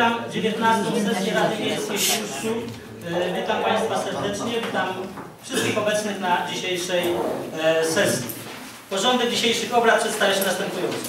Otwieram 19. sesję Rady Miejskiej w Puszczu. Witam Państwa serdecznie, witam wszystkich obecnych na dzisiejszej sesji. Porządek dzisiejszych obrad przedstawia się następująco.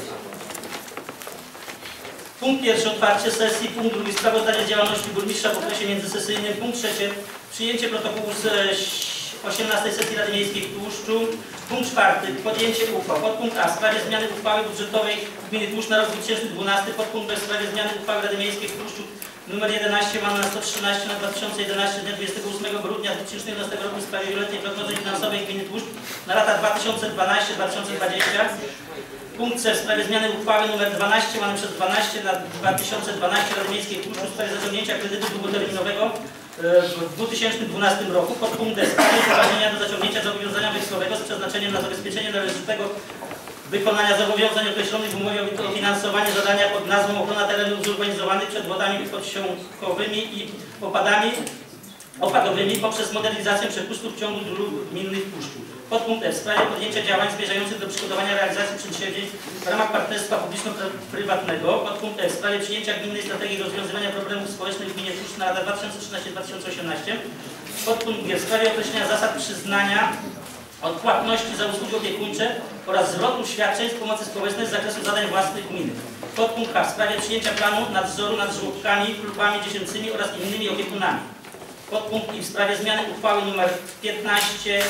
Punkt pierwszy, otwarcie sesji. Punkt drugi, sprawozdanie z działalności burmistrza w okresie międzysesyjnym. Punkt trzeci, przyjęcie protokołu z 18 sesji Rady Miejskiej w Puszczu. Punkt czwarty, podjęcie uchwał. Podpunkt A, w sprawie zmiany uchwały budżetowej gminy Puszcz na rok 2012. Podpunkt B, w sprawie zmiany uchwały Rady Miejskiej w Puszczu nr 11 na 113 na 2011 dnia 28 grudnia 2011 roku w sprawie wieloletniej prognozy finansowej gminy Puszcz na lata 2012-2020. Punkt C, w sprawie zmiany uchwały nr 12 łamane przez 12 na 2012 Rady Miejskiej w Puszczu w sprawie zaciągnięcia kredytu długoterminowego w 2012 roku. Podpunkt D, w sprawie upoważnienia do zaciągnięcia zobowiązania wekslowego z przeznaczeniem na zabezpieczenie należytego wykonania zobowiązań określonych w umowie o finansowanie zadania pod nazwą ochrona terenów zurbanizowanych przed wodami podsiąkowymi i opadowymi poprzez modernizację przepustów w ciągu dróg gminnych w Puszczu. Podpunkt F, w sprawie podjęcia działań zmierzających do przygotowania realizacji przedsięwzięć w ramach partnerstwa publiczno-prywatnego. Podpunkt F, w sprawie przyjęcia gminnej strategii rozwiązywania problemów społecznych w gminie Puszcz na lata 2013-2018. Podpunkt G, w sprawie określenia zasad przyznania odpłatności za usługi opiekuńcze oraz zwrotu świadczeń z pomocy społecznej z zakresu zadań własnych gminy. Podpunkt H, w sprawie przyjęcia planu nadzoru nad żłobkami, klubami dziecięcymi oraz innymi opiekunami. Podpunkt I, w sprawie zmiany uchwały nr 15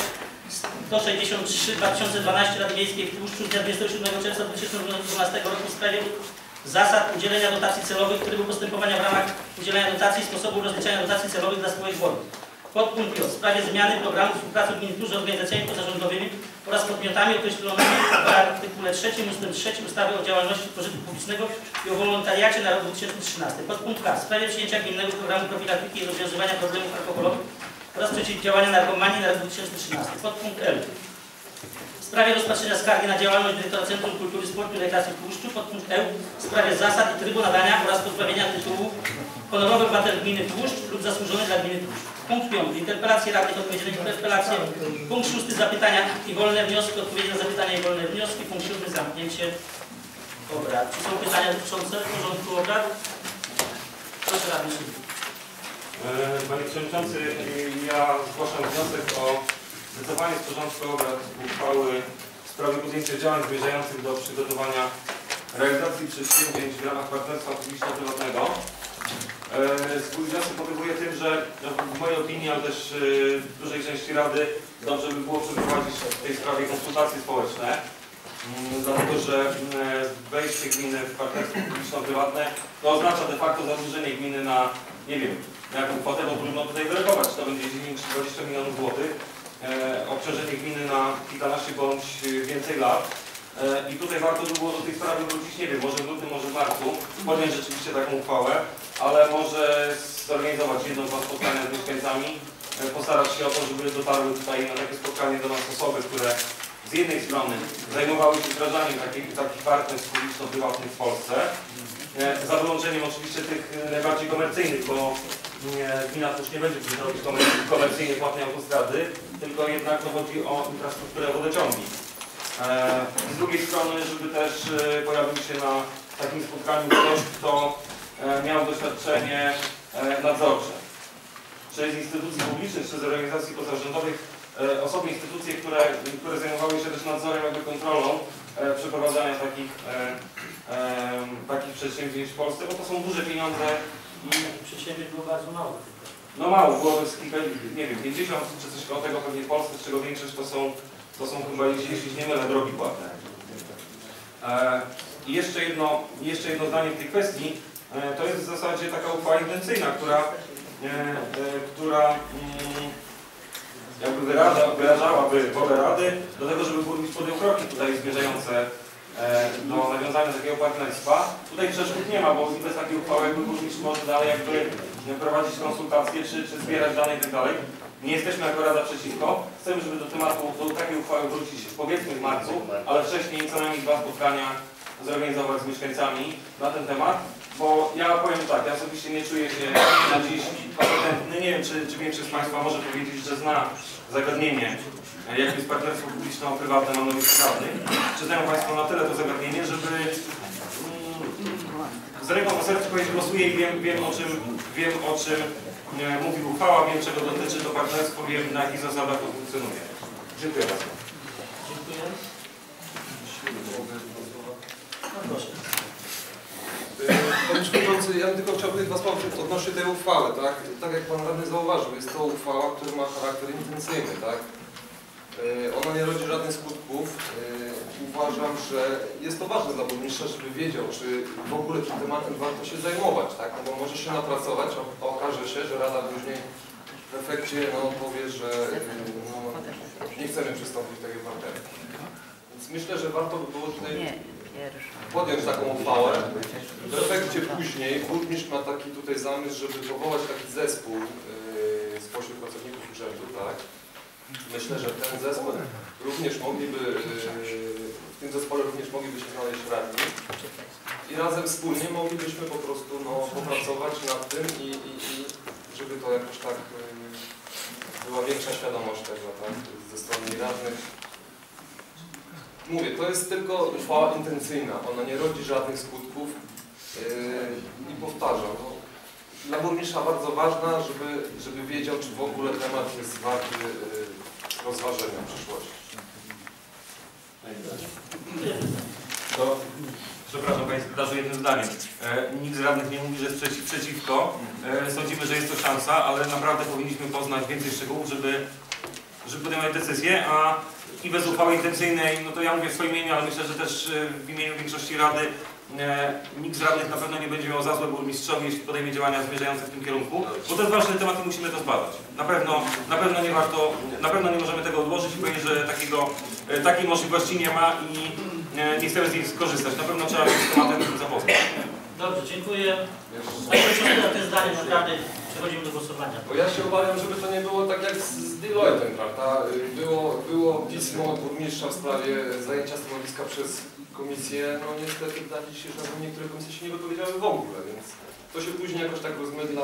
163/2012 Rady Miejskiej w Puszczu z dnia 27 czerwca 2012 roku w sprawie zasad udzielenia dotacji celowych, trybu postępowania w ramach udzielania dotacji i sposobu rozliczania dotacji celowych dla spółek wodnych. Podpunkt J, w sprawie zmiany programu współpracy gmin z organizacjami pozarządowymi oraz podmiotami określonymi w artykule 3 ust. 3 ustawy o działalności pożytku publicznego i o wolontariacie na rok 2013. Podpunkt K, w sprawie przyjęcia gminnego programu profilaktyki i rozwiązywania problemów alkoholowych oraz przeciwdziałania narkomanii na rok 2013. Podpunkt L, w sprawie rozpatrzenia skargi na działalność dyrektora Centrum Kultury, Sportu i Rekreacji w Puszczu. Podpunkt E, w sprawie zasad i trybu nadania oraz pozbawienia tytułu honorowy obywatel gminy Puszcz lub zasłużony dla gminy Puszcz. Punkt 5. Interpelacje radnych, odpowiedzi na interpelacje. Punkt 6. Zapytania i wolne wnioski, odpowiedzi na zapytania i wolne wnioski. Punkt 7. Zamknięcie obrad. Czy są pytania dotyczące porządku obrad? Proszę radny. Panie Przewodniczący, ja zgłaszam wniosek o wycofanie z porządku obrad uchwały w sprawie podjęcia działań zmierzających do przygotowania realizacji przedsięwzięć w ramach partnerstwa publiczno-prywatnego. Swój wniosek motywuje tym, że w mojej opinii, ale też w dużej części Rady, dobrze by było przeprowadzić w tej sprawie konsultacje społeczne, dlatego że wejście gminy w partnerstwo publiczno-prywatne to oznacza de facto zadłużenie gminy na, nie wiem, jaką kwotę, bo trudno tutaj wyrokować, czy to będzie 10 czy 20 milionów złotych, obciążenie gminy na kilkanaście bądź więcej lat. I tutaj warto by było do tej sprawy wrócić, nie wiem, może w lutym, może w marcu, podjąć rzeczywiście taką uchwałę, ale może zorganizować jedno, dwa spotkania z mieszkańcami, postarać się o to, żeby dotarły tutaj na takie spotkanie do nas osoby, które z jednej strony zajmowały się wdrażaniem takich partnerstw publiczno-prywatnych w Polsce, za wyłączeniem oczywiście tych najbardziej komercyjnych, bo gmina też nie będzie robić komercyjnie płatnej autostrady, tylko jednak chodzi o infrastrukturę wodociągi. Z drugiej strony, żeby też pojawił się na takim spotkaniu ktoś, kto miał doświadczenie nadzorcze. Czy z instytucji publicznych, czy z organizacji pozarządowych, osoby, instytucje, które zajmowały się też nadzorem, jakby kontrolą przeprowadzania takich przedsięwzięć w Polsce, bo to są duże pieniądze i przedsięwzięć było bardzo mało. No mało, było kilka, nie wiem, 50 czy coś koło tego pewnie w Polsce, z czego większość to są chyba, jeśli nie mylę, drogi płatne. I jeszcze jedno zdanie w tej kwestii. To jest w zasadzie taka uchwała intencyjna, która jakby wyrażałaby wolę Rady do tego, żeby burmistrz podjął kroki tutaj zmierzające do nawiązania takiego partnerstwa. Tutaj przeszkód nie ma, bo bez takiej uchwały jakby burmistrz może dalej jakby prowadzić konsultacje, czy zbierać dane i tak dalej. Nie jesteśmy jako Rada przeciwko. Chcemy, żeby do takiej uchwały wrócić powiedzmy w marcu, ale wcześniej co najmniej 2 spotkania zorganizować z mieszkańcami na ten temat, bo ja powiem tak, ja osobiście nie czuję się na dziś kompetentny. Nie wiem, czy większość z Państwa może powiedzieć, że zna zagadnienie, jakim jest partnerstwo publiczno-prywatne na nowych prawnych. Czy znają Państwo na tyle to zagadnienie, żeby z ręką po sercu powiedzieć, głosuję i wiem o czym mówi uchwała, wiem czego dotyczy to partnerstwo, wiem na jakich zasadach to funkcjonuje. Dziękuję bardzo. Dziękuję. No proszę. Panie Przewodniczący, ja bym tylko chciał powiedzieć dwa słowa odnośnie tej uchwały, tak? Tak jak Pan Radny zauważył, jest to uchwała, która ma charakter intencyjny, tak? Ona nie rodzi żadnych skutków. Uważam, że jest to ważne dla burmistrza, żeby wiedział, czy w ogóle tym tematem warto się zajmować, tak? No bo może się napracować, a okaże się, że Rada później w efekcie powie, że nie chcemy przystąpić do takiej partnerstwa. Więc myślę, że warto by było tutaj podjąć taką uchwałę. W efekcie później burmistrz ma taki tutaj zamysł, żeby powołać taki zespół spośród pracowników urzędu, tak? Myślę, że ten zespół również w tym zespole również mogliby się znaleźć radni i razem wspólnie moglibyśmy po prostu popracować nad tym i żeby to jakoś tak była większa świadomość tego, tak? Ze strony radnych. Mówię, to jest tylko uchwała intencyjna, ona nie rodzi żadnych skutków i powtarzam, dla burmistrza bardzo ważna, żeby wiedział, czy w ogóle temat jest warty rozważenia w przyszłości. To, przepraszam Panie Sekretarzu, jednym zdaniem. Nikt z radnych nie mówi, że jest przeciwko. Sądzimy, że jest to szansa, ale naprawdę powinniśmy poznać więcej szczegółów, żeby podejmować decyzję, i bez uchwały intencyjnej, no to ja mówię w swoim imieniu, ale myślę, że też w imieniu większości Rady nikt z radnych na pewno nie będzie miał za złe burmistrzowi, jeśli podejmie działania zmierzające w tym kierunku, bo to jest ważny temat i musimy to zbadać. Na pewno nie warto, na pewno nie możemy tego odłożyć i powiedzieć, że takiej możliwości nie ma i nie chcemy z niej skorzystać. Na pewno trzeba się z tematem zapoznać. Dobrze, dziękuję. Zakończymy tym zdaniem, naprawdę przechodzimy do głosowania. Bo ja się obawiam, żeby to nie było tak jak z Deloitte'em, prawda? Było pismo od burmistrza w sprawie zajęcia stanowiska przez komisję. No niestety na dzisiejszym niektóre komisje się nie wypowiedziały w ogóle, więc to się później jakoś tak rozmydla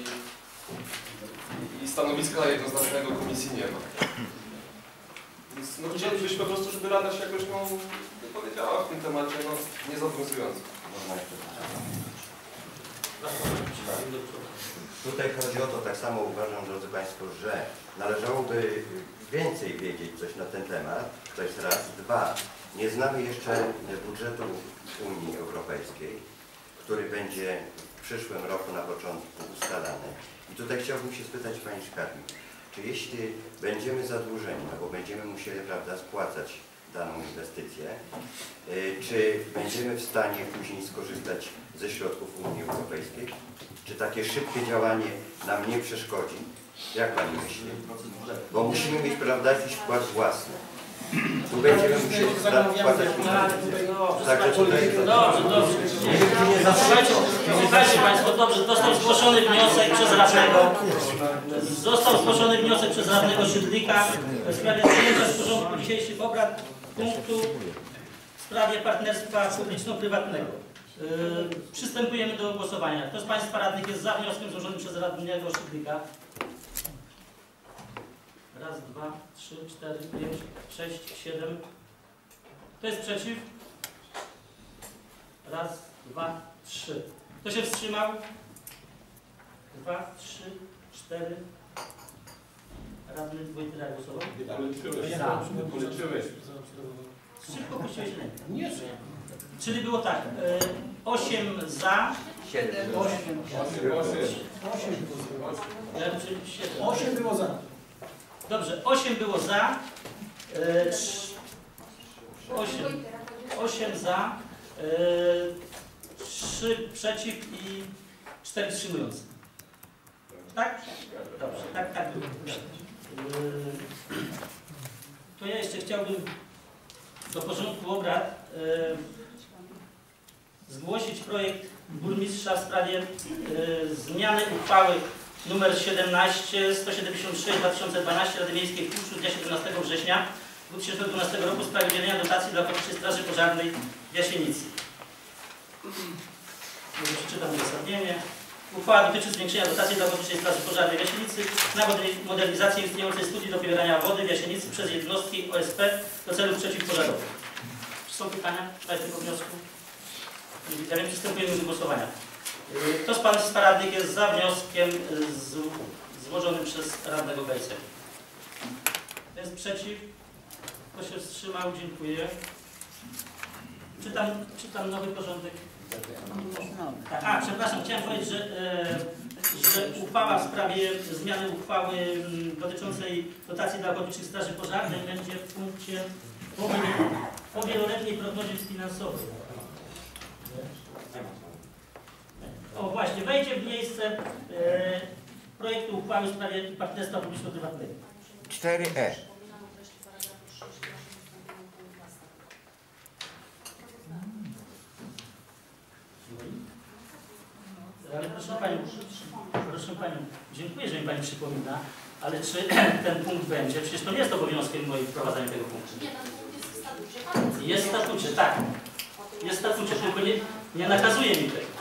i stanowiska jednoznacznego komisji nie ma. Więc chcielibyśmy po prostu, żeby Rada się jakoś wypowiedziała w tym temacie, niezobowiązująco. Tutaj chodzi o to, tak samo uważam, drodzy Państwo, że należałoby więcej wiedzieć coś na ten temat, to jest raz. Dwa, nie znamy jeszcze budżetu Unii Europejskiej, który będzie w przyszłym roku na początku ustalany. I tutaj chciałbym się spytać Pani Skarbnik, czy jeśli będziemy zadłużeni, no bo będziemy musieli, prawda, spłacać daną inwestycję, czy będziemy w stanie później skorzystać ze środków Unii Europejskiej? Czy takie szybkie działanie nam nie przeszkodzi? Jak Pani myśli? Bo musimy mieć, prawda, jakiś wkład własny. Tu będziemy musieli wkładać inwestycje. Także tutaj jest... Dobrze. Słuchajcie Państwo, dobrze, został zgłoszony wniosek przez radnego. Szydlika w sprawie przyjęcia z porządku dzisiejszych obrad punktu w sprawie partnerstwa publiczno-prywatnego. Przystępujemy do głosowania. Kto z Państwa radnych jest za wnioskiem złożonym przez radnego Szydlika? Raz, dwa, 3, 4, 5, 6, 7. Kto jest przeciw? Raz, dwa, 3. Kto się wstrzymał? 2, 3, 4. Radny Wojtyla głosował? Policzyłeś. Szybko puściłeś rękę. Nie. Czyli było tak. 8 za. 7. 8 było za. Dobrze, 8 było za. 8 za. 3 przeciw i 4 wstrzymujące. Tak? Dobrze, tak było. To ja jeszcze chciałbym do porządku obrad zgłosić projekt burmistrza w sprawie zmiany uchwały nr 17/176/2012 Rady Miejskiej w Puszczu dnia 17 września 2012 roku w sprawie udzielenia dotacji dla Ochotniczej Straży Pożarnej w Jasienicy. Przeczytam uzasadnienie. Uchwała dotyczy zwiększenia dotacji dla Ochotniczej Straży Pożarnej w Jasienicy na modernizację istniejącej studni do pobierania wody w Jasienicy przez jednostki OSP do celów przeciwpożarowych. Czy są pytania w sprawie tego wniosku? Ja wiem, przystępujemy do głosowania. Kto z Państwa radnych jest za wnioskiem złożonym przez radnego Gajcera? Kto jest przeciw? Kto się wstrzymał? Dziękuję. Czytam nowy porządek. Tak, przepraszam, chciałem powiedzieć, że uchwała w sprawie zmiany uchwały dotyczącej dotacji dla ochotniczych straży pożarnej będzie w punkcie po wieloletniej prognozie finansowej. O właśnie, wejdzie w miejsce projektu uchwały w sprawie partnerstwa publiczno-prywatnego. 4E. Ale proszę Panią, dziękuję, że mi Pani przypomina, ale czy ten punkt będzie? Przecież to nie jest obowiązkiem moim wprowadzania tego punktu. Nie, ten punkt jest w statucie. Jest w statucie, tak. Jest w statucie, tylko nie nakazuje mi tego.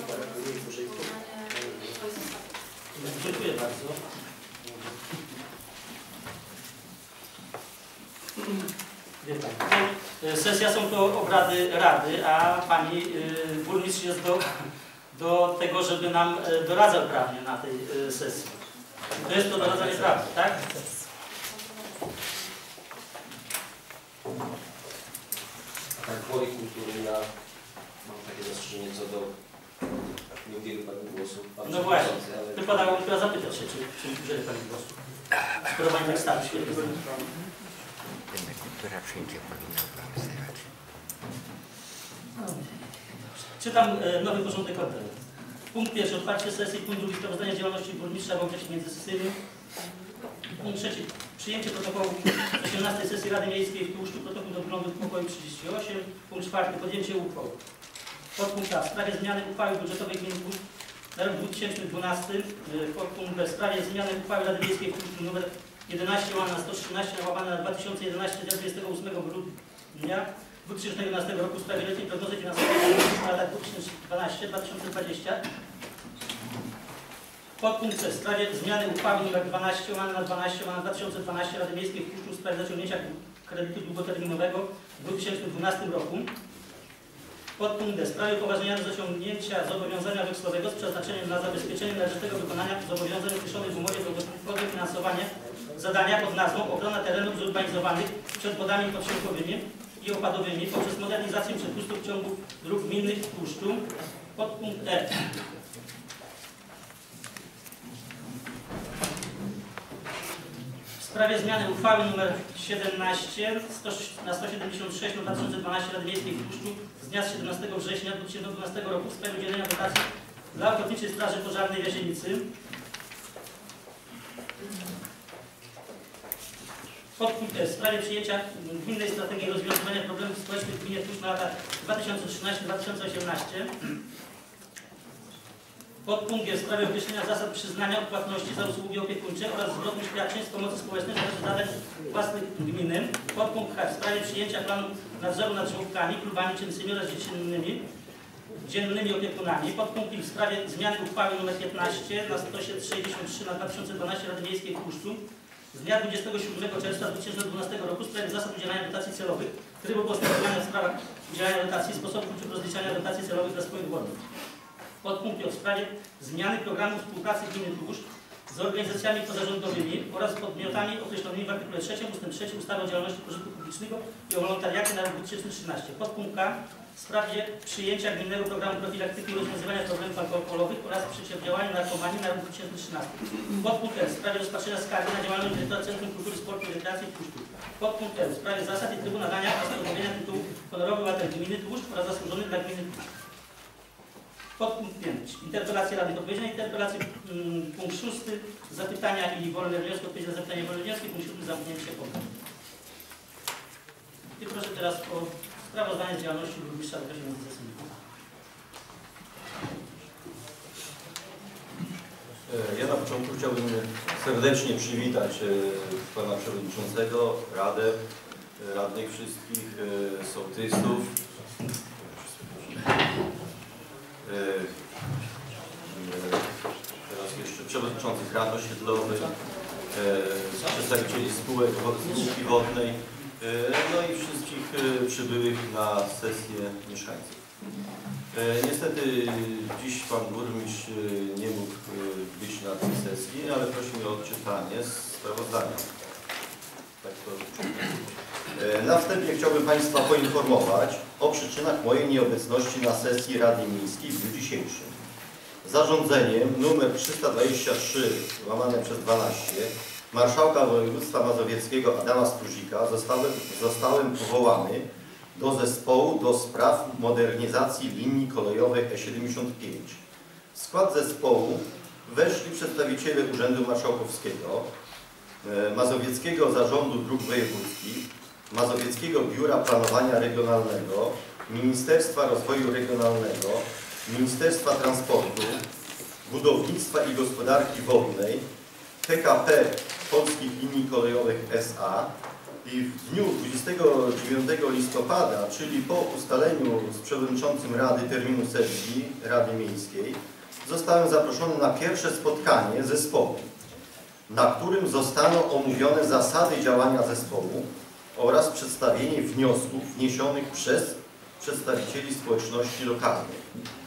Dziękuję bardzo. Wie Pani, sesja są to obrady Rady, a Pani burmistrz jest do tego, żeby nam doradzał prawnie na tej sesji. To jest to doradzanie prawne, tak? A tak woli kultury mam takie zastrzeżenie co do nie udzielił Pani głosu. No właśnie, wypadało mi chyba zapytać się, czy udzieli Pani głosu. Skoro Pani tak stała świetnie. Która przyjdzie powinna obowiązywać. Czytam nowy porządek obrad. Punkt pierwszy, otwarcie sesji. Punkt drugi, sprawozdanie działalności burmistrza w okresie międzysesyjnym. Punkt trzeci, przyjęcie protokołu 18 sesji Rady Miejskiej w Tłuszczu, protokół do pokoju 38. Punkt czwarty, podjęcie uchwał. Podpunkt A, w sprawie zmiany uchwały budżetowej gminy na rok 2012. Podpunkt B, w sprawie zmiany uchwały Rady Miejskiej w Tłuszczu nr 11/113 na 2011 dnia 28 grudnia 2011 roku w sprawie letniej prognozy finansowej na lata 2012-2020. Podpunkt C w sprawie zmiany uchwały nr 12/12/2012 Rady Miejskiej w Tłuszczu w sprawie zaciągnięcia kredytu długoterminowego w 2012 roku. Podpunkt D w sprawie upoważnienia do zaciągnięcia zobowiązania wekslowego z przeznaczeniem na zabezpieczenie należytego wykonania zobowiązań określonych w umowie o dofinansowanie zadania pod nazwą ochrona terenów zurbanizowanych przed wodami podsiłkowymi i opadowymi poprzez modernizację przepustów ciągów dróg gminnych w Tłuszczu. Podpunkt E. W sprawie zmiany uchwały nr 17 na 176 na 2012 Rady Miejskiej w Tłuszczu z dnia 17 września 2012 roku w sprawie udzielenia dotacji dla Ochotniczej Straży Pożarnej w Jasienicy. Podpunkt F. W sprawie przyjęcia gminnej strategii rozwiązywania problemów społecznych w gminie Tłuszcz na lata 2013-2018. Podpunkt G. W sprawie określenia zasad przyznania odpłatności za usługi opiekuńcze oraz zwrotu świadczeń z pomocy społecznej z zadań własnych gminy. Podpunkt H. W sprawie przyjęcia planu nadzoru nad żłobkami, klubami czynnymi oraz dziennymi opiekunami. Podpunkt I. W sprawie zmiany uchwały nr 15 na 163 na 2012 Rady Miejskiej w Tłuszczu z dnia 27 czerwca 2012 roku w sprawie zasad udzielania dotacji celowych, trybu postępowania w sprawach udzielania dotacji, sposobu rozliczania dotacji celowych dla spółek wodnych. Podpunkt J. W sprawie zmiany programu współpracy gminy Tłuszcz z organizacjami pozarządowymi oraz podmiotami określonymi w artykule 3 ust. 3 ustawy o działalności pożytku publicznego i o wolontariacie na rok 2013. Podpunkt K. W sprawie przyjęcia gminnego programu profilaktyki i rozwiązywania problemów alkoholowych oraz przeciwdziałania narkomanii na rok 2013. Podpunkt L. W sprawie rozpatrzenia skargi na działalność dyrektora Centrum Kultury, Sportu i Rekreacji w Tłuszczu. Podpunkt L. W sprawie zasad i trybu nadania oraz pozbawienia tytułu honorowy obywatel gminy Tłuszcz oraz zasłużony dla gminy Tłuszcz. Podpunkt 5. Interpelacja Rady. Odpowiedzi na interpelację. Punkt 6. Zapytania i wolne wnioski. Odpowiedzi na zapytania i wolne wnioski. Punkt 7. Zamknięcie obrad. I proszę teraz o sprawozdanie z działalności burmistrza w okresie międzysesyjnym. Ja na początku chciałbym serdecznie przywitać pana przewodniczącego, Radę, radnych wszystkich, sołtysów, teraz jeszcze przewodniczących rad osiedlowych, przedstawicieli spółki wodnej, no i wszystkich przybyłych na sesję mieszkańców. Niestety dziś pan burmistrz nie mógł być na tej sesji, ale prosimy o odczytanie sprawozdania. Tak to na wstępie chciałbym Państwa poinformować o przyczynach mojej nieobecności na sesji Rady Miejskiej w dniu dzisiejszym. Zarządzeniem nr 323/12 marszałka województwa mazowieckiego Adama Struzika zostałem powołany do zespołu do spraw modernizacji linii kolejowej E75. W skład zespołu weszli przedstawiciele Urzędu Marszałkowskiego, Mazowieckiego Zarządu Dróg Wojewódzkich, Mazowieckiego Biura Planowania Regionalnego, Ministerstwa Rozwoju Regionalnego, Ministerstwa Transportu, Budownictwa i Gospodarki Wodnej, PKP Polskich Linii Kolejowych S.A. i w dniu 29 listopada, czyli po ustaleniu z przewodniczącym Rady terminu sesji Rady Miejskiej, zostałem zaproszony na pierwsze spotkanie zespołu, na którym zostaną omówione zasady działania zespołu oraz przedstawienie wniosków wniesionych przez przedstawicieli społeczności lokalnej.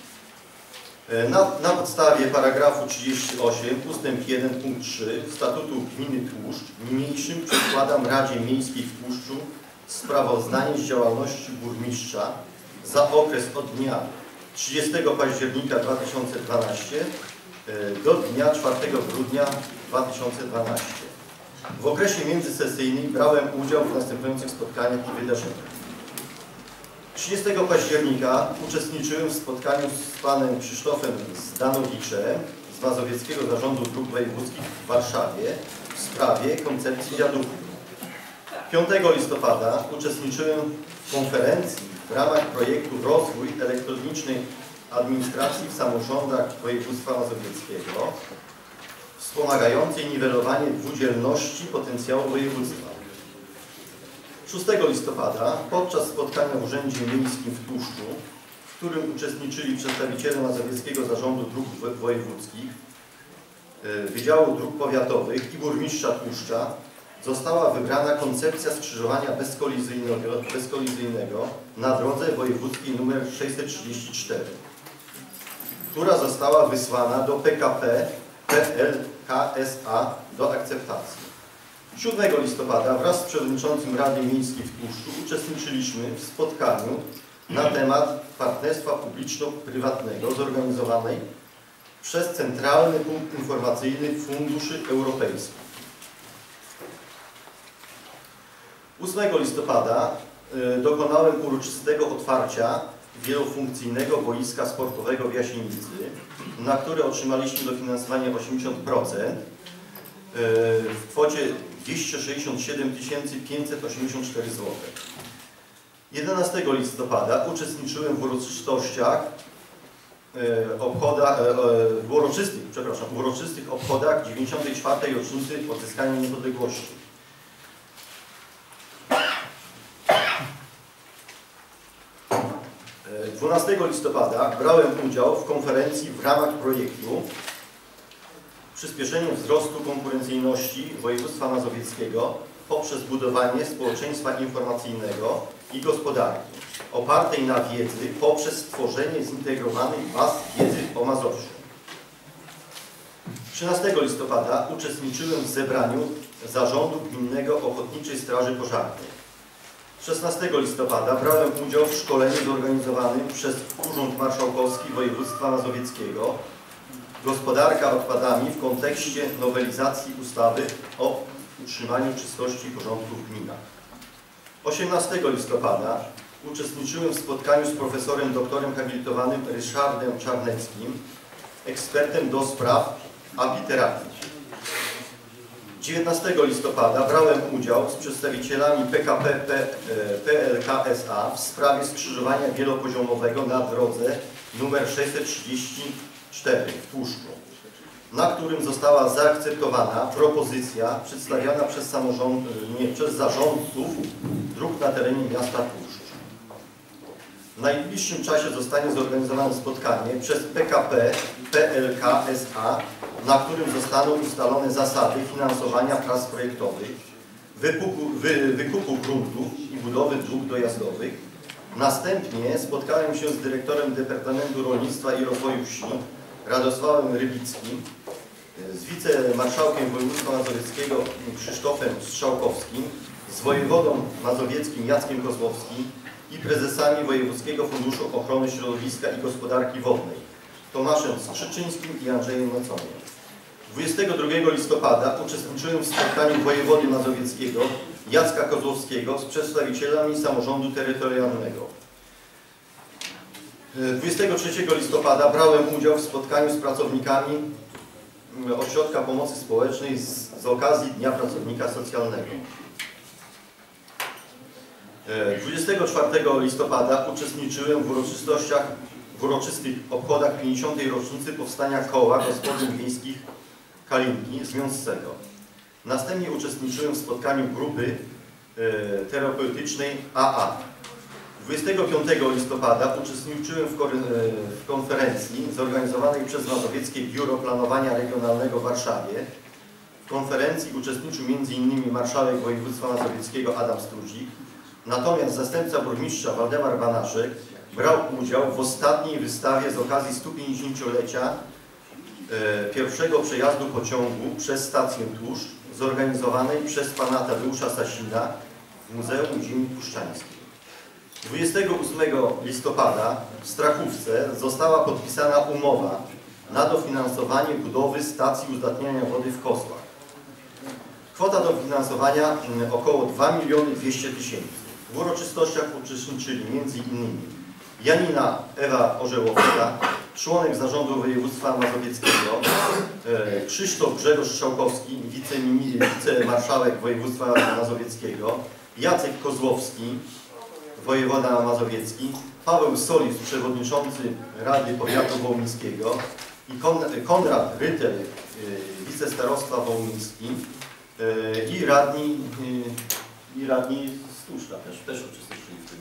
Na podstawie paragrafu 38 ustęp 1 punkt 3 Statutu Gminy Tłuszcz niniejszym przedkładam Radzie Miejskiej w Tłuszczu sprawozdanie z działalności burmistrza za okres od dnia 30 października 2012 do dnia 4 grudnia 2012. W okresie międzysesyjnym brałem udział w następujących spotkaniach i wydarzeniach. 30 października uczestniczyłem w spotkaniu z panem Krzysztofem Zdanowiczem z Mazowieckiego Zarządu Dróg Wojewódzkich w Warszawie w sprawie koncepcji wiaduktu. 5 listopada uczestniczyłem w konferencji w ramach projektu Rozwój elektronicznej administracji w samorządach województwa mazowieckiego wspomagającej niwelowanie dwudzielności potencjału województwa. 6 listopada podczas spotkania w Urzędzie Miejskim w Tłuszczu, w którym uczestniczyli przedstawiciele Mazowieckiego Zarządu Dróg Wojewódzkich, Wydziału Dróg Powiatowych i burmistrza Tłuszcza, została wybrana koncepcja skrzyżowania bezkolizyjnego na drodze wojewódzkiej nr 634, która została wysłana do PKP PLK S.A. do akceptacji. 7 listopada wraz z przewodniczącym Rady Miejskiej w Tłuszczu uczestniczyliśmy w spotkaniu na temat partnerstwa publiczno-prywatnego zorganizowanej przez Centralny Punkt Informacyjny Funduszy Europejskich. 8 listopada dokonałem uroczystego otwarcia wielofunkcyjnego boiska sportowego w Jasienicy, na które otrzymaliśmy dofinansowanie 80% w kwocie 267 584 zł. 11 listopada uczestniczyłem w uroczystościach w uroczystych obchodach 94. rocznicy odzyskania niepodległości. 12 listopada brałem udział w konferencji w ramach projektu Przyspieszenie wzrostu konkurencyjności województwa mazowieckiego poprzez budowanie społeczeństwa informacyjnego i gospodarki opartej na wiedzy poprzez stworzenie zintegrowanych baz wiedzy o Mazowszu. 13 listopada uczestniczyłem w zebraniu Zarządu Gminnego Ochotniczej Straży Pożarnej. 16 listopada brałem udział w szkoleniu zorganizowanym przez Urząd Marszałkowski Województwa Mazowieckiego Gospodarka odpadami w kontekście nowelizacji ustawy o utrzymaniu czystości i porządku w gminach. 18 listopada uczestniczyłem w spotkaniu z profesorem doktorem habilitowanym Ryszardem Czarneckim, ekspertem do spraw apiterapii. 19 listopada brałem udział z przedstawicielami PKP PLK S.A. w sprawie skrzyżowania wielopoziomowego na drodze nr 634 w Tłuszczu, na którym została zaakceptowana propozycja przedstawiana przez zarządców dróg na terenie miasta Tłuszcz. W najbliższym czasie zostanie zorganizowane spotkanie przez PKP PLK S.A., na którym zostaną ustalone zasady finansowania prac projektowych, wykupu gruntów i budowy dróg dojazdowych Następnie spotkałem się z dyrektorem Departamentu Rolnictwa i Rozwoju Wsi Radosławem Rybickim, z wicemarszałkiem województwa mazowieckiego Krzysztofem Strzałkowskim, z wojewodą mazowieckim Jackiem Kozłowskim i prezesami Wojewódzkiego Funduszu Ochrony Środowiska i Gospodarki Wodnej Tomaszem Skrzyczyńskim i Andrzejem Noconiem. 22 listopada uczestniczyłem w spotkaniu wojewody mazowieckiego Jacka Kozłowskiego z przedstawicielami samorządu terytorialnego. 23 listopada brałem udział w spotkaniu z pracownikami Ośrodka Pomocy Społecznej z okazji Dnia Pracownika Socjalnego. 24 listopada uczestniczyłem w uroczystych obchodach 50. rocznicy powstania Koła Gospodyń Wiejskich Kalinki z Miąscego. Następnie uczestniczyłem w spotkaniu grupy terapeutycznej AA. 25 listopada uczestniczyłem w konferencji zorganizowanej przez Mazowieckie Biuro Planowania Regionalnego w Warszawie. W konferencji uczestniczył m.in. marszałek województwa mazowieckiego Adam Strudzik, natomiast zastępca burmistrza Waldemar Banaszek brał udział w ostatniej wystawie z okazji 150-lecia pierwszego przejazdu pociągu przez stację Tłuszcz, zorganizowanej przez pana Tadeusza Sasina w Muzeum Ziemi Puszczańskiej. 28 listopada w Strachówce została podpisana umowa na dofinansowanie budowy stacji uzdatniania wody w Kozłach. Kwota dofinansowania około 2 200 000. W uroczystościach uczestniczyli m.in. Janina Ewa Orzełowska, członek zarządu województwa mazowieckiego, Krzysztof Grzegorz Strzałkowski, wicemarszałek województwa mazowieckiego, Jacek Kozłowski, wojewoda mazowiecki, Paweł Solis, przewodniczący Rady Powiatu Wołyńskiego i Konrad Rytel, wicestarostwa wołyński i radni z Tłuszcza też uczestniczyli w tym.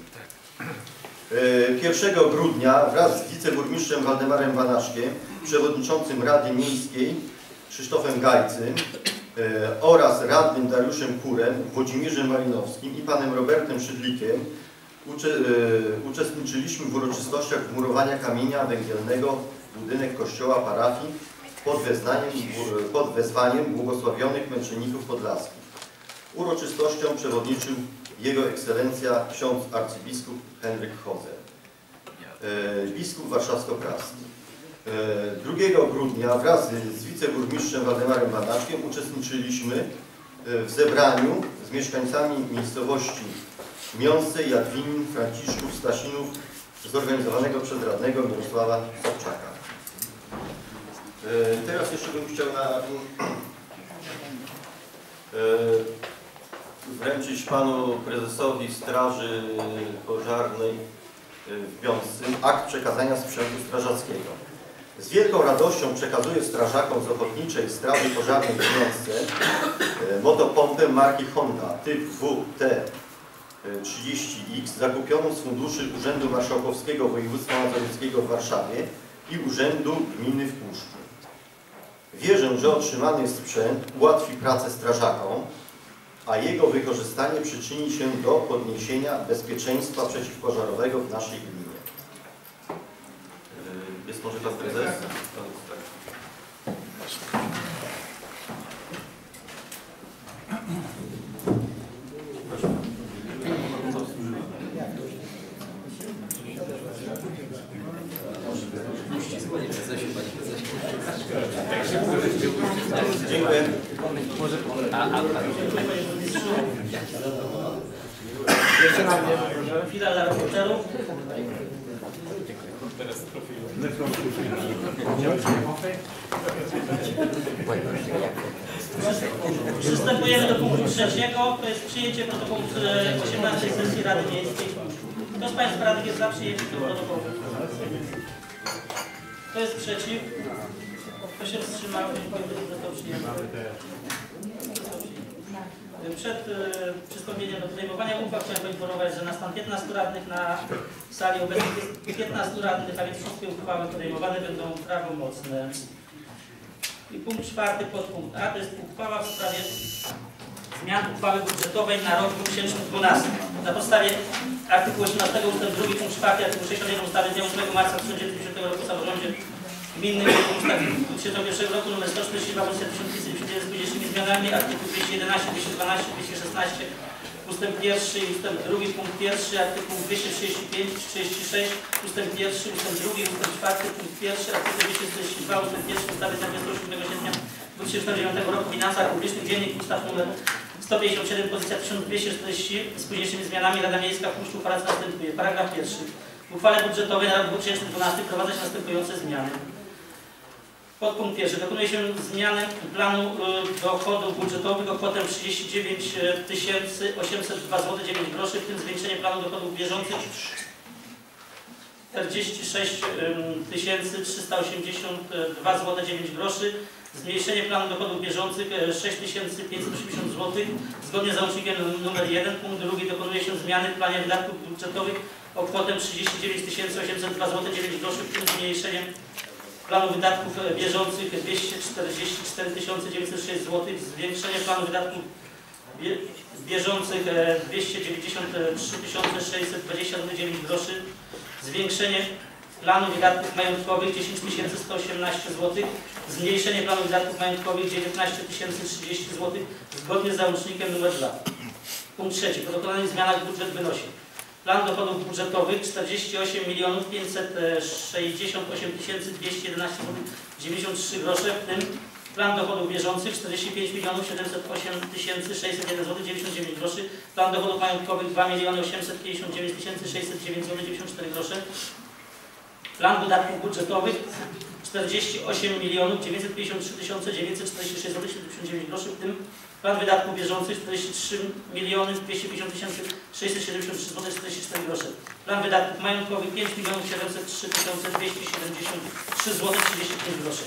1 grudnia wraz z wiceburmistrzem Waldemarem Banaszkiem, przewodniczącym Rady Miejskiej Krzysztofem Gajcym oraz radnym Dariuszem Kurem, Włodzimierzem Malinowskim i panem Robertem Szydlikiem uczestniczyliśmy w uroczystościach wmurowania kamienia węgielnego w budynek kościoła parafii pod wezwaniem błogosławionych męczenników podlaskich. Uroczystością przewodniczył Jego Ekscelencja ksiądz arcybiskup Henryk Hozer, biskup warszawsko-praski. 2 grudnia wraz z wiceburmistrzem Waldemarem Banaszkiem uczestniczyliśmy w zebraniu z mieszkańcami miejscowości Miąsce, Jadwinin, Franciszków, Stasinów, zorganizowanego przez radnego Mirosława Sobczaka. Teraz jeszcze bym chciał wręczyć panu prezesowi Straży Pożarnej w Miąsce akt przekazania sprzętu strażackiego. Z wielką radością przekazuję strażakom z Ochotniczej Straży Pożarnej w Miąsce motopompę marki Honda typ WT-30X zakupioną z funduszy Urzędu Marszałkowskiego Województwa Mazowieckiego w Warszawie i Urzędu Gminy w Puszczu. Wierzę, że otrzymany sprzęt ułatwi pracę strażakom, a jego wykorzystanie przyczyni się do podniesienia bezpieczeństwa przeciwpożarowego w naszej gminie. Jest może pan prezes? Dziękuję. Jeszcze na mnie. Chwila dla reporterów. Przystępujemy do punktu 3. To jest przyjęcie protokołu 18 sesji Rady Miejskiej. Kto z Państwa radnych jest za przyjęciem tego protokołu? Kto jest przeciw? Kto się wstrzymał? Został przyjęty. Przed przystąpieniem do podejmowania uchwał chciałem poinformować, że nas tam 15 radnych na sali obecnych jest 15 radnych, a więc wszystkie uchwały podejmowane będą prawomocne. I punkt 4, podpunkt A, to jest uchwała w sprawie zmian uchwały budżetowej na rok 2012. Na podstawie Artykuł 18 ust. 2 punkt 4 artykuł 61 ustawy z dnia 8 marca 1990 roku o samorządzie gminnym ustawy 2001 roku nr 142 1591 z późniejszymi zmianami. Artykuł 211, 212, 216 ustęp 1 i ustęp 2 punkt 1, artykuł 235, 36 ustęp 1, ustęp 2, ustęp 4 punkt 1, artykuł 242 ustęp 1 ustawy z dnia 28 sierpnia 2009 roku o finansach publicznych, dziennik ustaw nr 157, pozycja 1240 z późniejszymi zmianami. Rada Miejska w Puszczu uchwala co następuje. Paragraf 1. W uchwale budżetowej na rok 2012 wprowadza się następujące zmiany. Podpunkt 1. Dokonuje się zmiany planu dochodów budżetowych o kwotę 39 802 zł 9 groszy, w tym zwiększenie planu dochodów bieżących 46 382 zł 9 groszy, zmniejszenie planu dochodów bieżących 6580 zł. Zgodnie z załącznikiem nr 1 punkt 2 dokonuje się zmiany w planie wydatków budżetowych o kwotę 39 802 zł 9 groszy, w tym zmniejszeniem planu wydatków bieżących 244 906 zł, zwiększenie planu wydatków bieżących 293 629 groszy, zwiększenie planu wydatków majątkowych 10 118 zł, zmniejszenie planu wydatków majątkowych 19 030 zł, zgodnie z załącznikiem nr 2. Punkt 3. Po dokonanych zmianach budżet wynosi: plan dochodów budżetowych 48 568 211 zł 93 grosze, w tym plan dochodów bieżących 45 708 601 zł 99 groszy, plan dochodów majątkowych 2 859 609 zł 94 grosze, plan wydatków budżetowych 48 953 946 zł 79 groszy, w tym plan wydatków bieżących 43 250 673 zł 44 grosze. Plan wydatków majątkowych 5 703 273 zł 35 groszy.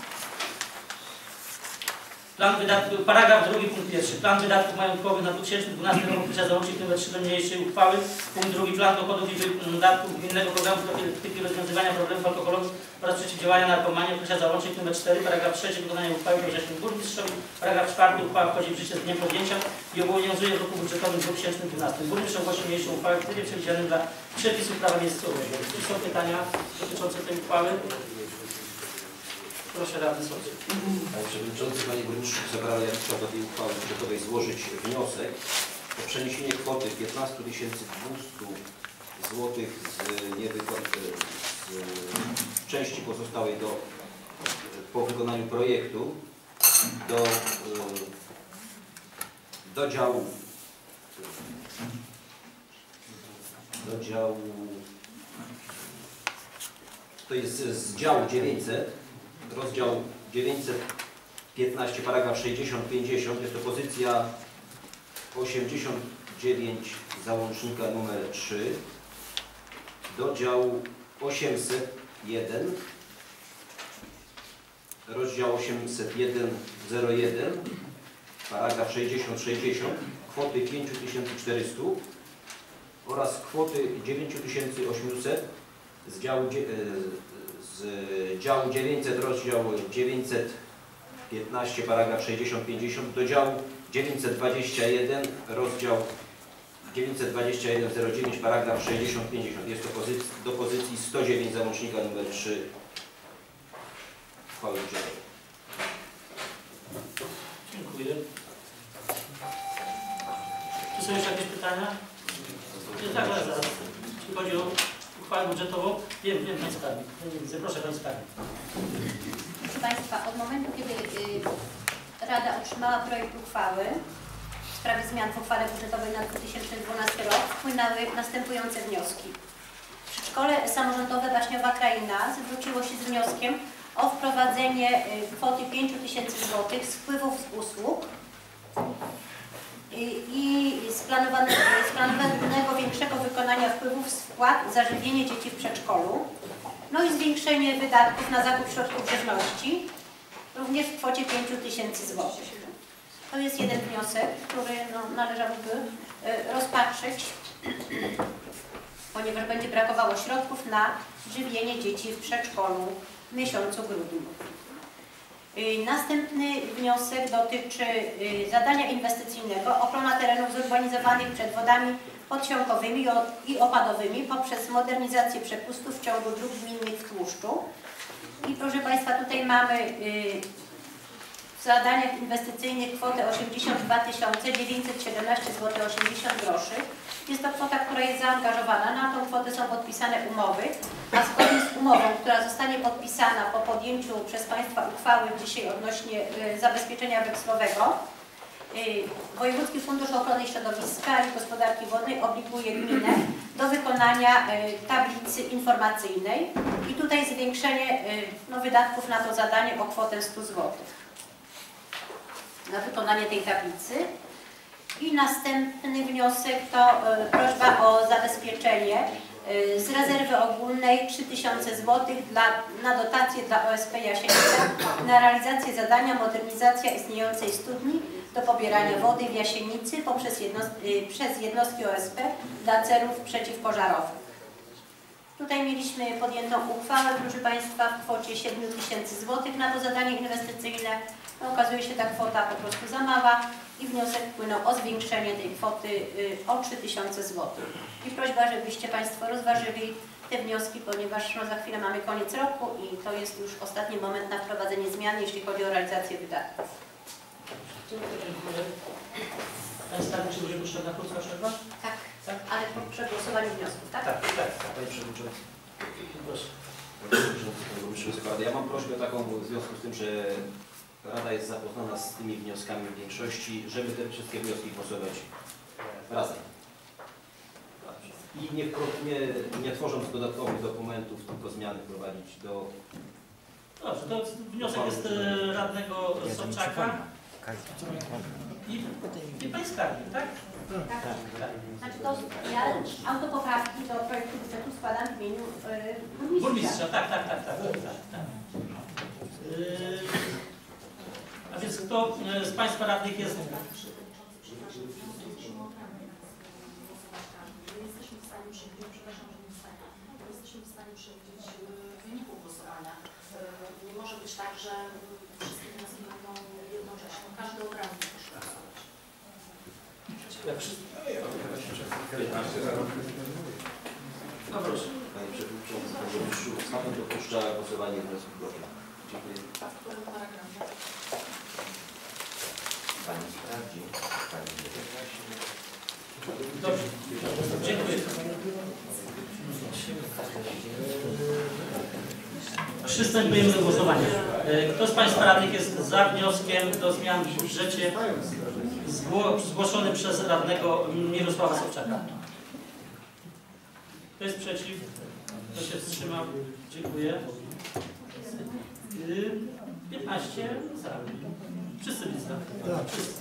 Plan wydatków, paragraf 2 punkt 1. Plan wydatków majątkowych na 2012 rok określa załącznik nr 3 do niniejszej uchwały. Punkt 2. Plan dochodów i wydatków gminnego programu profilaktyki rozwiązywania problemów alkoholowych oraz przeciwdziałania narkomanii określa załącznik nr 4. Paragraf 3. Wykonanie uchwały powierza się burmistrzowi. Paragraf 4. Uchwała wchodzi w życie z dniem podjęcia i obowiązuje w roku budżetowym 2012. Burmistrz ogłosi niniejszą uchwałę w trybie przewidzianym dla przepisów prawa miejscowego. Czy są pytania dotyczące tej uchwały? Proszę radny sądu. Panie Przewodniczący, Panie Burmistrzu, zebrałem do tej uchwały budżetowej złożyć wniosek o przeniesienie kwoty 15 200 zł z części pozostałej po wykonaniu projektu do działu to jest z działu 900, rozdział 915, paragraf 60-50, jest to pozycja 89 załącznika nr 3 do działu 801, rozdział 801-01, paragraf 60-60, kwoty 5400 oraz kwoty 9800 z działu 900, rozdział 915, paragraf 60-50 do działu 921, rozdział 921-09, paragraf 60-50. Jest to do pozycji 109 załącznika nr 3 uchwały budżetowej. Dziękuję. Czy są jeszcze jakieś pytania? Tak, zaraz. Jeśli chodzi o uchwałę budżetową, wiem Pani Skarbnik. Nie widzę. Proszę Pani Skarbnik. Proszę Państwa, od momentu, kiedy Rada otrzymała projekt uchwały w sprawie zmian w uchwale budżetowej na 2012 rok, wpłynęły następujące wnioski. Przedszkole samorządowe Waśniowa Kraina zwróciło się z wnioskiem o wprowadzenie kwoty 5 000 zł z wpływów z usług i z planowanego większego wykonania wpływów z wpłat za żywienie dzieci w przedszkolu, no i zwiększenie wydatków na zakup środków żywności, również w kwocie 5 000 zł. To jest jeden wniosek, który należałoby rozpatrzyć, ponieważ będzie brakowało środków na żywienie dzieci w przedszkolu w miesiącu grudniu. Następny wniosek dotyczy zadania inwestycyjnego ochrona terenów zurbanizowanych przed wodami odsiąkowymi i opadowymi poprzez modernizację przepustów w ciągu dróg gminnych w Tłuszczu. I proszę Państwa, tutaj mamy w zadaniach inwestycyjnych kwotę 82 917 zł 80 groszy. Jest to kwota, która jest zaangażowana. Na tą kwotę są podpisane umowy, a zgodnie z umową, która zostanie podpisana po podjęciu przez Państwa uchwały dzisiaj odnośnie zabezpieczenia wekslowego, Wojewódzki Fundusz Ochrony Środowiska i Gospodarki Wodnej obliguje gminę do wykonania tablicy informacyjnej i tutaj zwiększenie wydatków na to zadanie o kwotę 100 zł na wykonanie tej tablicy. I następny wniosek to prośba o zabezpieczenie z rezerwy ogólnej 3000 zł na dotację dla OSP Jasienica na realizację zadania modernizacja istniejącej studni do pobierania wody w Jasienicy przez jednostki OSP dla celów przeciwpożarowych. Tutaj mieliśmy podjętą uchwałę, proszę Państwa, w kwocie 7000 zł na to zadanie inwestycyjne. No, okazuje się ta kwota po prostu za mała i wniosek wpłynął o zwiększenie tej kwoty o 3000 zł. I prośba, żebyście Państwo rozważyli te wnioski, ponieważ za chwilę mamy koniec roku i to jest już ostatni moment na wprowadzenie zmian, jeśli chodzi o realizację wydatków. Pan Skarbnik, czy będzie potrzebna krótka przerwa? Tak, ale po przegłosowaniu wniosków, tak? Tak. Panie Przewodniczący. Proszę. Ja mam prośbę taką w związku z tym, że Rada jest zapoznana z tymi wnioskami w większości, żeby te wszystkie wnioski głosować razem. I nie tworząc dodatkowych dokumentów, tylko zmiany wprowadzić do... Dobrze, to wniosek jest radnego Sobczaka i Pani Skarbnik, tak? Tak. Znaczy to ja autopoprawki do projektu budżetu składam w imieniu Burmistrza, tak. A więc kto z Państwa radnych jest? Jesteśmy w stanie przewidzieć wyniku głosowania. Nie może być tak, że wszystkie wnioski będą jednocześnie. Każdy od razu musi głosować. No proszę. Panie Przewodniczący, Panie Burmistrzu, Statut dopuszcza głosowanie wniosków blokiem. Dziękuję. W którym paragrafie? Pani sprawdzi, pani nie wie. Dobrze. Dziękuję. Przystępujemy do głosowania. Kto z Państwa radnych jest za wnioskiem do zmian w budżecie zgłoszony przez radnego Mirosława Sobczaka? Kto jest przeciw? Kto się wstrzymał? Dziękuję. 15 za. Wszyscy byli za. Wszyscy.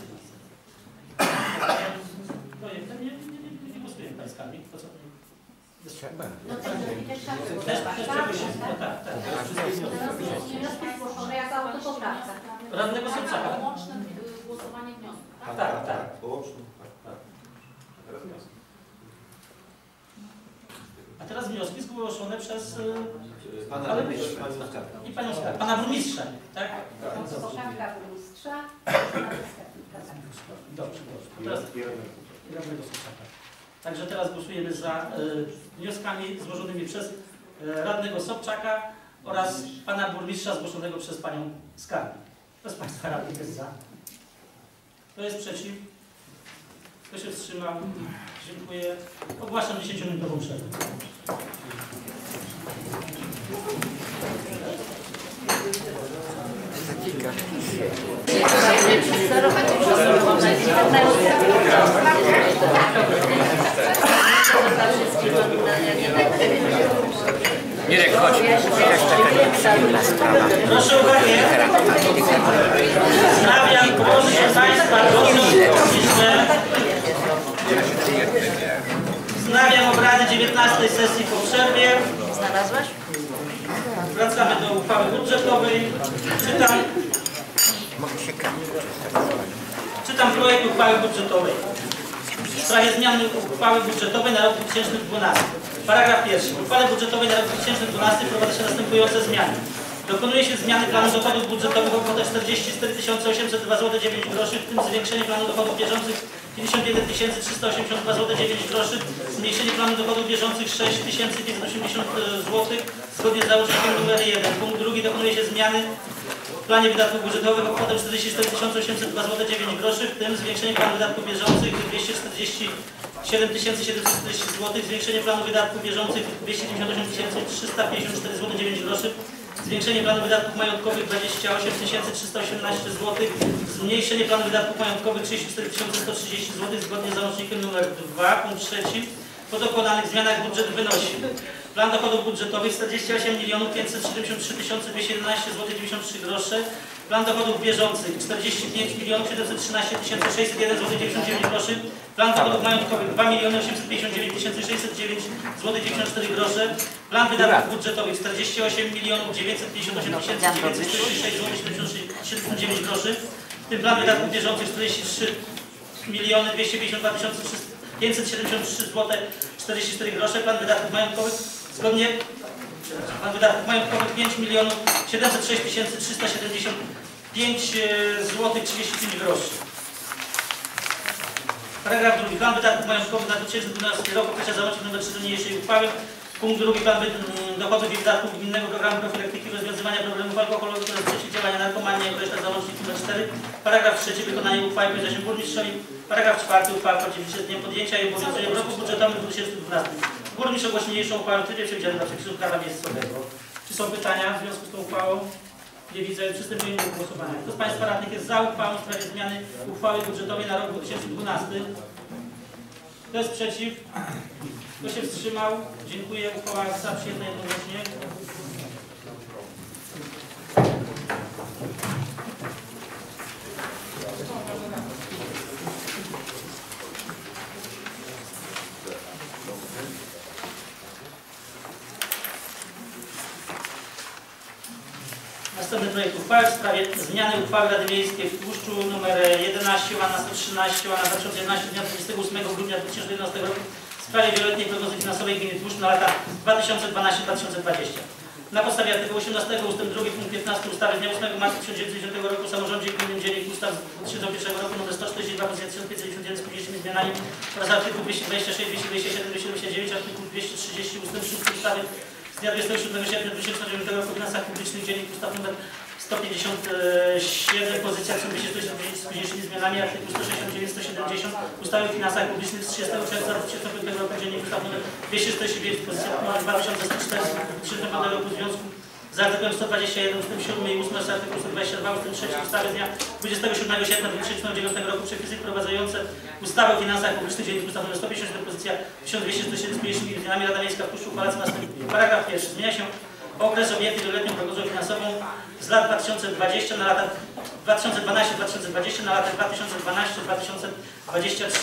Projektem nie głosujemy, Pani Skarbnik. Po co? No też trzeba Tak. wnioski zgłoszone jako autopoprawka. Radnego Sobczaka. Łączne głosowanie wniosków, tak? Tak. A teraz wnioski zgłoszone przez Pana Burmistrza. i Panią Skarbnik. Pana Burmistrza, tak? Poprawka burmistrza. Dobrze. Teraz radnego Sobczaka. Także teraz głosujemy za wnioskami złożonymi przez radnego Sobczaka oraz pana burmistrza zgłoszonego przez panią Skarbnik. Kto z Państwa radnych jest za? Kto jest przeciw? Kto się wstrzymał? Dziękuję. Ogłaszam 10-minutową przerwę. Mirek, chodź. Proszę uwagi. Wznawiam, proszę Państwa, wznawiam obrady 19 sesji po przerwie. Znalazłaś? Wracamy do uchwały budżetowej. Czytam projekt uchwały budżetowej w sprawie zmiany uchwały budżetowej na rok 2012. Paragraf pierwszy. W uchwale budżetowej na rok 2012 wprowadza się następujące zmiany. Dokonuje się zmiany planu dochodów budżetowych o kwotę 44 802 zł 9 groszy, w tym zwiększenie planu dochodów bieżących 51 382 zł 9 groszy, zmniejszenie planu dochodów bieżących 6 580 zł zgodnie z załącznikiem nr 1. Punkt drugi. Dokonuje się zmiany w planie wydatków budżetowych o kwotę 44 802 zł 9 groszy, w tym zwiększenie planu wydatków bieżących 247 740 zł, zwiększenie planu wydatków bieżących 298 354 zł 9 groszy, zwiększenie planu wydatków majątkowych 28 318 zł, zmniejszenie planu wydatków majątkowych 34 130 zł zgodnie z załącznikiem nr 2, punkt 3. Po dokonanych zmianach budżet wynosi: plan dochodów budżetowych 48 573 211 zł 93 grosze, plan dochodów bieżących 45 713 601 zł 99 groszy, plan dochodów majątkowych 2 859 609 zł 94 grosze, plan wydatków budżetowych 48 958 946 zł 79 groszy, w tym plan wydatków bieżących 43 252 573 zł 44 grosze, plan wydatków majątkowych zgodnie plan wydatków majątkowych 5 706 375 zł 35 groszy. Paragraf drugi. Plan wydatków majątkowych na 2012 rok określa załącznik nr 3 do niniejszej uchwały. Punkt drugi. Plan dochodów i wydatków gminnego programu profilaktyki rozwiązywania problemów alkoholowych oraz przeciwdziałania narkomanii określa załącznik nr 4. Paragraf trzeci. Wykonanie uchwały powierza się burmistrzowi. Paragraf czwarty. Uchwała wchodzi z dniem podjęcia i obowiązuje w roku budżetowym 2012. Burmistrz ogłosi niniejszą uchwałę w trybie przewidzianym dla przepisów prawa miejscowego. Czy są pytania w związku z tą uchwałą? Nie widzę. Przystępujemy do głosowania. Kto z Państwa radnych jest za uchwałą w sprawie zmiany uchwały budżetowej na rok 2012? Kto jest przeciw? Kto się wstrzymał? Dziękuję. Uchwała została przyjęta jednogłośnie. Następny projekt uchwały w sprawie zmiany uchwały Rady Miejskiej w Tłuszczu nr 11 łamane 113 łamane 2011 dnia 28 grudnia 2011 roku w sprawie wieloletniej prognozy finansowej gminy Tłuszcz na lata 2012-2020. Na podstawie artykułu 18 ust. 2 punkt 15 ustawy z dnia 8 marca 1990 roku o samorządzie gminnym Dziennik Ustaw z 2001 roku nr 142 1551 z późniejszymi zmianami oraz artykuł 226, 227, 229, artykuł 230 ust. 6 ustawy z dnia 27 sierpnia 2009 roku o finansach publicznych Dziennik Ustaw nr 157 pozycja 249 z późniejszymi zmianami, artykuł 169, 170 ustawy o finansach publicznych z 30 czerwca 2005 roku Dziennik Ustaw nr 249 pozycja nr 2104 z 2005 roku w związku z artykułem 121 ust. 7 i 8 oraz artykuł 122 ust. 3 ustawy z dnia 27 sierpnia 2009 roku przepisy wprowadzające ustawę o finansach publicznych Dziennik Ustaw nr 150 pozycja 1207 z późniejszymi zmianami Rada Miejska w Tłuszczu uchwala co następuje. Paragraf pierwszy. Zmienia się okres objęty wieloletnią prognozą finansową z lat 2020 na lata 2012-2020 na lata 2012-2023.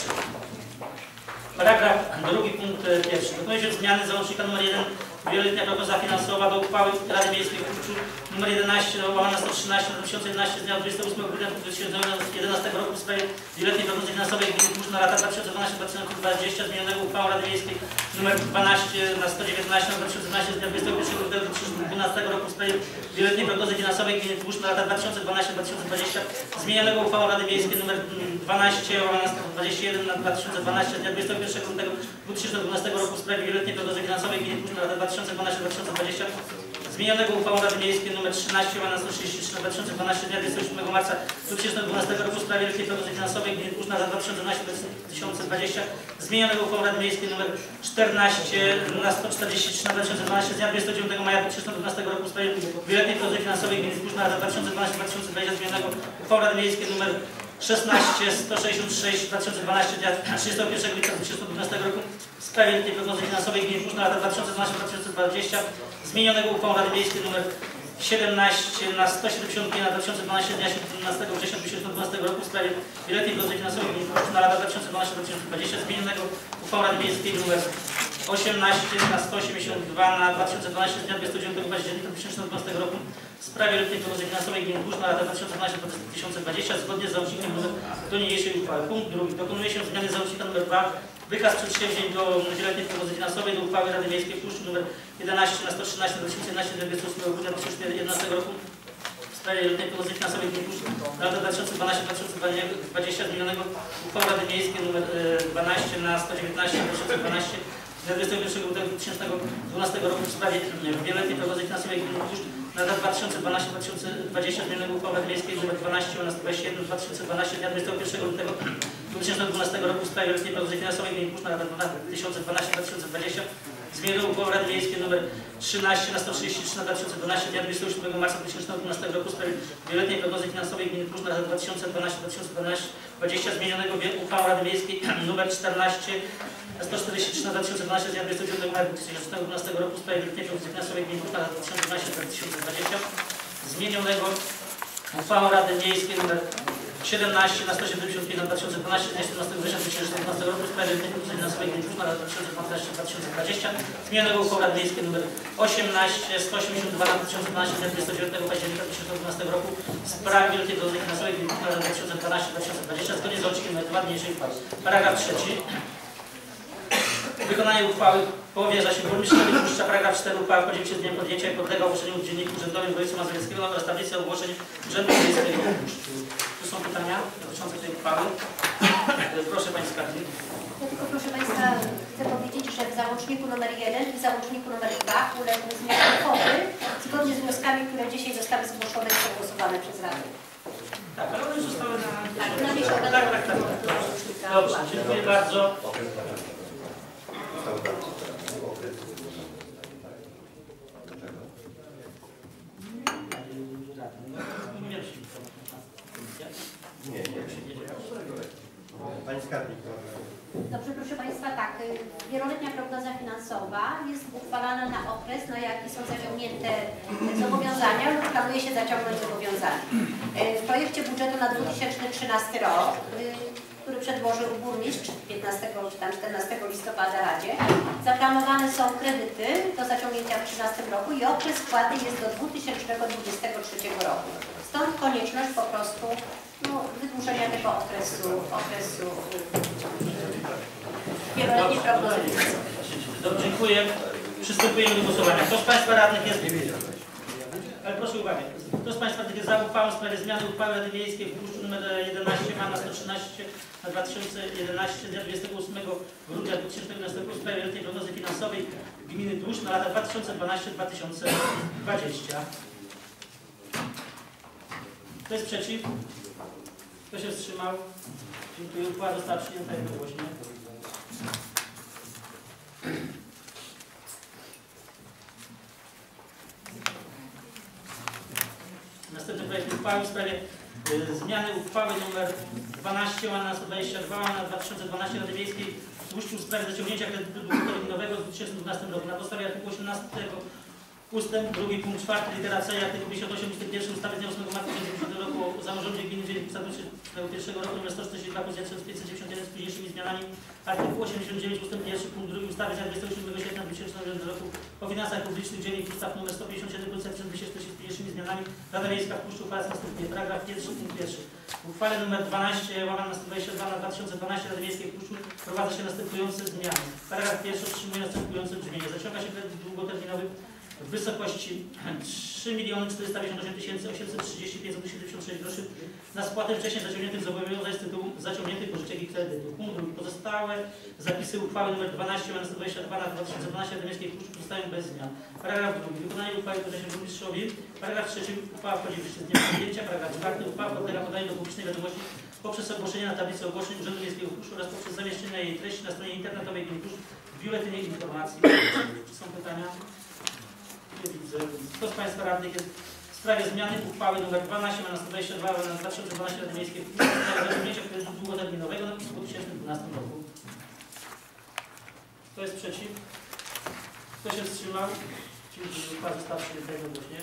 Paragraf drugi, punkt pierwszy. Dokonuje się zmiany załącznika nr 1 wieloletnia prognoza finansowa do uchwały Rady Miejskiej w Tłuszczu nr 11 łamane 113 na 2011 z dnia 28 grudnia 2011 roku w sprawie wieloletniej prognozy finansowej gminy Tłuszcz na lata 2012-2020 zmienionego uchwałą Rady Miejskiej nr 12 na 119 na 2012 z dnia 21 grudnia 2012 roku w sprawie wieloletniej prognozy finansowej gminy Tłuszcz na lata 2012-2020 zmienionego uchwałą Rady Miejskiej nr 12 łamane 121 na 2012 z dnia 21 grudnia 2012 roku w sprawie wieloletniej prognozy finansowej gminy Tłuszcz na lata 2012-2020 zmienionego uchwałą Rady Miejskiej nr 13 łamane 133 na 2012 dnia 27 marca 2012 roku w sprawie wieloletniej prognozy finansowej gminy Tłuszcz na lata 2012-2020 zmienionego uchwałą Rady Miejskiej nr 14 na 143 na 2012 z dnia 29 maja 2012 roku w sprawie wieloletniej prognozy finansowej gminy Tłuszcz na lata 2012-2020 zmienionego uchwałą Rady Miejskiej nr 16 166 2012 dnia 31 lipca 2012 roku w sprawie tej prognozy finansowej gminy Tłuszcz na lata 2012-2020 zmienionego uchwałą Rady Miejskiej nr 17 na 175 na 2012 dnia 17 września 2012 roku w sprawie wieloletniej prognozy finansowej gminy Tłuszcz na lata 2012-2020 zmienionego uchwałą Rady Miejskiej nr 18 na 182 na 2012 dnia 29 października 2012 roku w sprawie wieloletniej prognozy finansowej gminy Tłuszcz na lata 2012-2020 zgodnie z załącznikiem nr do niniejszej uchwały. Punkt drugi. Dokonuje się zmiany załącznika nr 2 Wykaz przedsięwzięć do wieloletniej prognozy finansowej do uchwały Rady Miejskiej w Puszczy nr 11 na 113 2011 28 grudnia 2011 roku w sprawie wieloletniej prognozy finansowej gminy Puszczy na lata 2012-2020 zmienionego uchwałą Rady Miejskiej nr 12 na 119 2012 dnia 21 lutego 2012 roku w sprawie wieloletniej prognozy finansowej gminy Puszczy na lata 2012-2020 zmienionego uchwałą Rady Miejskiej nr 12 na 121 2012 dnia 21 lutego 2012 roku w sprawie wieloletniej prognozy finansowej gminy Puszczy na lata 2012-2020 zmienionego uchwałą Rady Miejskiej nr 13 na 133 na 2012 dnia 27 marca 2012 roku w sprawie wieloletniej prognozy finansowej gminy Puszczy na lata 2012-2020 zmienionego uchwałą Rady Miejskiej nr 14 na 143 na 2012 dnia 29 marca 2012 roku w sprawie wieloletniej prognozy finansowej gminy Puszczy na lata 2012-2020 zmienionego uchwałą Rady Miejskiej nr 17 na 175 na 2012 dnia 17 września 2014 roku w sprawie prognozy finansowej gminy Puszczy na lata 2012-2020 zmienionego uchwałą Rady Miejskiej nr 18 182 na 2012 dnia 29 października 2012 roku w sprawie wieloletniej prognozy finansowej gminy Puszczy na lata 2012-2020 zgodnie z orzecznikiem najładniejszej uchwały. Paragraf 3. Wykonanie uchwały powierza się burmistrzowi Puszcza. Paragraf 4. Uchwała wchodzi się z dniem podjęcia i podlega ogłoszeniu w Dzienniku Urzędowym Województwa Mazowieckiego oraz tablicy ogłoszeń Urzędu Miejskiego w Puszczy. Tu są pytania dotyczące tej uchwały. Proszę Pani Skarbnik. Ja tylko proszę Państwa chcę powiedzieć, że w załączniku nr 1 i załączniku nr 2 uległy zmiany kwoty zgodnie z wnioskami, które dzisiaj zostały zgłoszone i przegłosowane przez Radę. Tak, ale one już zostały na... Tak. Dobrze, dziękuję bardzo. Nie. Pani Skarbnik. Dobrze, proszę Państwa, tak. Wieloletnia prognoza finansowa jest uchwalana na okres, na jaki są zaciągnięte zobowiązania lub planuje się zaciągnąć zobowiązania. W projekcie budżetu na 2013 rok, który przedłożył burmistrz 15 czy tam 14 listopada Radzie, zaplanowane są kredyty do zaciągnięcia w 2013 roku i okres spłaty jest do 2023 roku. Stąd konieczność po prostu wydłużenia tego okresu wieloletniej prognozy finansowej. Dobrze, dziękuję. Przystępujemy do głosowania. Kto z Państwa radnych jest... Ale proszę uwagi. Kto z Państwa radnych jest za uchwałą w sprawie zmiany uchwały Rady Miejskiej w Puszczu nr 11 na 113 na 2011 dnia 28 grudnia 2011 roku w sprawie wieloletniej prognozy finansowej gminy Puszcz na lata 2012-2020. Kto jest przeciw? Kto się wstrzymał? Dziękuję. Uchwała została przyjęta jednogłośnie. Następny projekt uchwały w sprawie zmiany uchwały nr 12 na 122 na 2012 Rady Miejskiej w Puszczu w sprawie zaciągnięcia kredytu długoterminowego w 2012 roku. Na podstawie artykułu 18 ustęp 2 punkt 4 litera C artykuł 58 ust. 1 ustawy z dnia 8 marca 1990 roku o zarządzie gminy w dzienniku statutowym 1 roku nr 142 591 z późniejszymi zmianami artykuł 89 ust. 1 punkt 2 ustawy z dnia 27 sierpnia 2009 roku o finansach publicznych dziennik ustaw nr 157 2040 z późniejszymi zmianami Rada Miejska w Puszczu uchwała następnie. Paragraf 1 punkt 1. W uchwale nr 12 łamane na 122 na 2012 Rady Miejskiej w Puszczu wprowadza się następujące zmiany. Paragraf 1 otrzymuje następujące brzmienie. Zaciąga się kredyt długoterminowy w wysokości 3 458 830 groszy na spłatę wcześniej zaciągniętych zobowiązań z tytułu zaciągniętych pożyczek i kredytów. Punkt drugi. Pozostałe zapisy uchwały nr 12 na 122 na 2012 Rady Miejskiej w Puszczu pozostają bez zmian. Paragraf drugi. Wykonanie uchwały podlega się burmistrzowi. Paragraf trzeci. Uchwała wchodzi w życie z dniem podjęcia. Paragraf czwarty. Uchwała podlega podaniu do publicznej wiadomości poprzez ogłoszenie na tablicy ogłoszeń Urzędu Miejskiego w Puszczu oraz poprzez zamieszczenie jej treści na stronie internetowej gminy Puszcz w biuletynie informacji. Czy są pytania? Nie widzę. Kto z Państwa radnych jest w sprawie zmiany uchwały nr 12 na 122 na 2012 Rady Miejskiej w sprawie zaciągnięcia kredytu długoterminowego w 2012 roku? Kto jest przeciw? Kto się wstrzymał? Czyli uchwała została przyjęta jednogłośnie.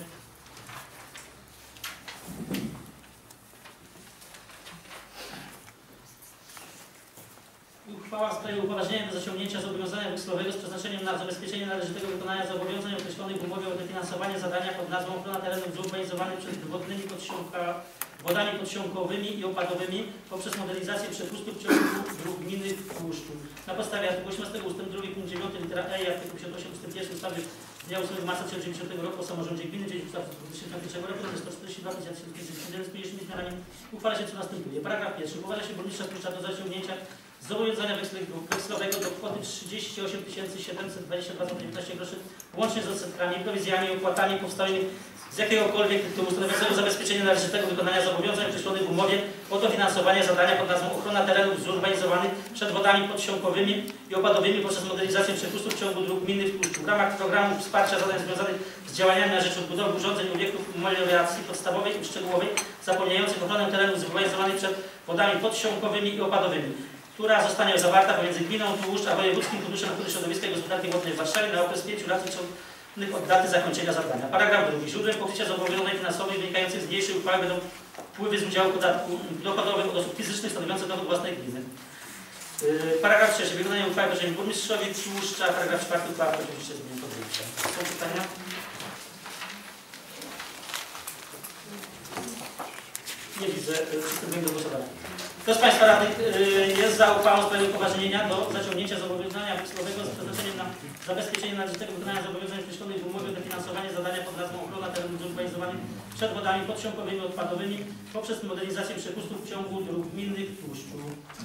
Uchwała w sprawie upoważnienia do zaciągnięcia zobowiązania wekslowego z przeznaczeniem na zabezpieczenie należytego wykonania zobowiązań określonych w umowie o dofinansowanie zadania pod nazwą ochrona terenów zurbanizowanych przed wodnymi. wodami podsiąkowymi i opadowymi poprzez modernizację przepustów w ciągu dróg gminy w Tłuszczu. Na podstawie art. 18 ust. 2 punkt 9 litera E i art. 58 ust. 1 ustawy z dnia 8 marca 1990 roku o samorządzie gminy, dzień ustawy z 2001 roku, nr 142 1551 z mniejszymi zmianami uchwala się co następuje. Paragraf pierwszy. Uważa się burmistrza Tłuszcza do zaciągnięcia zobowiązania wekslowego do kwoty 38 722,19 groszy łącznie z odsetkami, prowizjami i opłatami powstałymi z jakiegokolwiek tytułu stanowiącego zabezpieczenie należytego wykonania zobowiązań określonych w umowie o dofinansowanie zadania pod nazwą ochrona terenów zurbanizowanych przed wodami podsiąkowymi i opadowymi poprzez modernizację przepustów w ciągu dróg gminy w Tłuszczu w ramach programu wsparcia zadań związanych z działaniami na rzecz odbudowy urządzeń i obiektów melioracji podstawowej i szczegółowej zapewniających ochronę terenów zurbanizowanych przed wodami podsiąkowymi i opadowymi, która zostanie zawarta pomiędzy gminą Tłuszcz a Wojewódzkim Funduszem Ochrony Środowiska i Gospodarki Wodnej w Warszawie na okres 5 lat liczących od daty zakończenia zadania. Paragraf drugi. Źródłem pokrycia zobowiązań finansowych wynikających z niniejszej uchwały będą wpływy z udziału podatku dochodowego od osób fizycznych stanowiące dochód własnej gminy. Paragraf trzeci. Wykonanie uchwały wyrażenie burmistrzowi Tłuszcza. Paragraf czwarty. Uchwała oczywiście zmieni podjęcia. Są pytania? Nie widzę. Przystępujemy do głosowania. Kto z Państwa radnych jest za uchwałą w sprawie upoważnienia do zaciągnięcia zobowiązania wekslowego z przeznaczeniem na zabezpieczenie należytego wykonania zobowiązań określonych w umowie o dofinansowanie zadania pod nazwą ochrona terenów zurbanizowanych przed wodami podsiąkowymi i odpadowymi poprzez modernizację przepustów w ciągu dróg gminnych w Tłuszczu?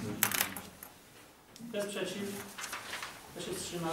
Kto jest przeciw? Kto się wstrzymał?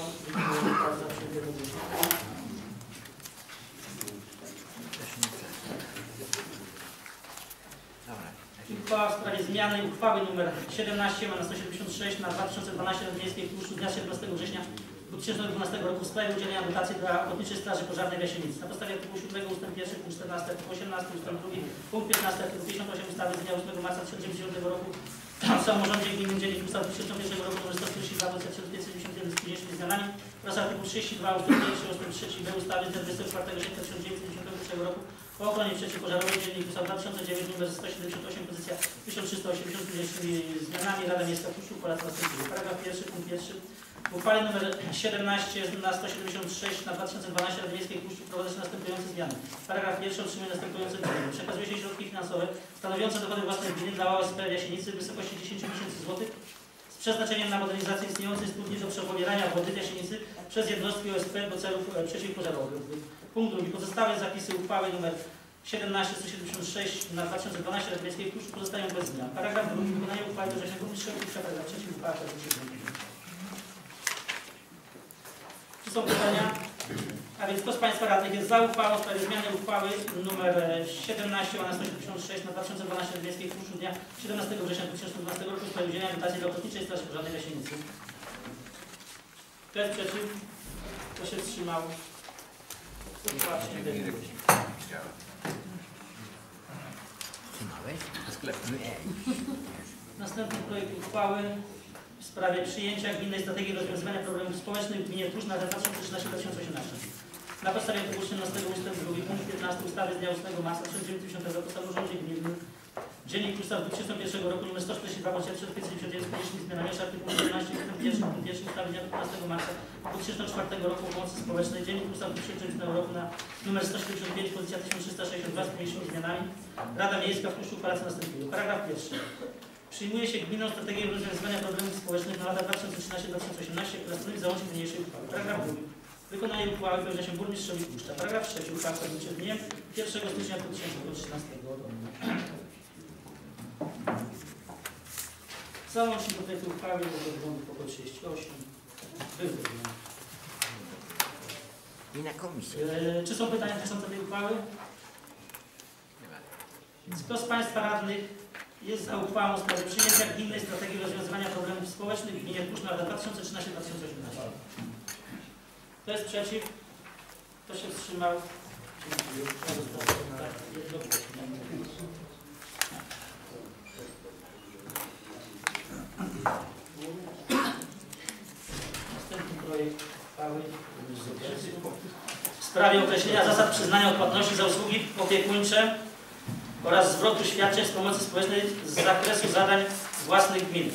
Uchwała w sprawie zmiany uchwały nr 17 na 176 na 2012 Rady Miejskiej w Tłuszczu dnia 17 września 2012 roku w sprawie udzielenia dotacji dla Ochotniczej Straży Pożarnej w Jasienicy. Na podstawie artykułu 7 ust. 1, punkt 14, artykuł 18 ust. 2, punkt 15, artykuł 58 ustawy z dnia 8 marca 1990 roku w samorządzie gminy Dziennik Ustawy 2001 roku nr 142 1591 z 30 zmianami oraz artykuł 32 ust. 1 ust. 3b ustawy z dnia 24 sierpnia 1991 roku o ochronie przeciwpożarowej, Dziennik Ustawy 2009 nr 178 pozycja 1380 z zmianami Rada Miejska w Tłuszczu oraz następuje. Paragraf pierwszy, punkt pierwszy. W uchwale nr 17 na 176 na 2012 Rady Miejskiej w Tłuszczu wprowadza się następujące zmiany. Paragraf pierwszy otrzymuje następujące brzmienie. Przekazuje się środki finansowe stanowiące dochody własnej gminy dla OSP w Jasienicy w wysokości 10 000 złotych z przeznaczeniem na modernizację istniejącej studni do przepływania wody w Jasienicy przez jednostki OSP do celów przeciwpożarowych. Punkt drugi. Pozostałe zapisy uchwały nr 1776 na 2012 Rady Miejskiej w Tłuszczu pozostają bez zmian. Paragraf drugi. Wykonanie uchwały do Rzecznika Burmistrza. Paragraf trzeci. Uchwała Czy są pytania? A więc kto z Państwa radnych jest za uchwałą w sprawie zmiany uchwały nr 17 na 176 na 2012 Rady Miejskiej w Tłuszczu dnia 17 września 2012 roku w sprawie udzielenia dotacji dla Ochotniczej Straży Pożarnej w Jasienicy? Kto jest przeciw? Kto się wstrzymał? Uchwała przyjęta. Następny projekt uchwały w sprawie przyjęcia gminnej strategii rozwiązywania problemów społecznych w gminie Tłuszcz na lata 2013-2018. Na podstawie artykułu 17 ust. 2 punkt 15 ustawy z dnia 8 marca 1990 roku o samorządzie gminnym, Dziennik Ustawy 2001 roku nr 142 1591 z koniecznymi zmianami artykułu 17 ust. 1 punkt 1 ustawy z dnia 15 marca 2004 roku o pomocy społecznej, Dziennik Ustawy 2000 roku na nr 175 pozycja 1362 z koniecznymi zmianami. Rada Miejska w Tłuszczu uchwala co następuje. Paragraf pierwszy. Przyjmuje się gminną strategię rozwiązywania problemów społecznych na lata 2013-2018, która stanowi załącznik niniejszej uchwały. Paragraf drugi. Wykonanie uchwały powierza się burmistrzowi Tłuszcza. Paragraf trzeci. Uchwała podjęcie dniem 1 stycznia 2013 roku. Załącznik do tej uchwały wygląda po 38. I na komisji. Czy są pytania dotyczące tej uchwały? Kto z Państwa radnych jest za uchwałą w sprawie przyjęcia gminnej strategii rozwiązywania problemów społecznych w gminie Tłuszcz na lata 2013-2018? Kto jest przeciw? Kto się wstrzymał? Następny projekt uchwały w sprawie określenia zasad przyznania odpłatności za usługi opiekuńcze oraz zwrotu świadczeń z pomocy społecznej z zakresu zadań własnych gmin.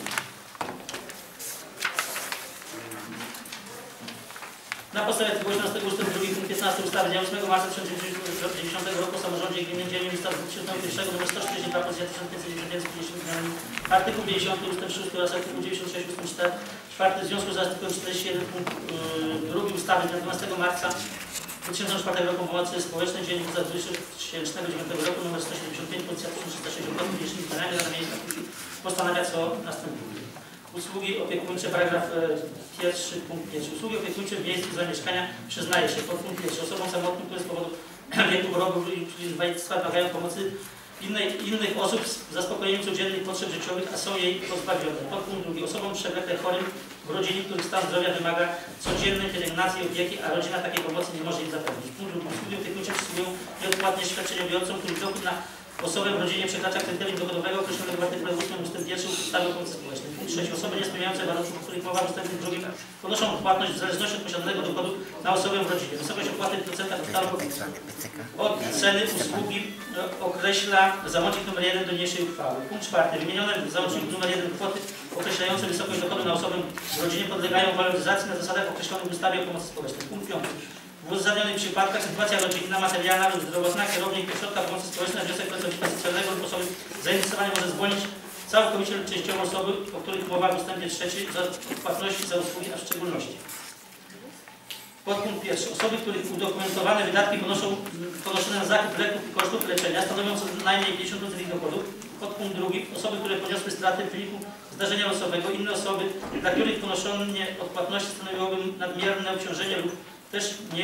Na podstawie artykułu 18 ust. 2 punkt 15 15 ustawy dnia 8 marca 1990 roku o samorządzie gminnym dziennym ustawy 2001 nr 142 pozycja 1591 artykuł 50 ust. 6 oraz artykuł 96 ust. 4 w związku z artykułem 41 punkt 2 ustawy dnia 12 marca 2004 roku o pomocy społecznej dziennik ustawy 2009 roku nr 175 pozycja 1360 publicznych zmianami Rada Miejska postanawia co następuje. Usługi opiekuńcze, paragraf 1, punkt 1. Usługi opiekuńcze w miejscu zamieszkania przyznaje się, podpunkt 1. Osobom samotnym, które z powodu wieku, choroby lub inwalidztwa wymagają pomocy innych osób z zaspokojeniem codziennych potrzeb życiowych, a są jej pozbawione. Podpunkt 2. Osobom przewlekle chorym w rodzinie, których stan zdrowia wymaga codziennej pielęgnacji i opieki, a rodzina takiej pomocy nie może im zapewnić. Punkt 2. Usługi opiekuńcze przysługują nieodpłatnie świadczeniobiorcom, których dochód na osobę w rodzinie przekracza kryterium dochodowego określonego w artykule 8 ust. 1 ustawy o pomocy społecznej. Punkt 3. Osoby niespełniające warunków, o których mowa w ustępie 2 ponoszą odpłatność w zależności od posiadanego dochodu na osobę w rodzinie. Wysokość opłaty w procentach od ceny usługi określa załącznik nr 1 do niniejszej uchwały. Punkt 4. Wymienione w załączniku nr 1 kwoty określające wysokość dochodu na osobę w rodzinie podlegają waloryzacji na zasadach określonych w ustawie o pomocy społecznej. Punkt 5. W uzasadnionych przypadkach sytuacja rodzinna, materialna lub zdrowotna kierownik ośrodka pomocy społecznej na wniosek pracownika socjalnego lub osoby zainteresowanej może zwolnić całkowicie lub częściowo osoby, o których mowa w ustępie 3 za odpłatności za usługi, a w szczególności. Podpunkt 1. Osoby, których udokumentowane wydatki ponoszone na zakup leków i kosztów leczenia stanowią co najmniej 50% ich dochodów. Podpunkt 2. Osoby, które poniosły straty w wyniku zdarzenia losowego, inne osoby, dla których ponoszenie odpłatności stanowiłoby nadmierne obciążenie lub też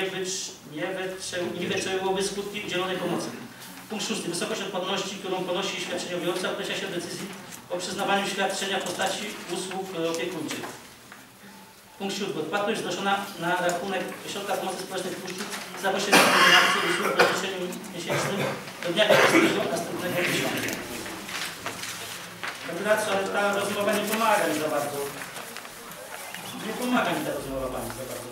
nie wyczerpyłoby skutki udzielonej pomocy. Punkt 6. Wysokość odpłatności, którą ponosi świadczeniobiorca, określa się w decyzji o przyznawaniu świadczenia w postaci usług opiekuńczych. Punkt 7. Odpłatność znoszona na rachunek Ośrodka Pomocy Społecznej w Puszczu za pośrednictwem wykonawcy usług w rozliczeniu miesięcznym do dnia 15 następnego miesiąca. Gratulacje, ale ta rozmowa nie pomaga mi za bardzo. Nie pomaga mi ta rozmowa Pani za bardzo.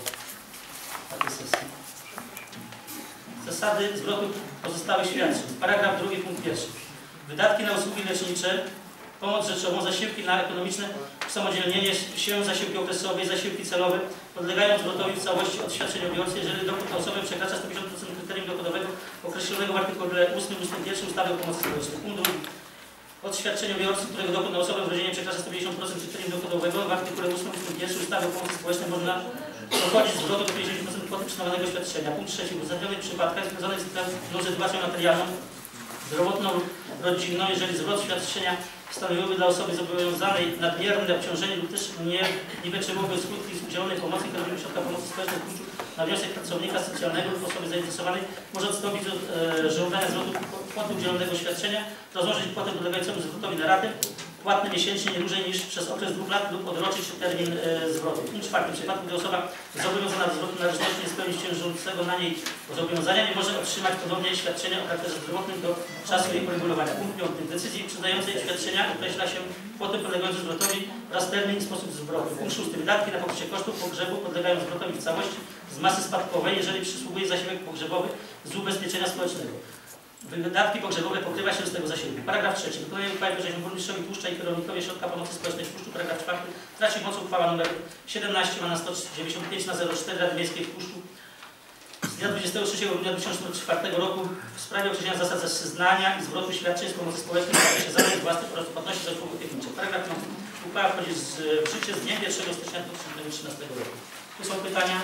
Zasady zwrotu pozostałych świadczeń. Paragraf 2, punkt 1. Wydatki na usługi lecznicze, pomoc rzeczową, zasiłki na ekonomiczne usamodzielnienie się, zasiłki okresowe i zasiłki celowe podlegają zwrotowi w całości od świadczeniobiorcy, jeżeli dochód na osobę przekracza 150% kryterium dochodowego określonego w artykule 8 ust. 1 ustawy o pomocy społecznej. Punkt 2. Od świadczeniobiorcy, którego dochód na osobę w rodzinie przekracza 150% kryterium dochodowego w artykule 8 ust. 1 ustawy o pomocy społecznej można dochodzić zwrotu do 50% kwoty przyznawanego świadczenia. Punkt 3. W uzasadnionych przypadkach związanych z sytuacją materialną, zdrowotną lub rodzinną, jeżeli zwrot świadczenia stanowiłby dla osoby zobowiązanej nadmierne obciążenie lub też nie wyczerpyłoby skutki z udzielonej pomocy, kierownik Ośrodka Pomocy Społecznej w Puszczu na wniosek pracownika socjalnego lub osoby zainteresowanej może odstąpić od żądania zwrotu kwoty udzielonego świadczenia, rozłożyć kwotę podlegającą zwrotowi na ratę płatne miesięcznie nie dłużej niż przez okres 2 lat lub odroczyć termin zwrotu. Punkt 4. W przypadku, gdy osoba zobowiązana do zwrotu należności nie spełni ciążącego na niej zobowiązania, nie może otrzymać ponownie świadczenia o charakterze zdrowotnym do czasu jej uregulowania. Punkt 5. W decyzji przyznającej świadczenia określa się kwotę podlegającą zwrotowi oraz termin i sposób zwrotu. Punkt 6. Wydatki na pokrycie kosztów pogrzebu podlegają zwrotowi w całości z masy spadkowej, jeżeli przysługuje zasiłek pogrzebowy z ubezpieczenia społecznego. Wydatki pogrzebowe pokrywa się z tego zasiłku. Paragraf 3. Wykonuje uchwałę wyraźnie burmistrzowi Puszcza i kierownikowi Ośrodka Pomocy Społecznej w Puszczu. Paragraf 4. Traci moc uchwała nr 17 na 195 na 04 Rady Miejskiej w Puszczu z dnia 23 grudnia 2004 roku w sprawie określenia zasad zasyznania i zwrotu świadczeń z pomocy społecznej w zakresie zadań własnych oraz płatności za usługi opiekuńcze. Paragraf 5. Uchwała wchodzi w życie z dnia 1 stycznia 2013 roku. Tu są pytania.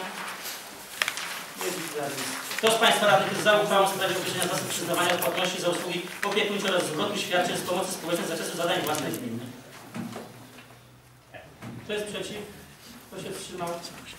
Kto z Państwa radnych jest za uchwałą w sprawie określenia zasad przyznawania odpłatności za usługi opiekuńcze oraz zwrotu świadczeń z pomocy społecznej z zakresu zadań własnych gminy? Kto jest przeciw? Kto się wstrzymał?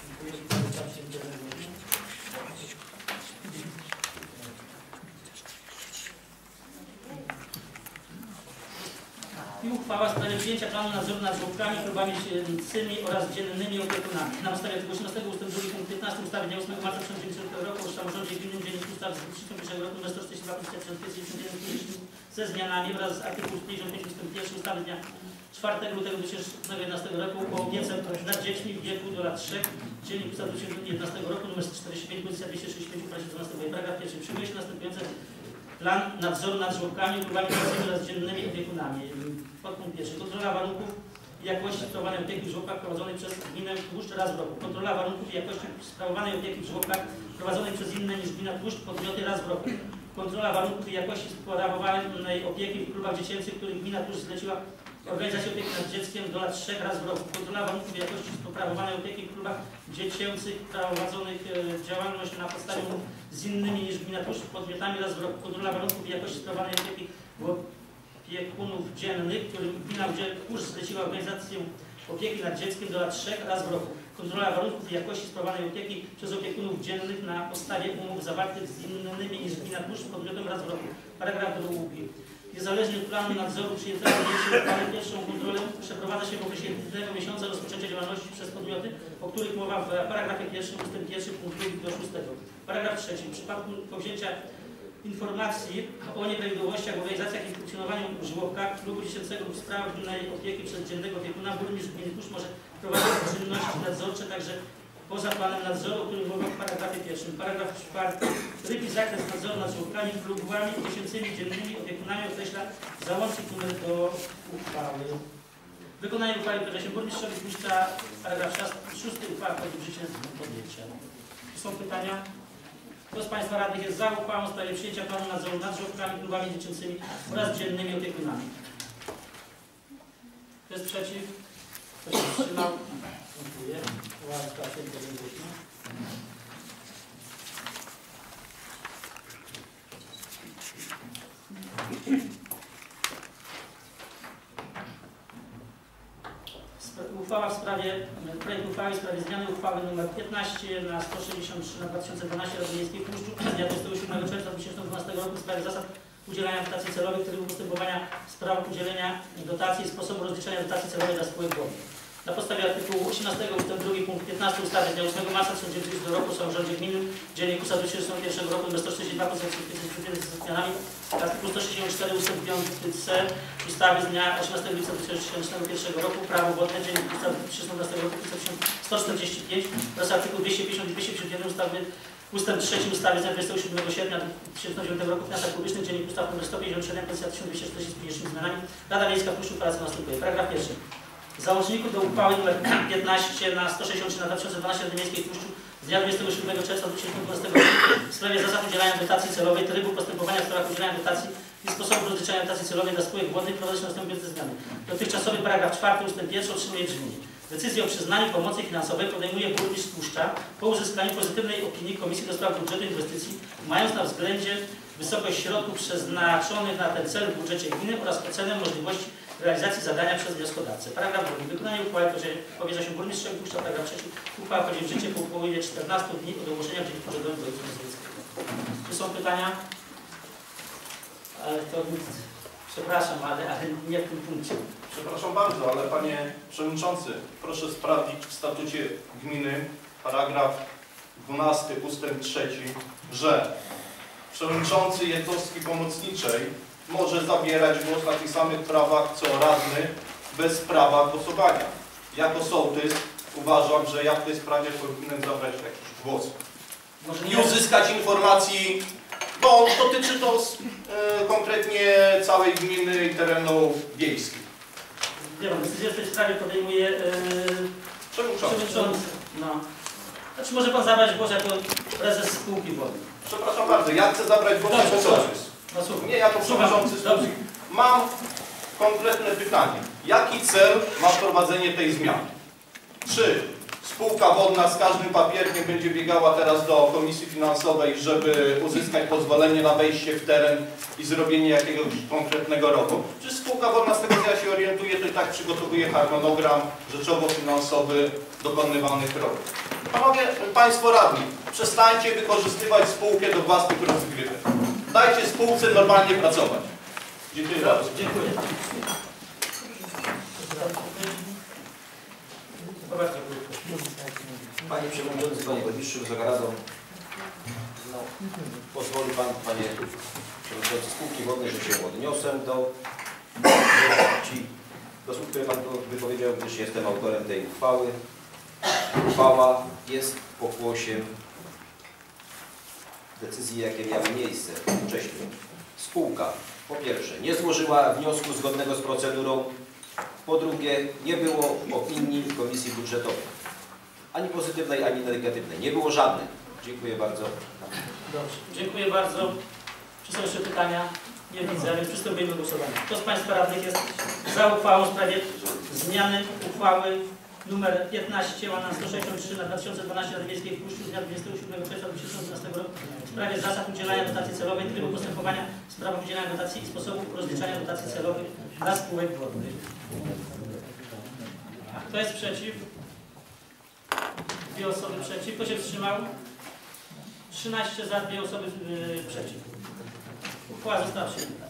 I uchwała w sprawie przyjęcia planu nadzoru nad żłobkami, klubami dziecięcymi oraz dziennymi opiekunami. Na podstawie art. 18 ust. 2 punkt 15 ustawy dnia 8 marca 1990 roku o samorządzie gminnym dziennik ustawy z 2001 roku nr 142 ze zmianami oraz artykuł 55 ust. 1 ustawy dnia 4 lutego 2011 roku o opiece nad dziećmi w wieku do lat 3, dziennik ustawy 2011 roku nr 145 pozycja 265 w prasie 12. Paragraf 1. Przyjmuje się następujące plan nadzoru nad żłobkami, klubami dziecięcymi oraz dziennymi opiekunami. Podpunkt 1. Kontrola warunków i jakości sprawowania opieki w żłobkach prowadzonej przez gminę Tłuszcz raz w roku. Kontrola warunków i jakości sprawowanej opieki w żłobkach prowadzonej przez inne niż gmina Tłuszcz podmioty raz w roku. Kontrola warunków i jakości sprawowanej opieki w klubach dziecięcych, których gmina Tłuszcz zleciła organizację opieki nad dzieckiem do lat 3 raz w roku. Kontrola warunków i jakości sprawowanej opieki w klubach dziecięcych prowadzonych działalność na podstawie umów z innymi niż gmina Tłuszcz podmiotami raz w roku. Kontrola warunków i jakości sprawowanej opieki opiekunów dziennych, którym gmina Tłuszcz zleciła organizację opieki nad dzieckiem do lat 3 raz w roku. Kontrola warunków i jakości sprawowanej opieki przez opiekunów dziennych na podstawie umów zawartych z innymi niż gmina Tłuszcz podmiotem raz w roku. Paragraf 2. Niezależnie od planu nadzoru przyjętego w pierwszą kontrolę przeprowadza się w okresie jednego miesiąca rozpoczęcia działalności przez podmioty, o których mowa w paragrafie 1 ust. 1 punkt 2 do 6. Paragraf 3. W przypadku powzięcia informacji o nieprawidłowościach w organizacjach i funkcjonowaniu żłobka, klubu dziecięcego lub sprawnej opieki przez dziennego opiekuna, burmistrz gminy Tłuszcz może prowadzić czynności nadzorcze także poza planem nadzoru, o którym mowa w paragrafie 1. Paragraf 4. Tryb i zakres nadzoru nad żłobkami, klubami dziecięcymi, dziennymi opiekunami określa załącznik numer do uchwały. Wykonanie uchwały powierza się burmistrzowi Tłuszcza. Paragraf 6. Uchwała wchodzi w życie z dniem podjęcia. Są pytania? Kto z Państwa radnych jest za uchwałą w sprawie przyjęcia planu nadzoru nad żłobkami, klubami dziecięcymi oraz dziennymi opiekunami? Kto jest przeciw? Kto się wstrzymał? Dziękuję. Uchwała została przyjęta jednogłośnie. Projekt uchwały w sprawie zmiany uchwały nr 15 na 163 na 2012 Rady Miejskiej w Tłuszczu z dnia 27 czerwca 2012 roku w sprawie zasad udzielania dotacji celowych, trybu postępowania w sprawach udzielenia dotacji i sposobu rozliczania dotacji celowej dla spółek wodnych. Na podstawie artykułu 18 ust. 2 punkt 15 ustawy z dnia 8 marca 1990 roku o samorządzie gminnym, dziennik ustawy 2001 roku nr 142 z zmianami, artykuł 164 ust. 5c ustawy z dnia 18 lipca 2001 roku Prawo wodne, dziennik ustawy 2012 roku 145 oraz artykuł 250 i 251 ustawy ustęp 3 ustawy z dnia 27 sierpnia 2009 roku Finansach Publicznych, dziennik ustaw nr 157 1240 z zmianami. Rada Miejska Tłuszcz uchwala co następuje. Paragraf 1. W załączniku do uchwały nr 15 na 163 na 2012 Rady Miejskiej Tłuszczu z dnia 27 czerwca 2012 roku w sprawie zasad udzielania dotacji celowej, trybu postępowania w sprawach udzielania dotacji i sposobu rozliczania dotacji celowej dla spółek wodnych prowadzi się następujące zmiany. Dotychczasowy paragraf 4 ust. 1 otrzymuje brzmienie. Decyzję o przyznaniu pomocy finansowej podejmuje burmistrz Tłuszcza po uzyskaniu pozytywnej opinii Komisji do Spraw Budżetu i Inwestycji, mając na względzie wysokość środków przeznaczonych na ten cel w budżecie gminy oraz ocenę możliwości realizacji zadania przez wnioskodawcę. Paragraf 2. Wykonanie uchwały powierza się burmistrzowi Tłuszcza. Paragraf 3. Uchwała wchodzi w życie po upływie 14 dni od ogłoszenia w Dzienniku Urzędowym Województwa Mazowieckiego. Czy są pytania? Ale to przepraszam, ale nie w tym punkcie. Przepraszam bardzo, ale Panie Przewodniczący, proszę sprawdzić w statucie gminy, paragraf 12 ustęp 3, że przewodniczący jednostki pomocniczej może zabierać głos na tych samych prawach co radny bez prawa głosowania. Jako sołtys uważam, że ja w tej sprawie powinienem zabrać jakiś głos i uzyskać informacji, bo dotyczy to konkretnie całej gminy i terenów wiejskich. Nie wiem, decyzję w tej sprawie podejmuje przewodniczący. No. Znaczy może Pan zabrać głos jako prezes spółki wodnej. Przepraszam bardzo, ja chcę zabrać głos jako sołtys. Nie jako przewodniczący spółki. Mam konkretne pytanie. Jaki cel ma wprowadzenie tej zmiany? Czy spółka wodna z każdym papierkiem będzie biegała teraz do Komisji Finansowej, żeby uzyskać pozwolenie na wejście w teren i zrobienie jakiegoś konkretnego roku? Czy spółka wodna, z tego co ja się orientuję, to i tak przygotowuje harmonogram rzeczowo-finansowy dokonywanych kroków? Panowie, Państwo radni, przestańcie wykorzystywać spółkę do własnych rozgrywek. Dajcie spółce normalnie pracować. Dziękuję bardzo. Dziękuję. Panie Przewodniczący, Panie Burmistrzu, Wysoka Rado, pozwoli Pan, Panie Przewodniczący Spółki Wodnej, że się odniosę do słów, które Pan wypowiedział, gdyż jestem autorem tej uchwały. Uchwała jest pokłosiem decyzji, jakie miały miejsce wcześniej. Spółka, po pierwsze, nie złożyła wniosku zgodnego z procedurą w Po drugie, nie było opinii Komisji Budżetowej. Ani pozytywnej, ani negatywnej. Nie było żadnej. Dziękuję bardzo. Dobrze, dziękuję bardzo. Czy są jeszcze pytania? Nie widzę, więc przystąpimy do głosowania. Kto z Państwa radnych jest za uchwałą w sprawie zmiany uchwały nr 15 łamane 163 na 2012 Rady Miejskiej w Puszczu z dnia 27 czerwca 2012 roku w sprawie zasad udzielania dotacji celowej, trybu postępowania w sprawach udzielania dotacji i sposobu rozliczania dotacji celowych dla spółek wodnych. Kto jest przeciw? 2 osoby przeciw. Kto się wstrzymał? 13 za, 2 osoby przeciw. Uchwała została przyjęta.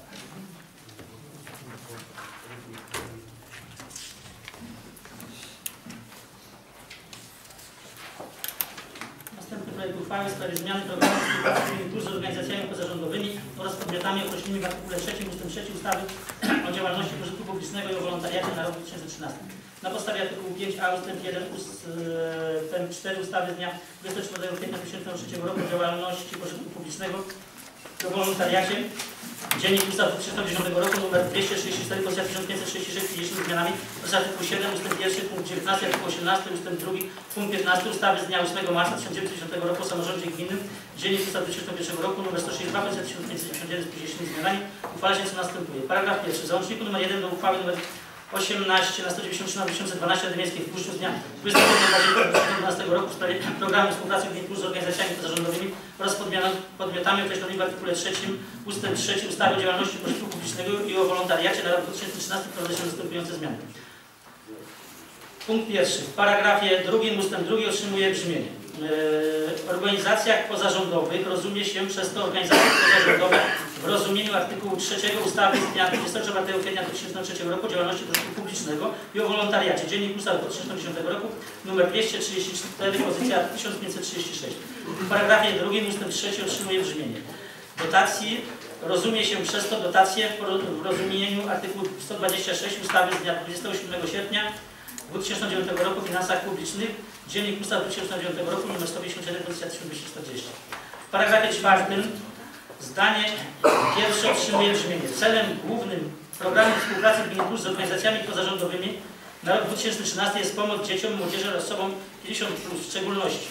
Następny projekt uchwały w sprawie zmiany programu współpracy z organizacjami pozarządowymi oraz podmiotami określonymi w artykule 3 ust. 3 ustawy o działalności pożytku publicznego i o wolontariacie na rok 2013. Na podstawie artykułu 5a ust. 1 ust. 4 ustawy z dnia 24 kwietnia 2003 roku o działalności pożytku publicznego i o wolontariacie, Dziennik Ustaw 2010 roku nr 234 pozycja 1566 50 zmianami oraz artykuł 7 ust. 1 punkt 19, artykuł 18 ust. 2 punkt 15 ustawy z dnia 8 marca 1910 roku o samorządzie gminnym, Dziennik Ustaw 2001 roku nr 162 pozycja 1591 z 50 zmianami uchwala się co następuje. Paragraf 1. W załączniku nr 1 do uchwały nr 18 na 193 na 2012 Rady Miejskiej w Puszczu z dnia 25 2012 roku w sprawie programu współpracy gmin plus z organizacjami pozarządowymi oraz podmiotami określonymi w artykule 3 ust. 3 ustawy o działalności pożytku publicznego i o wolontariacie na rok 2013 wprowadza się następujące zmiany. Punkt 1. W paragrafie 2 ust. 2 otrzymuje brzmienie. W organizacjach pozarządowych rozumie się przez to organizacje pozarządowe w rozumieniu artykułu 3 ustawy z dnia 24 kwietnia 2003 roku o działalności pożytku publicznego i o wolontariacie. Dziennik Ustaw 2010 roku nr 234 pozycja 1536. W paragrafie 2 ust. 3 otrzymuje brzmienie. Dotacji rozumie się przez to dotacje w rozumieniu artykułu 126 ustawy z dnia 27 sierpnia 2009 roku o finansach publicznych, Dziennik Ustaw 2009 roku nr 157 pozycja 1240. W paragrafie 4 zdanie pierwsze otrzymuje brzmienie. Celem głównym programu współpracy gmin plus z organizacjami pozarządowymi na rok 2013 jest pomoc dzieciom, młodzieży oraz osobom 50+, w szczególności.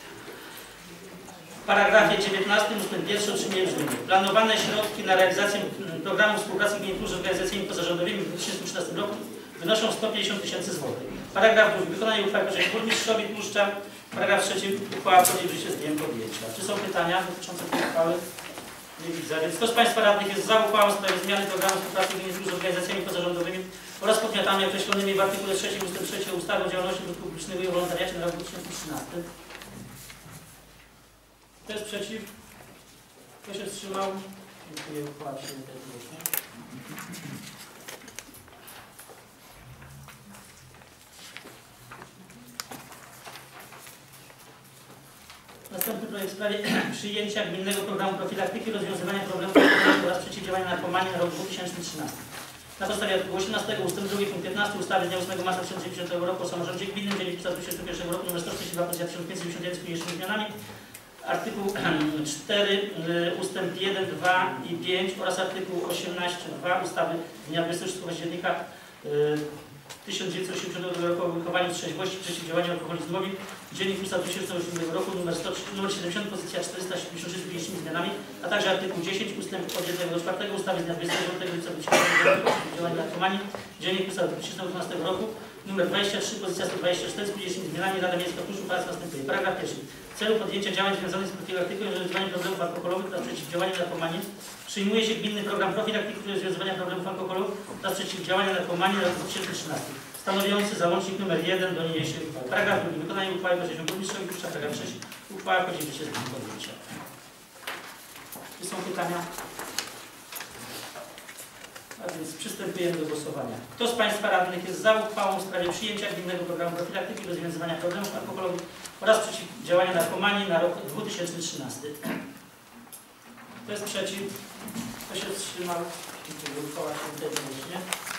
W paragrafie 19 ust. 1 otrzymuje brzmienie. Planowane środki na realizację programu współpracy gmin plus z organizacjami pozarządowymi w 2013 roku wynoszą 150 000 złotych. Paragraf 2. Wykonanie uchwały pożegnania burmistrzowi Puszcza. Paragraf 3. Uchwała wchodzi w życie z dniem podjęcia. Czy są pytania dotyczące tej uchwały? Nie widzę. Więc kto z Państwa radnych jest za uchwałą w sprawie zmiany programu współpracy gmin z organizacjami pozarządowymi oraz podmiotami określonymi w artykule 3 ust. 3 ustawy o działalności pożytku publicznego i o wolontariacie na rok 2013? Kto jest przeciw? Kto się wstrzymał? Dziękuję. Uchwała przyjęta. Następny projekt w sprawie przyjęcia gminnego programu profilaktyki, rozwiązywania problemów oraz przeciwdziałania narkomanii na rok 2013. Na podstawie artykułu 18 ust. 2 punkt 15 ustawy z dnia 8 marca 2010 roku o samorządzie gminnym, Dziennik Ustaw 2001 roku nr 142 pozycja 1591 z 50 zmianami, artykuł 4 ust. 1, 2 i 5 oraz artykuł 18.2 ustawy z dnia 26 października 1980 roku o wychowaniu trzeźwości, przeciwdziałaniu alkoholizmowi, Dziennik Ustaw 2008 roku nr 70 pozycja 476 z 50 zmianami, a także artykuł 10 ust. od 1 do 4 ustawy z dnia 29 lipca 2008 roku o przeciwdziałaniu narkomanii, Dziennik Ustaw 2012 roku nr 23 pozycja 124 z 50 zmianami. Rada Miejska Puszczu uchwała następuje. Paragraf 1. W celu podjęcia działań związanych z profilaktyką i rozwiązywaniem problemów alkoholowych oraz przeciwdziałaniem narkomanii przyjmuje się gminny program profilaktyki i rozwiązywania problemów alkoholowych oraz przeciwdziałania narkomanii na rok 2013, stanowiący załącznik nr 1 do niniejszej uchwały. Paragraf 2. Wykonanie uchwały pożegnania burmistrzowi Puszcza. Paragraf 3. Uchwała wchodzi w życie z dniem podjęcia. Czy są pytania? A więc przystępujemy do głosowania. Kto z Państwa radnych jest za uchwałą w sprawie przyjęcia gminnego programu profilaktyki i rozwiązywania problemów alkoholowych oraz przeciwdziałania narkomanii na rok 2013? Kto jest przeciw? Kto się wstrzymał? Uchwała się jednogłośnie.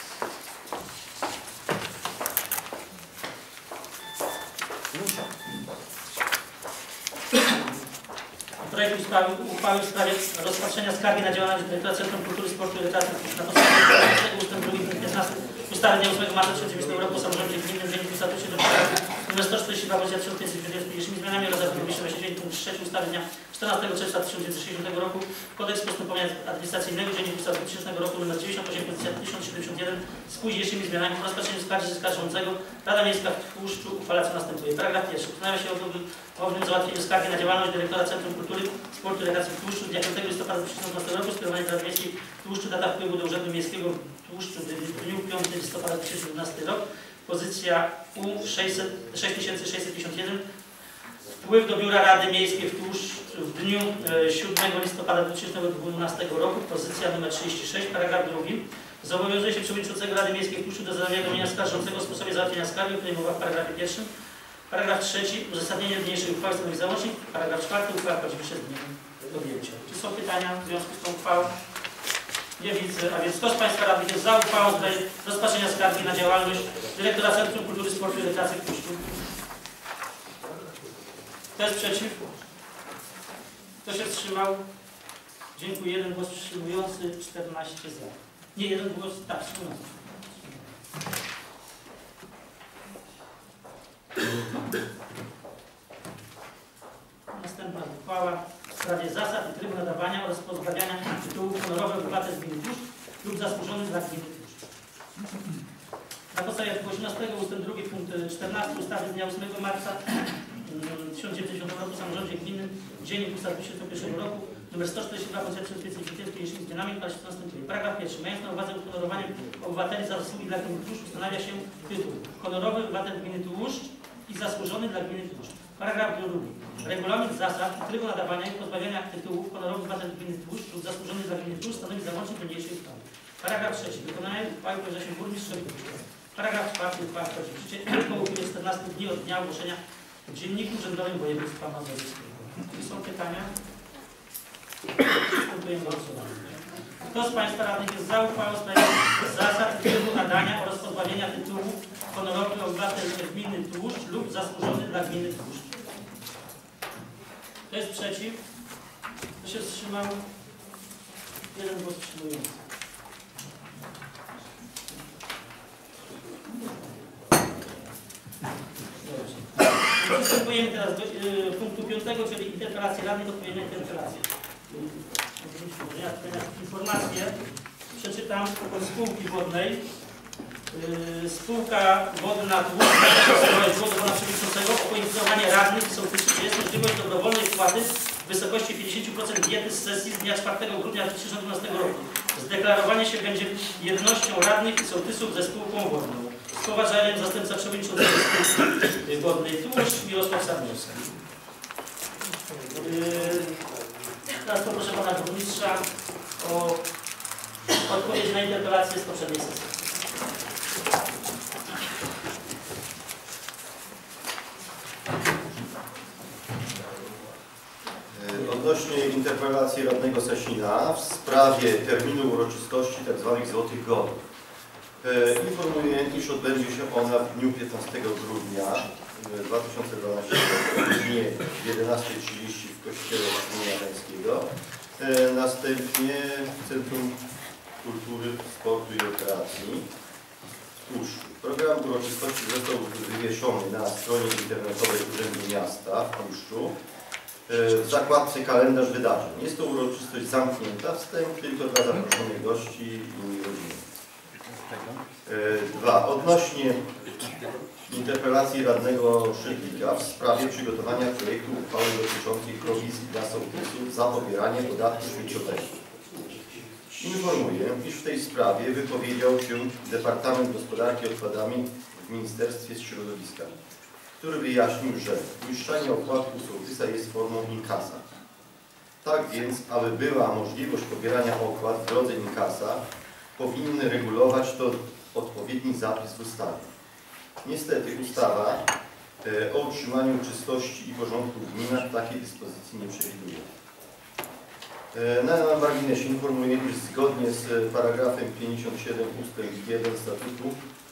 Projekt uchwały w sprawie rozpatrzenia skargi na działalność Dyrektora Centrum Kultury, Sportu i Rekreacji na podstawie ust. 2 punkt 15 ustawy ustawy dnia 8 marca 2009 roku o samorządzie gminnym w wyniku statucie do nr 142 1520 zmianami oraz artykułu 29 punkt 3 ustawy dnia 14 czerwca 1960 roku Kodeks postępowania administracyjnego w wyniku ustawy 2000 roku nr 98 1071 z późniejszymi zmianami po rozpatrzeniu skargi skarżącego Rada Miejska w Tłuszczu uchwala co następuje. Paragraf pierwszy. Ustanawia się o załatwieniu skargi na działalność dyrektora Centrum Kultury, Sportu i Rekreacji w Tłuszczu dnia 5 listopada 2012 roku skierowanie do Rady Miejskiej w Tłuszczu, data wpływu do Urzędu Miejskiego w Tłuszczu w dniu 5 listopada 2012 rok. Pozycja U 6651. Wpływ do Biura Rady Miejskiej w Tłuszczu w dniu 7 listopada 2012 roku. Pozycja nr 36. Paragraf drugi. Zobowiązuje się przewodniczącego Rady Miejskiej w Tłuszczu do zawiadomienia skarżącego o sposobie załatwienia skargi, o której mowa w paragrafie pierwszym. Paragraf trzeci. Uzasadnienie niniejszej uchwały stanowi załącznik. Paragraf czwarty. Uchwała wchodzi w życie z dniem podjęcia. Czy są pytania w związku z tą uchwałą? Nie widzę, a więc kto z Państwa radnych jest za uchwałą w sprawie rozpatrzenia skargi na działalność dyrektora Centrum Kultury, Sportu i Rekreacji w Tłuszczu? Kto jest przeciw? Kto się wstrzymał? Dziękuję. Jeden głos wstrzymujący, 14 za. Nie, jeden głos, tak, wstrzymujący. Następna uchwała w sprawie zasad i trybu nadawania oraz pozbawiania tytułów honorowych obywateli gminy Tłuszcz lub zasłużonych dla gminy Tłuszcz. Na podstawie artykułu 18 ust. 2 punkt 14 ustawy z dnia 8 marca 1990 roku o samorządzie gminnym Dziennik Ustaw 2001 roku nr 142 1520 zmianami uchwala się co następuje. Paragraf pierwszy. Mając na uwadze uhonorowanie obywateli za zasługi dla gminy Tłuszcz ustanawia się tytuł honorowy obywatel gminy Tłuszcz i zasłużony dla gminy Tłuszcz. Paragraf drugi. Regulamin zasad i trybu nadawania i pozbawiania tytułów honorowych obywatel gminy Tłuszcz lub zasłużony dla gminy Tłuszcz stanowi załącznik do niniejszej uchwały. Paragraf trzeci. Wykonanie uchwały powierza się burmistrzowi Tłuszcza. Paragraf czwarty. Uchwała wchodzi w życie tylko upłynie 14 dni od dnia ogłoszenia w Dzienniku Urzędowym Województwa Mazowieckiego. Czy są pytania? Przystępujemy do głosowania. Kto z Państwa radnych jest za uchwałą w sprawie zasad i trybu nadania oraz pozbawienia tytułów honorowych obywatel gminy Tłuszcz lub zasłużony dla gminy Tłuszcz? Kto jest przeciw? Kto się wstrzymał? Jeden głos wstrzymujący. Przystępujemy teraz do punktu 5, czyli interpelacji radnych, odpowiedzi na interpelację. Informację przeczytam o spółki wodnej. Spółka wodna Tłuszcz do pana przewodniczącego o poinformowanie radnych i sołtysów, że jest możliwość dobrowolnej wpłaty w wysokości 50% diety z sesji z dnia 4 grudnia 2012 roku. Zdeklarowanie się będzie jednością radnych i sołtysów ze spółką wodną. Z poważaniem zastępca przewodniczącego spółki wodnej Tłuszcz Mirosław Sarnowski. Teraz poproszę pana burmistrza o odpowiedź na interpelację z poprzedniej sesji. Odnośnie interpelacji radnego Sasina w sprawie terminu uroczystości tzw. Złotych Godów. Informuję, iż odbędzie się ona w dniu 15 grudnia 2012 roku o godzinie 11:30 w Kościele Jańskiego. Następnie w Centrum Kultury, Sportu i Rekreacji w Tłuszczu. Program uroczystości został wywieszony na stronie internetowej Urzędu Miasta w Tłuszczu w zakładce kalendarz wydarzeń. Jest to uroczystość zamknięta, wstęp tylko dla zaproszonych gości i rodziny. 2. Odnośnie interpelacji radnego Szydlika w sprawie przygotowania projektu uchwały dotyczącej prowizji dla sołtysów za pobieranie podatku śmieciowego. Informuję, iż w tej sprawie wypowiedział się Departament Gospodarki Odpadami w Ministerstwie Środowiska, który wyjaśnił, że uiszczanie opłatku sołtysa jest formą inkasa. Tak więc, aby była możliwość pobierania opłat w drodze inkasa, powinny regulować to odpowiedni zapis w ustawie. Niestety ustawa o utrzymaniu czystości i porządku w gminach takiej dyspozycji nie przewiduje. Na marginesie informuję, iż zgodnie z paragrafem 57 ust. 1 statutu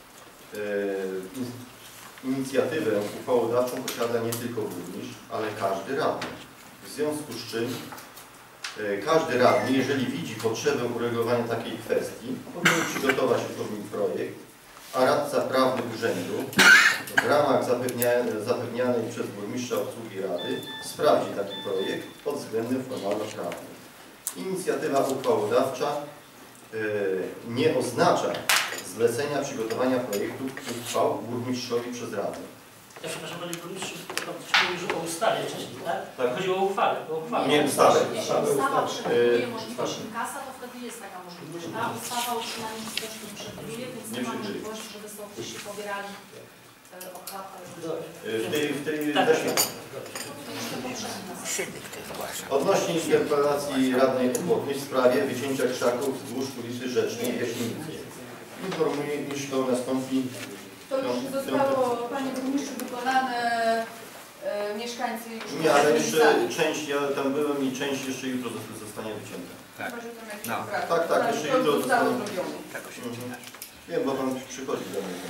inicjatywę uchwałodawczą posiada nie tylko burmistrz, ale każdy radny. W związku z czym każdy radny, jeżeli widzi potrzebę uregulowania takiej kwestii, powinien przygotować odpowiedni projekt radca prawny urzędu w ramach zapewnianej przez burmistrza obsługi rady sprawdzi taki projekt pod względem formalno-prawnym. Inicjatywa uchwałodawcza nie oznacza zlecenia przygotowania projektów uchwał burmistrzowi przez radę. Ja przepraszam, panie burmistrzu, mówił o ustawie wcześniej, tak? Tak. Chodziło o uchwałę. Nie ustawę. Jeśli ustawa przewiduje możliwość inkasa, to wtedy jest taka możliwość. Ta ustawa utrzymania możliwości nie przewiduje, więc nie ma możliwości, żeby sołtysi pobierali opłatę. Odnośnie interpelacji radnej Obwodnej w sprawie wycięcia krzaków wzdłuż ulicy Rzecznej w Jaśnicy. Informuję, iż to nastąpi... To już zostało, panie burmistrzu, wykonane, mieszkańcy już... Nie, ale jeszcze część, ja tam byłem i część jeszcze jutro zostanie wycięta. Tak, tak, jeszcze jutro zostało zostanie... zrobione. Wiem, bo pan przychodzi do mnie.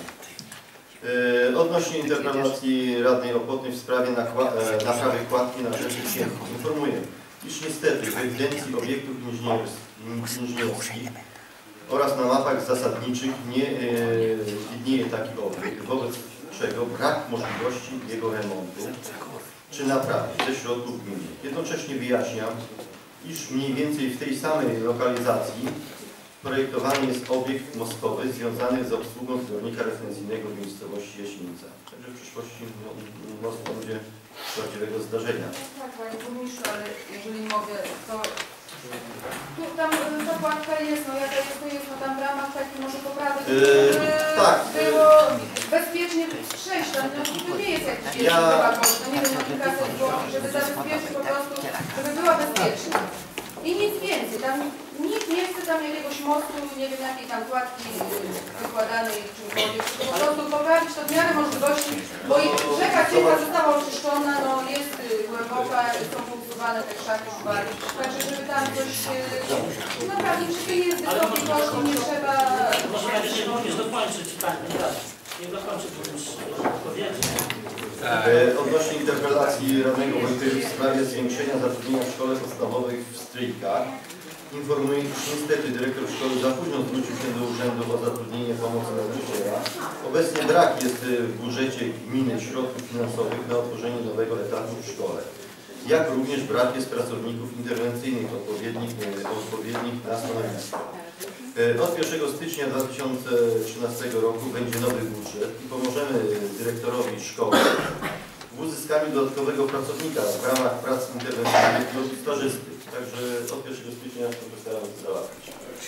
Odnośnie interpelacji radnej Ochotnej w sprawie naprawy kładki na rzece Sienki. Informuję, iż niestety w ewidencji obiektów inżynierskich oraz na mapach zasadniczych nie widnieje taki obiekt, wobec czego brak możliwości jego remontu czy naprawy ze środków gminy. Jednocześnie wyjaśniam, iż mniej więcej w tej samej lokalizacji projektowany jest obiekt mostowy związany z obsługą zbiornika retencyjnego w miejscowości Jaśnica. Także w przyszłości most będzie prawdziwego zdarzenia. Tak, panie burmistrzu, ale jeżeli mogę, to tu, tam ta płatka jest, no jaka jest, to jest, no tam w ramach takich może poprawek, tak. było bezpiecznie przejść tam, no to nie jest jakiś wielki wymagany, no nie wiem, kilkaset złotych, żeby zabezpieczyć po prostu, żeby była bezpieczna. I nic więcej, tam nikt nie chce tam jakiegoś mostu, nie wiem jakiej tam kładki wykładanej czymkolwiek, tylko po prostu poprawić to w miarę możliwości, bo i rzeka Cieka została oczyszczona, no jest głęboka, są funkcjonowane te krzaki szwary, także żeby tam coś, naprawdę wszystkie jest wysokie koszty, nie trzeba... Może najwyżej również dokończyć, tak, nie dokończyć, powiedzieć. Odnośnie interpelacji radnego Wojtyły w sprawie zwiększenia zatrudnienia w szkole podstawowej w Stryjkach, informuję, iż niestety dyrektor szkoły za późno zwrócił się do urzędu o zatrudnienie pomocy nauczyciela. Obecnie brak jest w budżecie gminy środków finansowych na otworzenie nowego etatu w szkole. Jak również brak jest pracowników interwencyjnych odpowiednich na stanowisko. Od 1 stycznia 2013 roku będzie nowy budżet i pomożemy dyrektorowi szkoły w uzyskaniu dodatkowego pracownika w ramach prac interwencyjnych lub stażysty. Także od 1 stycznia to postaramy się załatwić.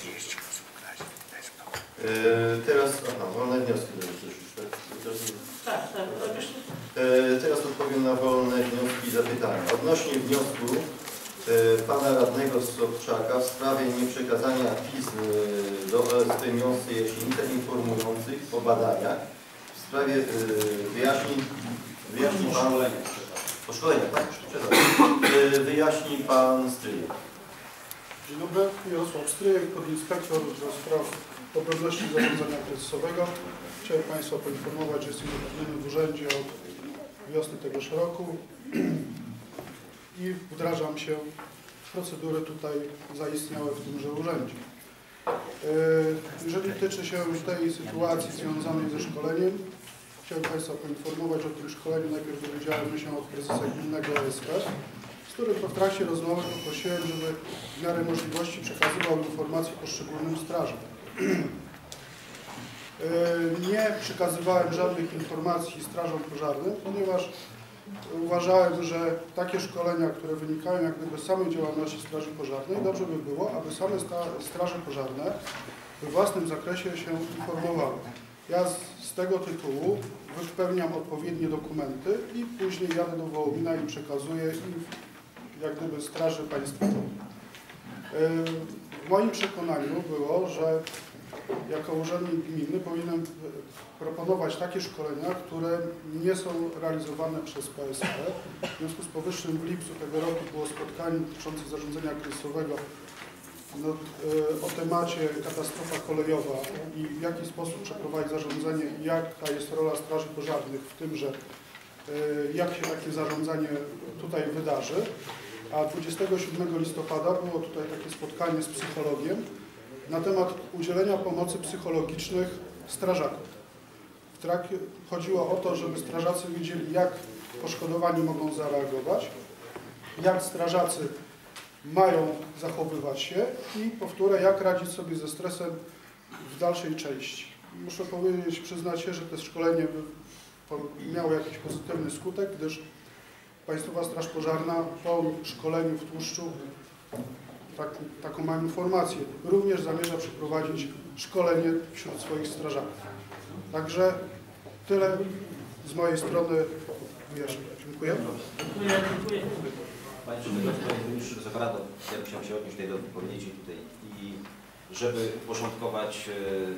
Teraz, wolne wnioski. Teraz odpowiem na wolne wnioski i zapytania. Odnośnie wniosku pana radnego Sobczaka w sprawie nieprzekazania pism do OSP Miąsce Jaśnica informujących o badaniach w sprawie wyjaśni pan o szkoleniach, tak? Wyjaśni pan Stryjek. Dzień dobry, Jarosław Stryjek, podinspektor do spraw poprawności zarządzania kryzysowego. Chciałem państwa poinformować, że jestem zatrudniony w urzędzie od wiosny tegoż roku i wdrażam się w procedury tutaj zaistniałe w tymże urzędzie. Jeżeli tyczy się tej sytuacji związanej ze szkoleniem, chciałem państwa poinformować o tym szkoleniu. Najpierw dowiedziałem się od prezesa gminnego OSP, z którym w trakcie rozmowy poprosiłem, żeby w miarę możliwości przekazywał informacje poszczególnym strażom. Nie przekazywałem żadnych informacji strażom pożarnym, ponieważ uważałem, że takie szkolenia, które wynikają jak gdyby z samej działalności straży pożarnej, dobrze by było, aby same straże pożarne we własnym zakresie się informowały. Ja z tego tytułu wypełniam odpowiednie dokumenty i później jadę do Wołomina i przekazuję im jak gdyby straży państwowej. W moim przekonaniu było, że jako urzędnik gminy powinienem proponować takie szkolenia, które nie są realizowane przez PSP. W związku z powyższym w lipcu tego roku było spotkanie dotyczące zarządzania kryzysowego o temacie katastrofa kolejowa i w jaki sposób przeprowadzić zarządzanie i jaka jest rola straży pożarnych w tym, że jak się takie zarządzanie tutaj wydarzy. A 27 listopada było tutaj takie spotkanie z psychologiem na temat udzielenia pomocy psychologicznych strażakom. chodziło o to, żeby strażacy wiedzieli, jak poszkodowani mogą zareagować, jak strażacy mają zachowywać się i powtórę, jak radzić sobie ze stresem w dalszej części. Muszę powiedzieć, przyznać się, że to szkolenie miało jakiś pozytywny skutek, gdyż Państwowa Straż Pożarna po szkoleniu w Tłuszczu, taką mam informację, również zamierza przeprowadzić szkolenie wśród swoich strażaków. Także tyle z mojej strony wyjaśnień. Dziękuję. Dziękuję. Panie Przewodniczący, Panie Burmistrzu, z aparatu, ja bym chciał się odnieść do wypowiedzi tutaj i żeby uporządkować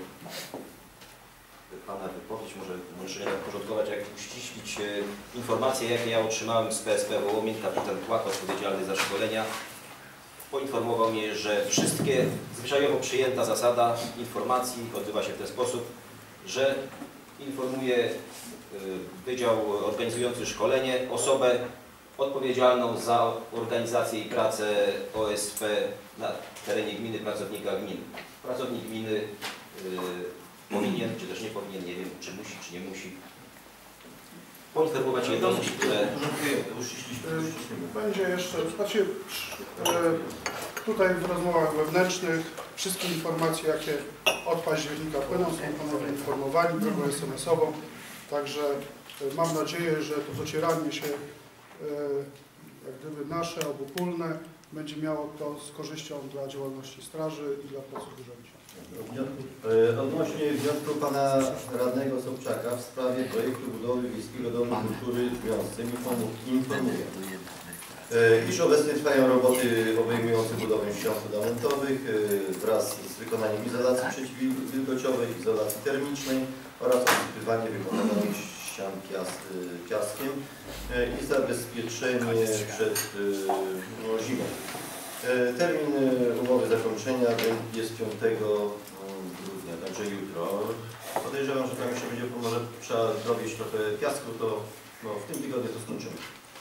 Pana wypowiedź, może nie tak porządkować, jak uściślić informacje, jakie ja otrzymałem z PSP Wołomin. Kapitan Kłak, odpowiedzialny za szkolenia, poinformował mnie, że wszystkie zwyczajowo przyjęta zasada informacji odbywa się w ten sposób, że informuje Wydział organizujący szkolenie osobę odpowiedzialną za organizację i pracę OSP na terenie gminy, pracownika gminy. Pracownik gminy powinien, czy też nie powinien, nie wiem, czy musi, czy nie musi, poinformować jednostki, które... Będzie jeszcze, znaczy, tutaj w rozmowach wewnętrznych wszystkie informacje, jakie od października płyną, są panowie informowani drogą SMS-ową, także mam nadzieję, że to docieranie się jak gdyby nasze, obopólne, będzie miało to z korzyścią dla działalności straży i dla pracy w urzędzie. Odnośnie wniosku pana radnego Sobczaka w sprawie projektu budowy Wiejskiego Domu Kultury w Wiązce informuję, iż obecnie trwają roboty obejmujące budowę ścian fundamentowych wraz z wykonaniem izolacji przeciwwilgociowej, izolacji termicznej oraz odsypywanie wykonanych ścian piaskiem i zabezpieczenie przed zimą. Termin umowy zakończenia jest 5 grudnia, także jutro. Podejrzewam, że tam jeszcze będzie, może trzeba zrobić trochę piasku, to w tym tygodniu to skończymy.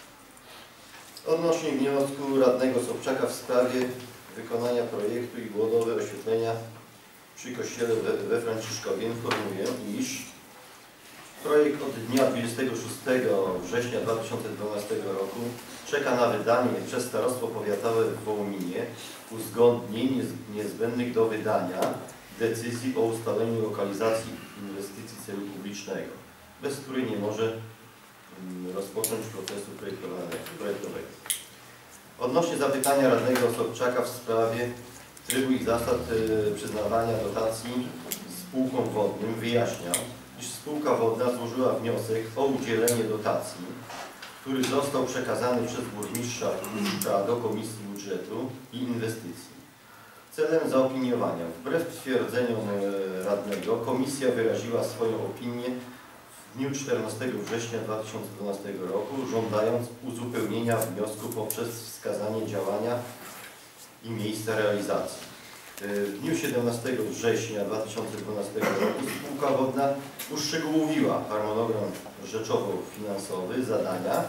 Odnośnie wniosku radnego Sobczaka w sprawie wykonania projektu i budowy oświetlenia przy kościele we Franciszkowie informuję, iż projekt od dnia 26 września 2012 roku czeka na wydanie przez Starostwo Powiatowe w Wołominie uzgodnień niezbędnych do wydania decyzji o ustaleniu lokalizacji inwestycji celu publicznego, bez której nie może rozpocząć procesu projektowego. Odnośnie zapytania radnego Sobczaka w sprawie trybu i zasad przyznawania dotacji spółkom wodnym wyjaśniam, iż spółka wodna złożyła wniosek o udzielenie dotacji, który został przekazany przez burmistrza Tłuszcza do Komisji Budżetu i Inwestycji. Celem zaopiniowania, wbrew twierdzeniom radnego, komisja wyraziła swoją opinię w dniu 14 września 2012 roku, żądając uzupełnienia wniosku poprzez wskazanie działania i miejsca realizacji. W dniu 17 września 2012 roku spółka wodna uszczegółowiła harmonogram rzeczowo-finansowy zadania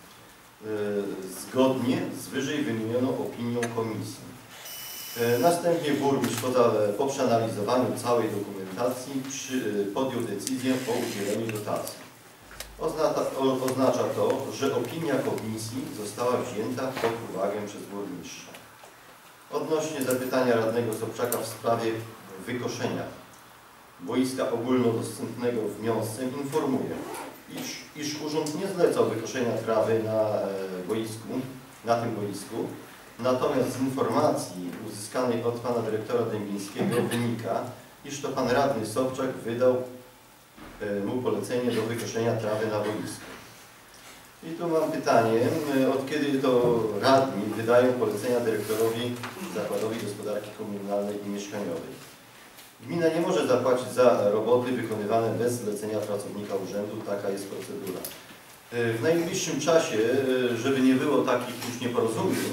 zgodnie z wyżej wymienioną opinią komisji. Następnie burmistrz po przeanalizowaniu całej dokumentacji podjął decyzję o udzieleniu dotacji. Oznacza to, że opinia komisji została wzięta pod uwagę przez burmistrza. Odnośnie zapytania radnego Sobczaka w sprawie wykoszenia boiska ogólnodostępnego w Wiązce informuję, iż urząd nie zlecał wykoszenia trawy na tym boisku, natomiast z informacji uzyskanej od pana dyrektora Dębińskiego wynika, iż to pan radny Sobczak wydał mu polecenie do wykoszenia trawy na boisku. I tu mam pytanie, od kiedy to radni wydają polecenia dyrektorowi Zakładowi Gospodarki Komunalnej i Mieszkaniowej? Gmina nie może zapłacić za roboty wykonywane bez zlecenia pracownika urzędu, taka jest procedura. W najbliższym czasie, żeby nie było takich już nieporozumień,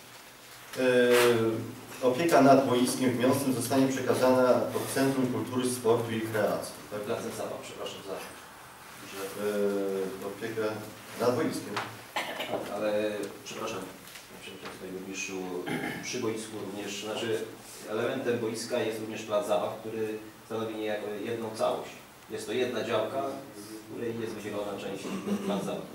opieka nad boiskiem w Wiązce zostanie przekazana pod Centrum Kultury, Sportu i Rekreacji. Tak? Przepraszam za... Opiekę nad boiskiem. Ale przepraszam, Panie Burmistrzu, przy boisku również, znaczy elementem boiska jest również plac zabaw, który stanowi niejako jedną całość. Jest to jedna działka, z której jest wydzielona część plan zamku.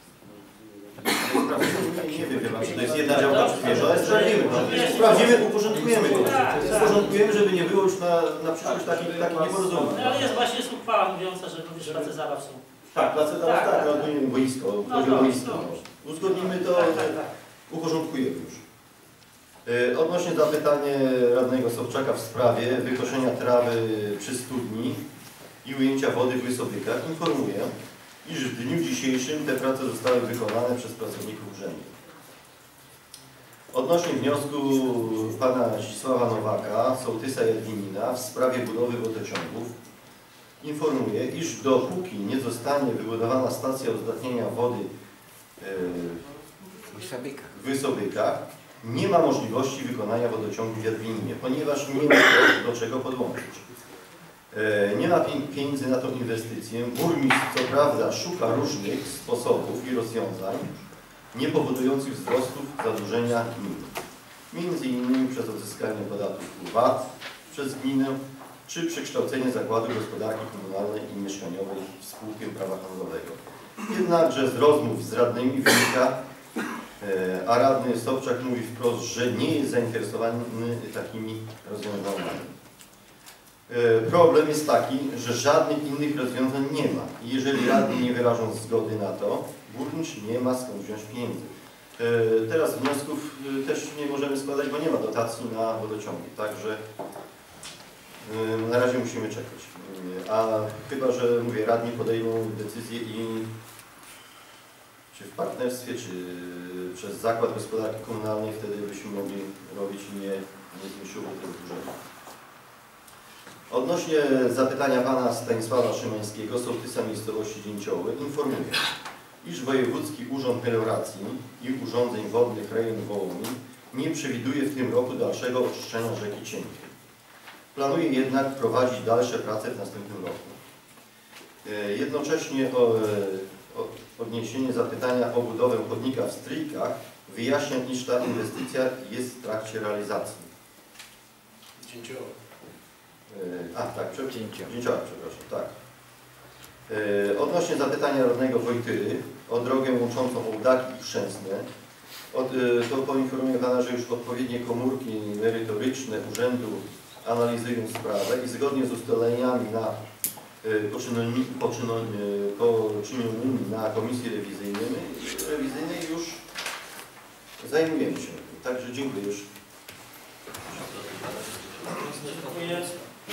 Nie wiem, czy to jest jedna działka, czy dwie, ale sprawdzimy. Sprawdzimy, uporządkujemy to. Uporządkujemy, żeby nie było już na przyszłość takich nieporozumień. No, ale jest właśnie uchwała mówiąca, że również place zabaw są. Tak, place zabaw, tak, no ogólnie boisko, chodzi o boisko. Uzgodnimy to, uporządkujemy już. Odnośnie zapytania radnego Sobczaka w sprawie wykoszenia trawy przy studni i ujęcia wody w Wysobykach, informuję, iż w dniu dzisiejszym te prace zostały wykonane przez pracowników urzędu. Odnośnie wniosku pana Zdzisława Nowaka, sołtysa Jadwinina w sprawie budowy wodociągów, informuję, iż dopóki nie zostanie wybudowana stacja uzdatnienia wody w Wysobykach, nie ma możliwości wykonania wodociągu w Jadwininie, ponieważ nie ma do czego podłączyć. Nie ma pieniędzy na tą inwestycję. Burmistrz co prawda szuka różnych sposobów i rozwiązań nie powodujących wzrostów zadłużenia gminy. Między innymi przez odzyskanie podatku VAT przez gminę, czy przekształcenie zakładu gospodarki komunalnej i mieszkaniowej w spółkę prawa handlowego. Jednakże z rozmów z radnymi wynika, a radny Sobczak mówi wprost, że nie jest zainteresowany takimi rozwiązaniami. Problem jest taki, że żadnych innych rozwiązań nie ma. I jeżeli radni nie wyrażą zgody na to, burmistrz nie ma skąd wziąć pieniędzy. Teraz wniosków też nie możemy składać, bo nie ma dotacji na wodociągi. Także na razie musimy czekać. A chyba, że mówię, radni podejmą decyzję i czy w partnerstwie, czy przez Zakład Gospodarki Komunalnej, wtedy byśmy mogli robić i nie zmniejszyło tego budżetu. Odnośnie zapytania pana Stanisława Szymańskiego, sołtysa miejscowości Dzięcioły, informuję, iż Wojewódzki Urząd Melioracji i Urządzeń Wodnych Rejonu Wołomin nie przewiduje w tym roku dalszego oczyszczenia rzeki Cienkiej. Planuje jednak prowadzić dalsze prace w następnym roku. Jednocześnie odniesienie zapytania o budowę chodnika w Stryjkach wyjaśnia, iż ta inwestycja jest w trakcie realizacji. Dzięcioła. Dzięcioła, przepraszam, tak. Odnośnie zapytania radnego Wojtyry o drogę łączącą Ołdaki i Chrzęsne, to poinformuję pana, że już odpowiednie komórki merytoryczne urzędu analizują sprawę i zgodnie z ustaleniami poczynionymi na komisji rewizyjnej już zajmujemy się tym. Także dziękuję już. Dziękuję.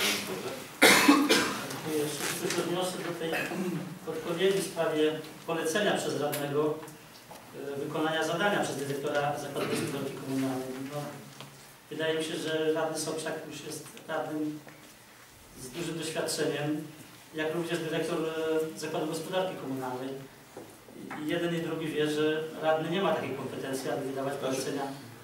Wszyscy odniosę do tej odpowiedzi w sprawie polecenia przez radnego wykonania zadania przez dyrektora Zakładu Gospodarki Komunalnej. No, wydaje mi się, że radny Sobczak już jest radnym z dużym doświadczeniem, jak również dyrektor Zakładu Gospodarki Komunalnej. I jeden i drugi wie, że radny nie ma takiej kompetencji, aby wydawać polecenia.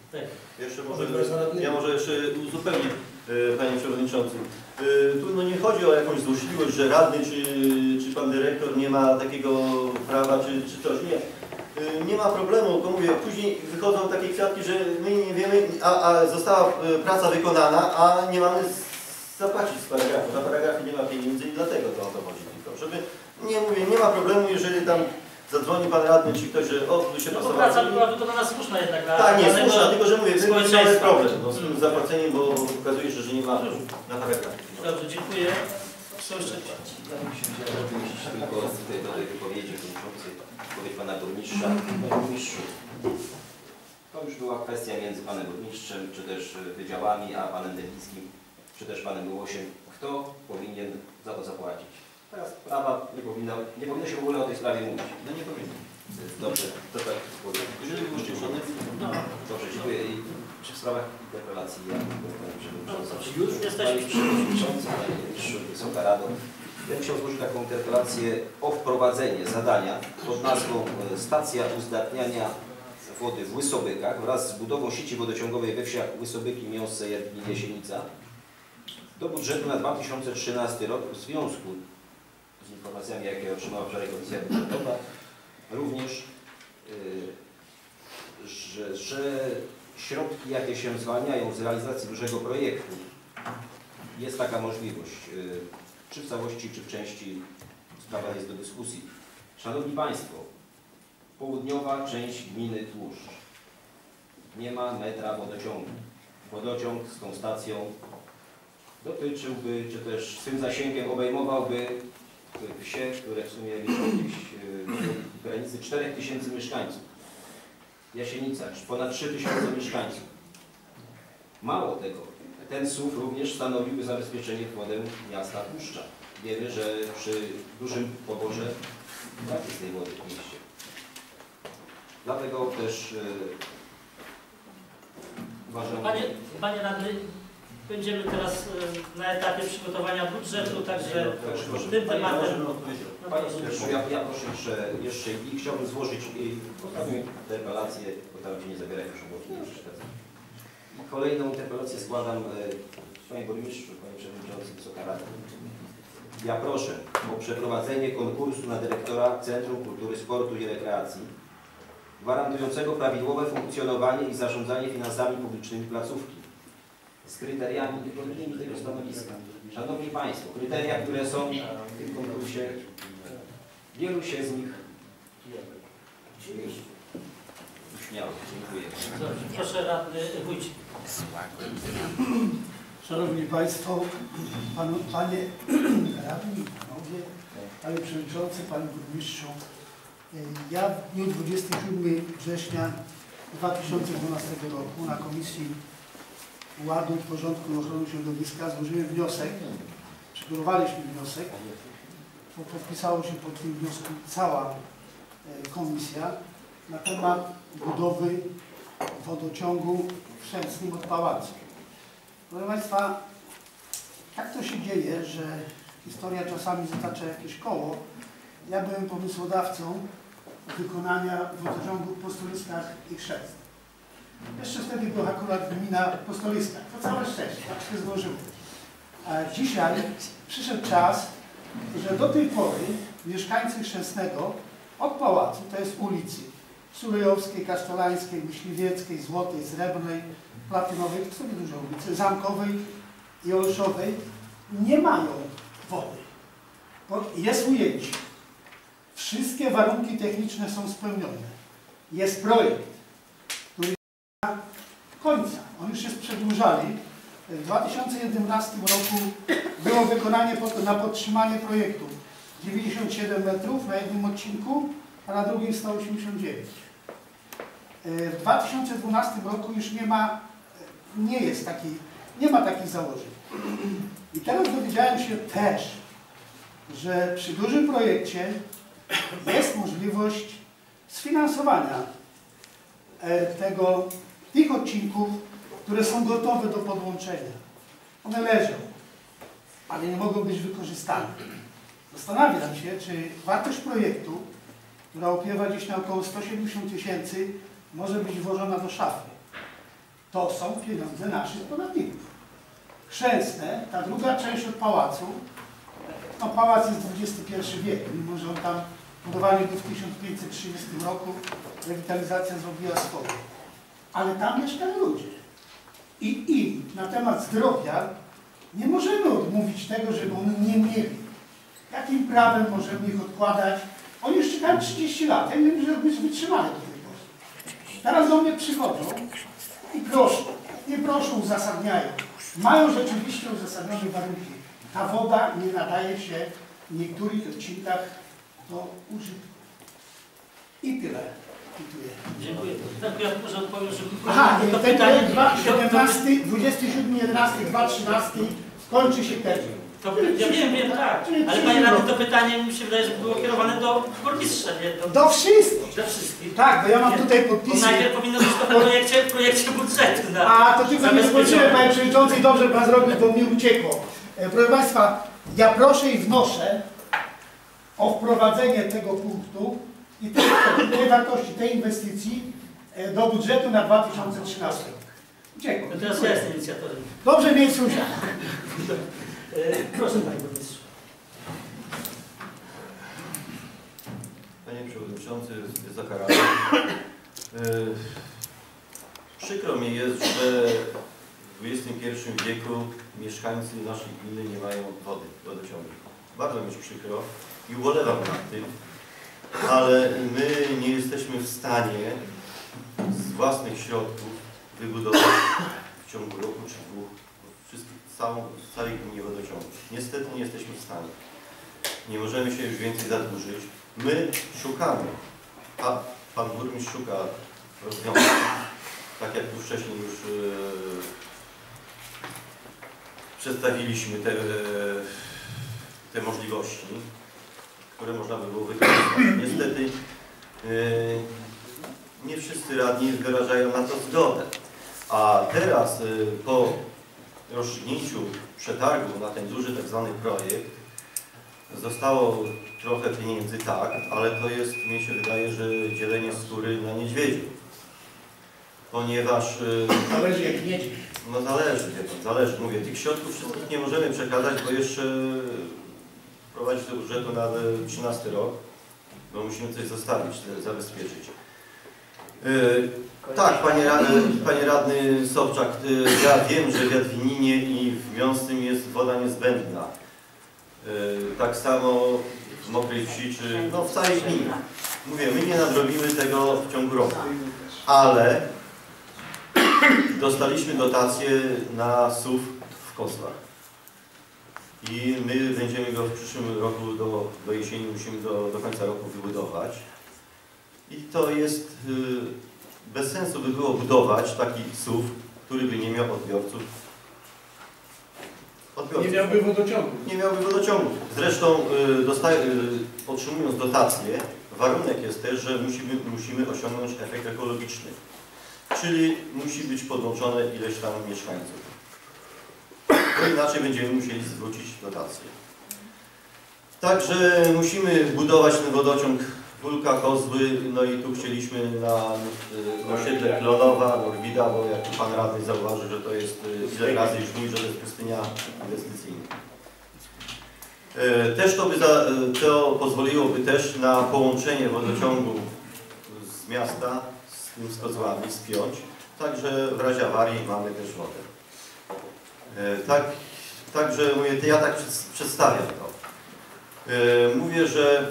Ja może jeszcze uzupełnię, panie przewodniczący. Tu nie chodzi o jakąś złośliwość, że radny czy pan dyrektor nie ma takiego prawa czy coś. Nie. Nie ma problemu, tylko mówię, później wychodzą takie kwiatki, że my nie wiemy, a została praca wykonana, a nie mamy zapłacić z paragrafu. Na paragrafie nie ma pieniędzy i dlatego to o to chodzi tylko. Żeby, nie mówię, nie ma problemu, jeżeli tam zadzwoni pan radny, czy ktoś, że tu się pasowało. Praca była wykonana słuszna jednak. Tak, nie, słuszna, tylko że mówię, mamy problem z tym zapłaceniem, bo okazuje się, że nie ma na paragrafie. Dobrze, dziękuję. Są jeszcze tylko tutaj do tej wypowiedzi kończącej, wypowiedź pana burmistrza. Panie burmistrzu, to już była kwestia między panem burmistrzem, czy też wydziałami, a panem Dębickim, czy też panem Gołosiem. Kto powinien za to zapłacić? Teraz sprawa nie powinno się w ogóle o tej sprawie mówić. No nie powinno. Dobrze, to tak powiem. Jeżeli było ścieszone, no. Dobrze, dziękuję. I czy w sprawach interpelacji już jesteśmy przewodniczący, panie burmistrzu, Wysoka Rado. Ja bym chciał złożyć taką interpelację o wprowadzenie zadania pod nazwą Stacja Uzdatniania Wody w Łysobykach wraz z budową sieci wodociągowej we wsiach Łysobyki, Miąsce, Jadwin, Jasienica do budżetu na 2013 rok w związku z informacjami, jakie otrzymała wczoraj Komisja Budżetowa, również, że środki, jakie się zwalniają z realizacji dużego projektu, jest taka możliwość. czy w całości, czy w części sprawa jest do dyskusji. Szanowni Państwo, południowa część gminy Tłuszcz. Nie ma metra wodociągu. Wodociąg z tą stacją dotyczyłby, czy też swym zasięgiem obejmowałby wsie, które w sumie liczą gdzieś w granicy 4000 mieszkańców. Jasienica, ponad 3000 mieszkańców. Mało tego, ten SUW również stanowiłby zabezpieczenie wkładem miasta Tłuszcza. Wiemy, że przy dużym poborze brak jest tej wody w mieście. Dlatego też uważam... Panie Radny, będziemy teraz na etapie przygotowania budżetu, także tym tematem... Panie Służbu, ja proszę jeszcze i chciałbym złożyć ostatnią interpelację, bo tam gdzie nie zabierać już obok nie przeszkadza. Kolejną interpelację składam Panie Burmistrzu, Panie Przewodniczący, Wysoka Rada. Ja proszę o przeprowadzenie konkursu na dyrektora Centrum Kultury, Sportu i Rekreacji gwarantującego prawidłowe funkcjonowanie i zarządzanie finansami publicznymi placówki z kryteriami wygodnymi tego stanowiska. Szanowni Państwo, kryteria, które są w tym konkursie, wielu się z nich uśmiało. Dziękuję. Dobrze, proszę Radny Wójcik. Szanowni Państwo, Panie Radni, Panowie, Panie Przewodniczący, Panie Burmistrzu, ja w dniu 27 września 2012 roku na Komisji Ładu, Porządku i Ochrony Środowiska złożyłem wniosek, przygotowaliśmy wniosek, bo podpisało się pod tym wnioskiem cała komisja na temat budowy wodociągu w Chrzęsnym od Pałacu. Proszę Państwa, tak to się dzieje, że historia czasami zatacza jakieś koło. Ja byłem pomysłodawcą wykonania wodociągu w Postoliskach i Chrzęsnym. Jeszcze wtedy była akurat gmina Postoliska. To całe szczęście, tak się złożyło. A dzisiaj przyszedł czas, że do tej pory mieszkańcy Chrzęsnego od Pałacu, to jest ulicy Sulejowskiej, Kasztelańskiej, Myśliwieckiej, Złotej, Srebrnej, Platynowej, to są duże ulice, Zamkowej i Olszowej, nie mają wody. Bo jest ujęcie. Wszystkie warunki techniczne są spełnione. Jest projekt, który nie ma końca. On już jest przedłużany. W 2011 roku było wykonanie na podtrzymanie projektu 97 metrów na jednym odcinku, a na drugim 189. W 2012 roku już nie ma takich założeń. I teraz dowiedziałem się też, że przy dużym projekcie jest możliwość sfinansowania tych odcinków, które są gotowe do podłączenia. One leżą, ale nie mogą być wykorzystane. Zastanawiam się, czy wartość projektu, która opiewa gdzieś na około 170 000, może być włożona do szafy. To są pieniądze naszych podatników. Chrzęsne, ta druga część od Pałacu, no pałac jest XXI wiek, mimo że on tam budowany był w 1530 roku, rewitalizacja zrobiła swoje. Ale tam mieszkają ludzie. I im na temat zdrowia nie możemy odmówić tego, żeby oni nie mieli. Jakim prawem możemy ich odkładać? Oni już czekają 30 lat. Ja nie wiem, że wytrzymali do tej pory. Teraz do mnie przychodzą i proszą. Nie proszą, uzasadniają. Mają rzeczywiście uzasadnione warunki. Ta woda nie nadaje się w niektórych odcinkach do użytku. I tyle. Dziękuję. Tak, ja może odpowiem, że... Aha, to pytanie 27.11.2013 skończy się termin. Ja wiem, tak. Ale Panie Radny, to pytanie mi się wydaje, że było kierowane do burmistrza, nie? Do wszystkich. Do wszystkich. Tak, bo ja mam tutaj podpisy. Bo najpierw powinno być to w projekcie budżetu. A to tylko nie skończyłem, Panie Przewodniczący, i dobrze Pan zrobił, bo mi uciekło. Proszę Państwa, ja proszę i wnoszę o wprowadzenie tego punktu i tej wartości, tej inwestycji do budżetu na 2013 rok. Uciekło. To teraz ja jestem inicjatorem. Dobrze mnie słyszę. Proszę Panie Burmistrzu. Panie Przewodniczący, Wysoka Rada. Przykro mi jest, że w XXI wieku mieszkańcy naszej gminy nie mają wody, wodociągu. Bardzo mi przykro i ubolewam nad tym, ale my nie jesteśmy w stanie z własnych środków wybudować w ciągu roku czy dwóch w całej gminie wodociągu. Niestety nie jesteśmy w stanie. Nie możemy się już więcej zadłużyć. My szukamy, a pan burmistrz szuka rozwiązań, tak jak tu wcześniej już przedstawiliśmy te możliwości, które można by było wykorzystać. Niestety nie wszyscy radni wyrażają na to zgodę. A teraz po rozstrzygnięciu przetargu na ten duży tak zwany projekt zostało trochę pieniędzy, tak, ale to jest, mi się wydaje, że dzielenie skóry na niedźwiedziu. Ponieważ... Zależy jak niedźwiedź. No zależy, wie pan, zależy. Mówię, tych środków wszystkich nie możemy przekazać, bo jeszcze prowadzić do budżetu na 13 rok, bo musimy coś zostawić, zabezpieczyć. Tak, panie radny Sobczak, ja wiem, że w Jadwininie i w Miąsnym jest woda niezbędna. Tak samo w Mokrej Wsi, czy no w całej gminie. Mówię, my nie nadrobimy tego w ciągu roku, ale dostaliśmy dotację na SUW w Kozłach. I my będziemy go w przyszłym roku, do jesieni musimy do końca roku wybudować. I to jest, bez sensu by było budować taki SUW, który by nie miał odbiorców. Nie miałby wodociągu. Nie miałby wodociągu. Zresztą otrzymując dotację, warunek jest też, że musimy osiągnąć efekt ekologiczny. Czyli musi być podłączone ileś tam mieszkańców. Bo inaczej będziemy musieli zwrócić dotację. Także musimy budować ten wodociąg Wólka, Kozły, no i tu chcieliśmy na osiedle Klonowa, Norwida, bo jak pan radny zauważy, że to jest ile razy już mówi, że to jest pustynia inwestycyjna. Też to pozwoliłoby też na połączenie wodociągu z miasta z Kozłami, spiąć, także w razie awarii mamy też wodę. Także mówię, ja tak przedstawiam to. Mówię, że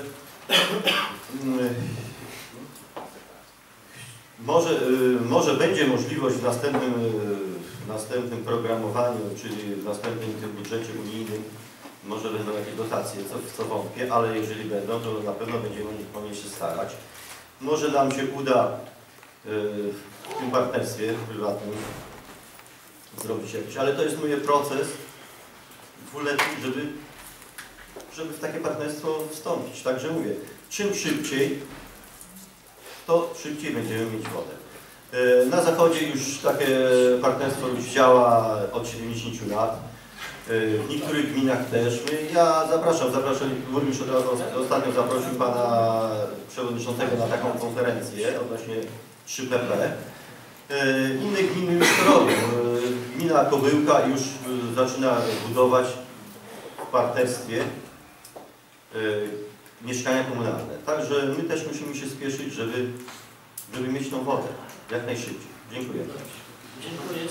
może będzie możliwość w następnym programowaniu, czyli w następnym tym budżecie unijnym, może będą jakieś dotacje, co wątpię, ale jeżeli będą, to na pewno będziemy o nie się starać. Może nam się uda w tym partnerstwie prywatnym zrobić jakiś, ale to jest mój proces dwuletni, żeby w takie partnerstwo wstąpić. Także mówię, czym szybciej, to szybciej będziemy mieć wodę. Na zachodzie już takie partnerstwo już działa od 70 lat. W niektórych gminach też. Ja zapraszam, burmistrz ostatnio zaprosił pana przewodniczącego na taką konferencję odnośnie 3PP. Inne gminy już to robią. Gmina Kobyłka już zaczyna budować w partnerstwie mieszkania komunalne. Także my też musimy się spieszyć, żeby mieć tą wodę jak najszybciej. Dziękuję. Dziękuję.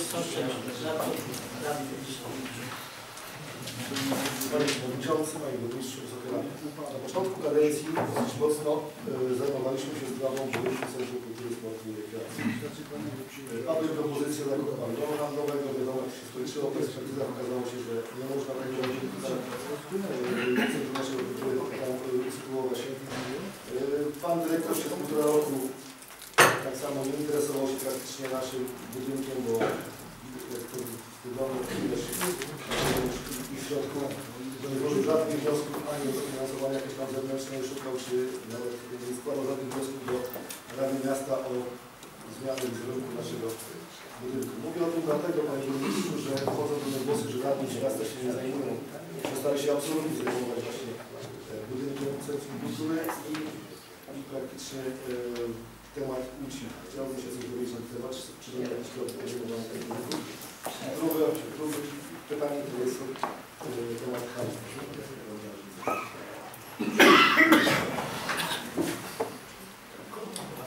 Panie Przewodniczący, Panie Burmistrzu, Wysoka Rado. Na początku kadencji dosyć mocno zajmowaliśmy się sprawą budynku Centrum Kultury, Sportu i Rekreacji. Padły propozycje zakupu pawiljonu handlowego, wiadomo, jak się skończyło, po ekspertyzach okazało się, że nie można tego robić Centrum naszego kultury tam usytuować się. Pan dyrektor przez 1,5 roku tak samo nie interesował się praktycznie naszym budynkiem, bo wygląda widać i w środku nie złożył żadnych wniosków ani o dofinansowanie jakieś tam zewnętrzne szukał, czy nawet nie składał żadnych wniosków do Rady Miasta o zmianę wizerunku naszego budynku. Mówię o tym dlatego, panie burmistrzu, że wchodzą do mnie głosy, że radni z miasta się nie zajmują, przestali się absolutnie zajmować właśnie budynkiem Centrum Kultury i praktycznie temat uci. Chciałbym się coś dowiedzieć na ten temat, czy to jakiś krok podejmowany tego budynku. Drugie pytanie to jest temat hamstwa.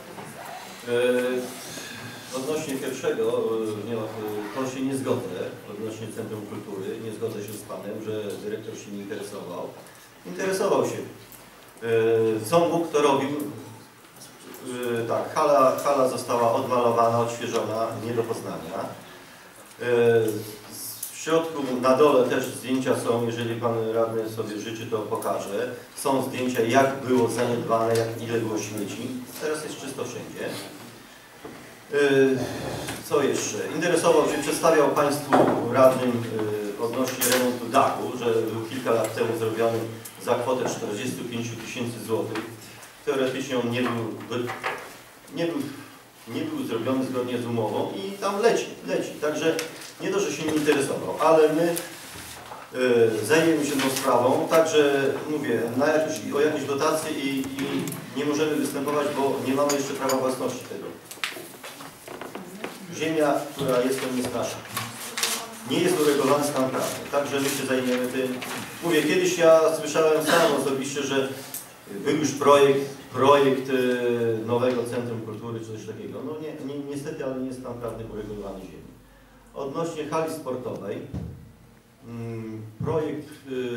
Odnośnie pierwszego, to się nie zgodzę, odnośnie Centrum Kultury. Nie zgodzę się z Panem, że dyrektor się nie interesował. Interesował się. Co mógł, to robił. Tak, hala została odmalowana, odświeżona, nie do poznania. W środku, na dole też zdjęcia są, jeżeli Pan Radny sobie życzy, to pokażę. Są zdjęcia, jak było zaniedbane, ile było śmieci. Teraz jest czysto wszędzie. Co jeszcze? Interesował się, przedstawiał Państwu radnym odnośnie remontu dachu, że był kilka lat temu zrobiony za kwotę 45 000 złotych. Teoretycznie on nie był zrobiony zgodnie z umową i tam leci. Także nie to, że się nie interesował, ale my zajmiemy się tą sprawą, także mówię, o jakieś dotacje i nie możemy występować, bo nie mamy jeszcze prawa własności tego. Ziemia, która jest, to nie jest nasza. Nie jest uregulowany stan prawny, także my się zajmiemy tym. Mówię, kiedyś ja słyszałem sam osobiście, że był już projekt nowego Centrum Kultury czy coś takiego. No niestety, ale nie jest stan prawny uregulowany ziemi. Odnośnie hali sportowej, projekt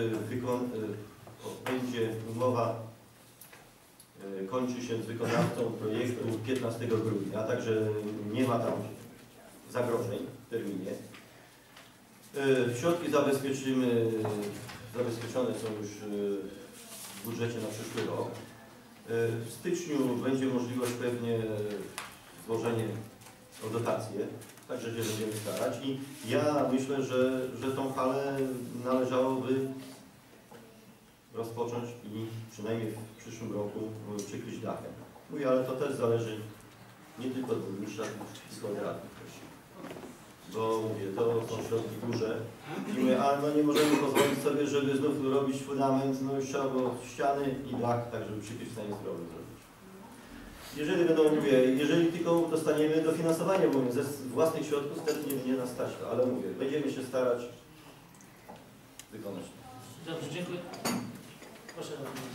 będzie umowa kończy się z wykonawcą projektu 15 grudnia, także nie ma tam zagrożeń w terminie. Środki zabezpieczone są już w budżecie na przyszły rok. W styczniu będzie możliwość pewnie złożenie o dotację, także się będziemy starać i ja myślę, że tą halę należałoby rozpocząć i przynajmniej w przyszłym roku przykryć dachem. Mówię, ale to też zależy nie tylko od burmistrza, tylko od radnych. Bo mówię, to są środki duże i mówię, ale no nie możemy pozwolić sobie, żeby znów robić fundament, no już trzeba było ściany i dach, tak żeby przykryć stanie zdrowy zrobić. Jeżeli będą, mówię, jeżeli tylko dostaniemy dofinansowanie, bo ze własnych środków wtedy nie nas stać, ale mówię, będziemy się starać wykonać. Dobrze, dziękuję. Proszę.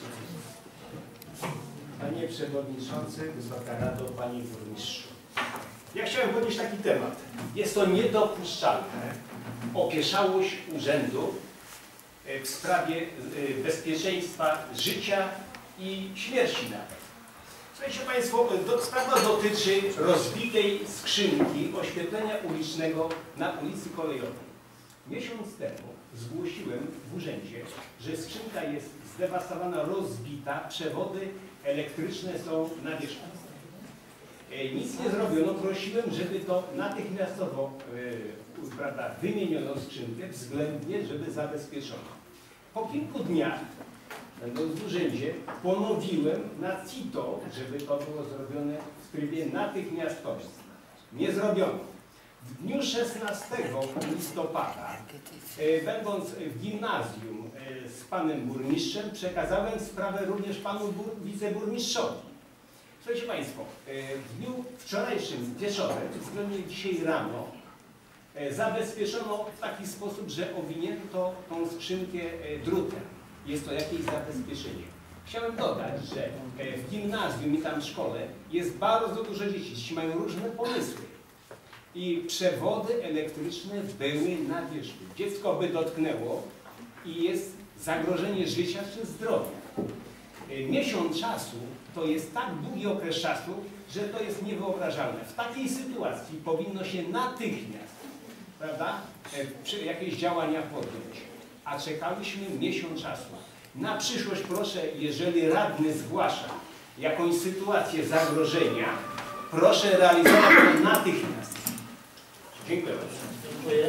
Panie Przewodniczący, Wysoka Rado, Panie Burmistrzu. Ja chciałem podnieść taki temat. Jest to niedopuszczalne opieszałość urzędu w sprawie bezpieczeństwa życia i śmierci nawet. Słuchajcie Państwo, sprawa dotyczy rozbitej skrzynki oświetlenia ulicznego na ulicy Kolejowej. Miesiąc temu zgłosiłem w urzędzie, że skrzynka jest zdewastowana, rozbita, przewody elektryczne są na wierzchu. Nic nie zrobiono, prosiłem, żeby to natychmiastowo wymieniono skrzynkę, względnie, żeby zabezpieczono. Po kilku dniach, będąc w urzędzie, ponowiłem na CITO, żeby to było zrobione w trybie natychmiastowym. Nie zrobiono. W dniu 16 listopada, będąc w gimnazjum z panem burmistrzem, przekazałem sprawę również panu wiceburmistrzowi. Słuchajcie Państwo, w dniu wczorajszym wieczorem, względnie dzisiaj rano, zabezpieczono w taki sposób, że owinięto tą skrzynkę drutem. Jest to jakieś zabezpieczenie. Chciałem dodać, że w gimnazjum i tam w szkole jest bardzo dużo dzieci. Dzieci mają różne pomysły. I przewody elektryczne były na wierzchu. Dziecko by dotknęło i jest zagrożenie życia czy zdrowia. Miesiąc czasu to jest tak długi okres czasu, że to jest niewyobrażalne. W takiej sytuacji powinno się natychmiast, prawda, jakieś działania podjąć. A czekaliśmy miesiąc czasu. Na przyszłość proszę, jeżeli radny zgłasza jakąś sytuację zagrożenia, proszę realizować to natychmiast. Dziękuję bardzo. Dziękuję.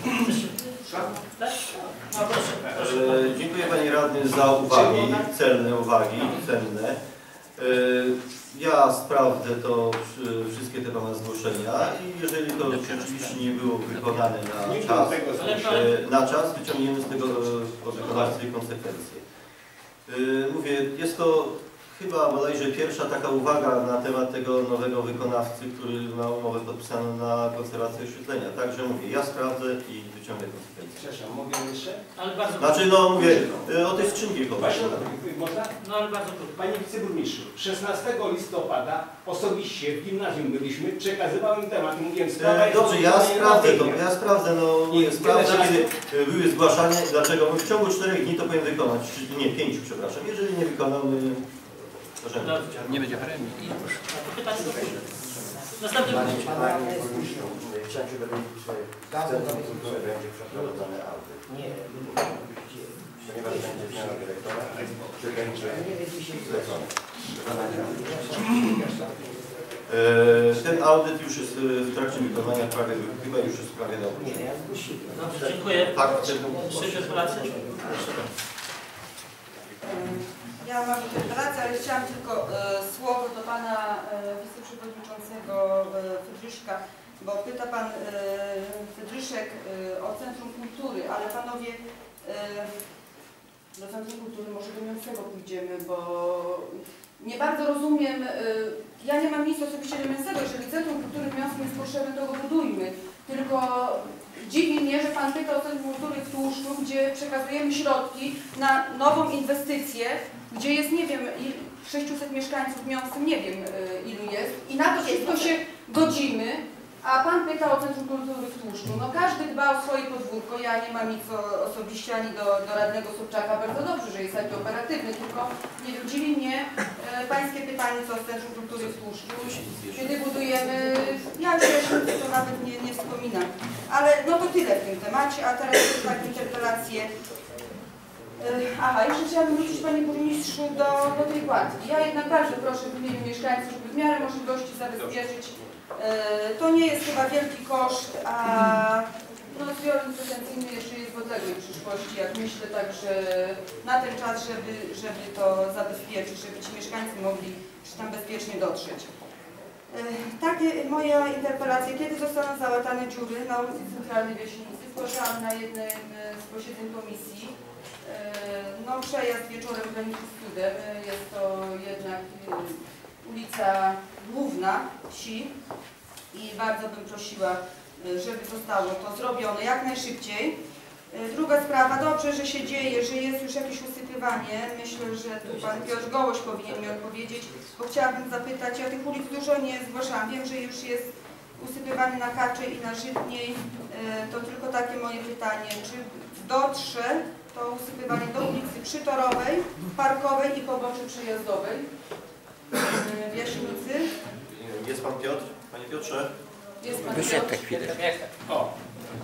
Dziękuję Panie Radny za uwagi, cenne uwagi, cenne. Ja sprawdzę to, wszystkie te Pana zgłoszenia i jeżeli to rzeczywiście nie było wykonane na czas, wyciągniemy z tego od wykonawcy konsekwencje. Mówię, jest to chyba bodajże pierwsza taka uwaga na temat tego nowego wykonawcy, który ma umowę podpisaną na konserwację oświetlenia. Także mówię, ja sprawdzę i wyciągnę konsekwencje. Przepraszam, mogę jeszcze? Ale bardzo Znaczy, no mówię, o tej skrzynki Właśnie, można? No ale bardzo krótko. Panie wiceburmistrzu, 16 listopada osobiście w gimnazjum byliśmy, przekazywałem temat, mówiłem sprawa jest... Dobrze, ja sprawdzę to, no Nie, sprawdzę, kiedy były zgłaszane, dlaczego. W ciągu 4 dni to powinien wykonać, nie 5, przepraszam. Jeżeli nie wykonamy, możemy. Nie będzie premii. Następny punkt. Panie burmistrzu, chciałem się dowiedzieć, czy w Centrum Kultury będzie przeprowadzony audyt. Nie. Ponieważ będzie zmiana dyrektora, czy będzie zlecony? Ten audyt już jest w trakcie wykonania, chyba już jest prawie dobry. Nie, ja zgłosiłem. Dobrze, dziękuję. Tak, Trzy interpelacje. Ja mam interpelację, ale chciałam tylko słowo do pana wiceprzewodniczącego Fydryszka, bo pyta pan Fydryszek o Centrum Kultury, ale panowie do Centrum Kultury może do Mięsnego pójdziemy, bo nie bardzo rozumiem, ja nie mam nic osobiście do Mięsnego, jeżeli Centrum Kultury w Miąsku jest potrzebne, to go budujmy, tylko dziwi mnie, że pan pyta o Centrum Kultury w Tłuszczu, gdzie przekazujemy środki na nową inwestycję, gdzie jest, nie wiem, 600 mieszkańców w Miąsku, nie wiem ilu jest, i na to wszystko się godzimy, a pan pyta o Centrum Kultury w Tłuszczu. No każdy dba o swoje podwórko, ja nie mam nic osobiście ani do radnego Sobczaka, bardzo dobrze, że jest taki operatywny, tylko nie wiem, dziwi mnie pańskie pytanie, co z Centrum Kultury w Tłuszczu, kiedy budujemy, ja już to nawet nie wspominam, ale no to tyle w tym temacie, a teraz jest tak interpelacje. Aha, jeszcze chciałabym wrócić, panie burmistrzu, do tej płatki. Ja jednak bardzo proszę w imieniu mieszkańców, żeby w miarę możliwości zabezpieczyć. To nie jest chyba wielki koszt, a no, zbiór inwestycyjny jeszcze jest w odległej przyszłości, jak myślę, także na ten czas, żeby to zabezpieczyć, żeby ci mieszkańcy mogli tam bezpiecznie dotrzeć. Takie moja interpelacja, kiedy zostaną załatane dziury na ulicy Centralnej Wieśnicy, zgłaszałam na jednym z posiedzeń komisji. No, przejazd wieczorem graniczy z cudem, jest to jednak ulica główna wsi i bardzo bym prosiła, żeby zostało to zrobione jak najszybciej. Druga sprawa, dobrze, że się dzieje, że jest już jakieś usypywanie. Myślę, że tu pan Piotr Gołoś powinien mi odpowiedzieć, bo chciałabym zapytać, ja tych ulic dużo nie zgłaszam, wiem, że już jest usypywanie na Kaczej i na Żytniej, to tylko takie moje pytanie, czy dotrze to usypywanie do ulicy Przytorowej, Parkowej i poboczy przejazdowej w Jaśnicy. Jest pan Piotr? Panie Piotrze? Jest pan Wyszedł Piotr. chwilę. O.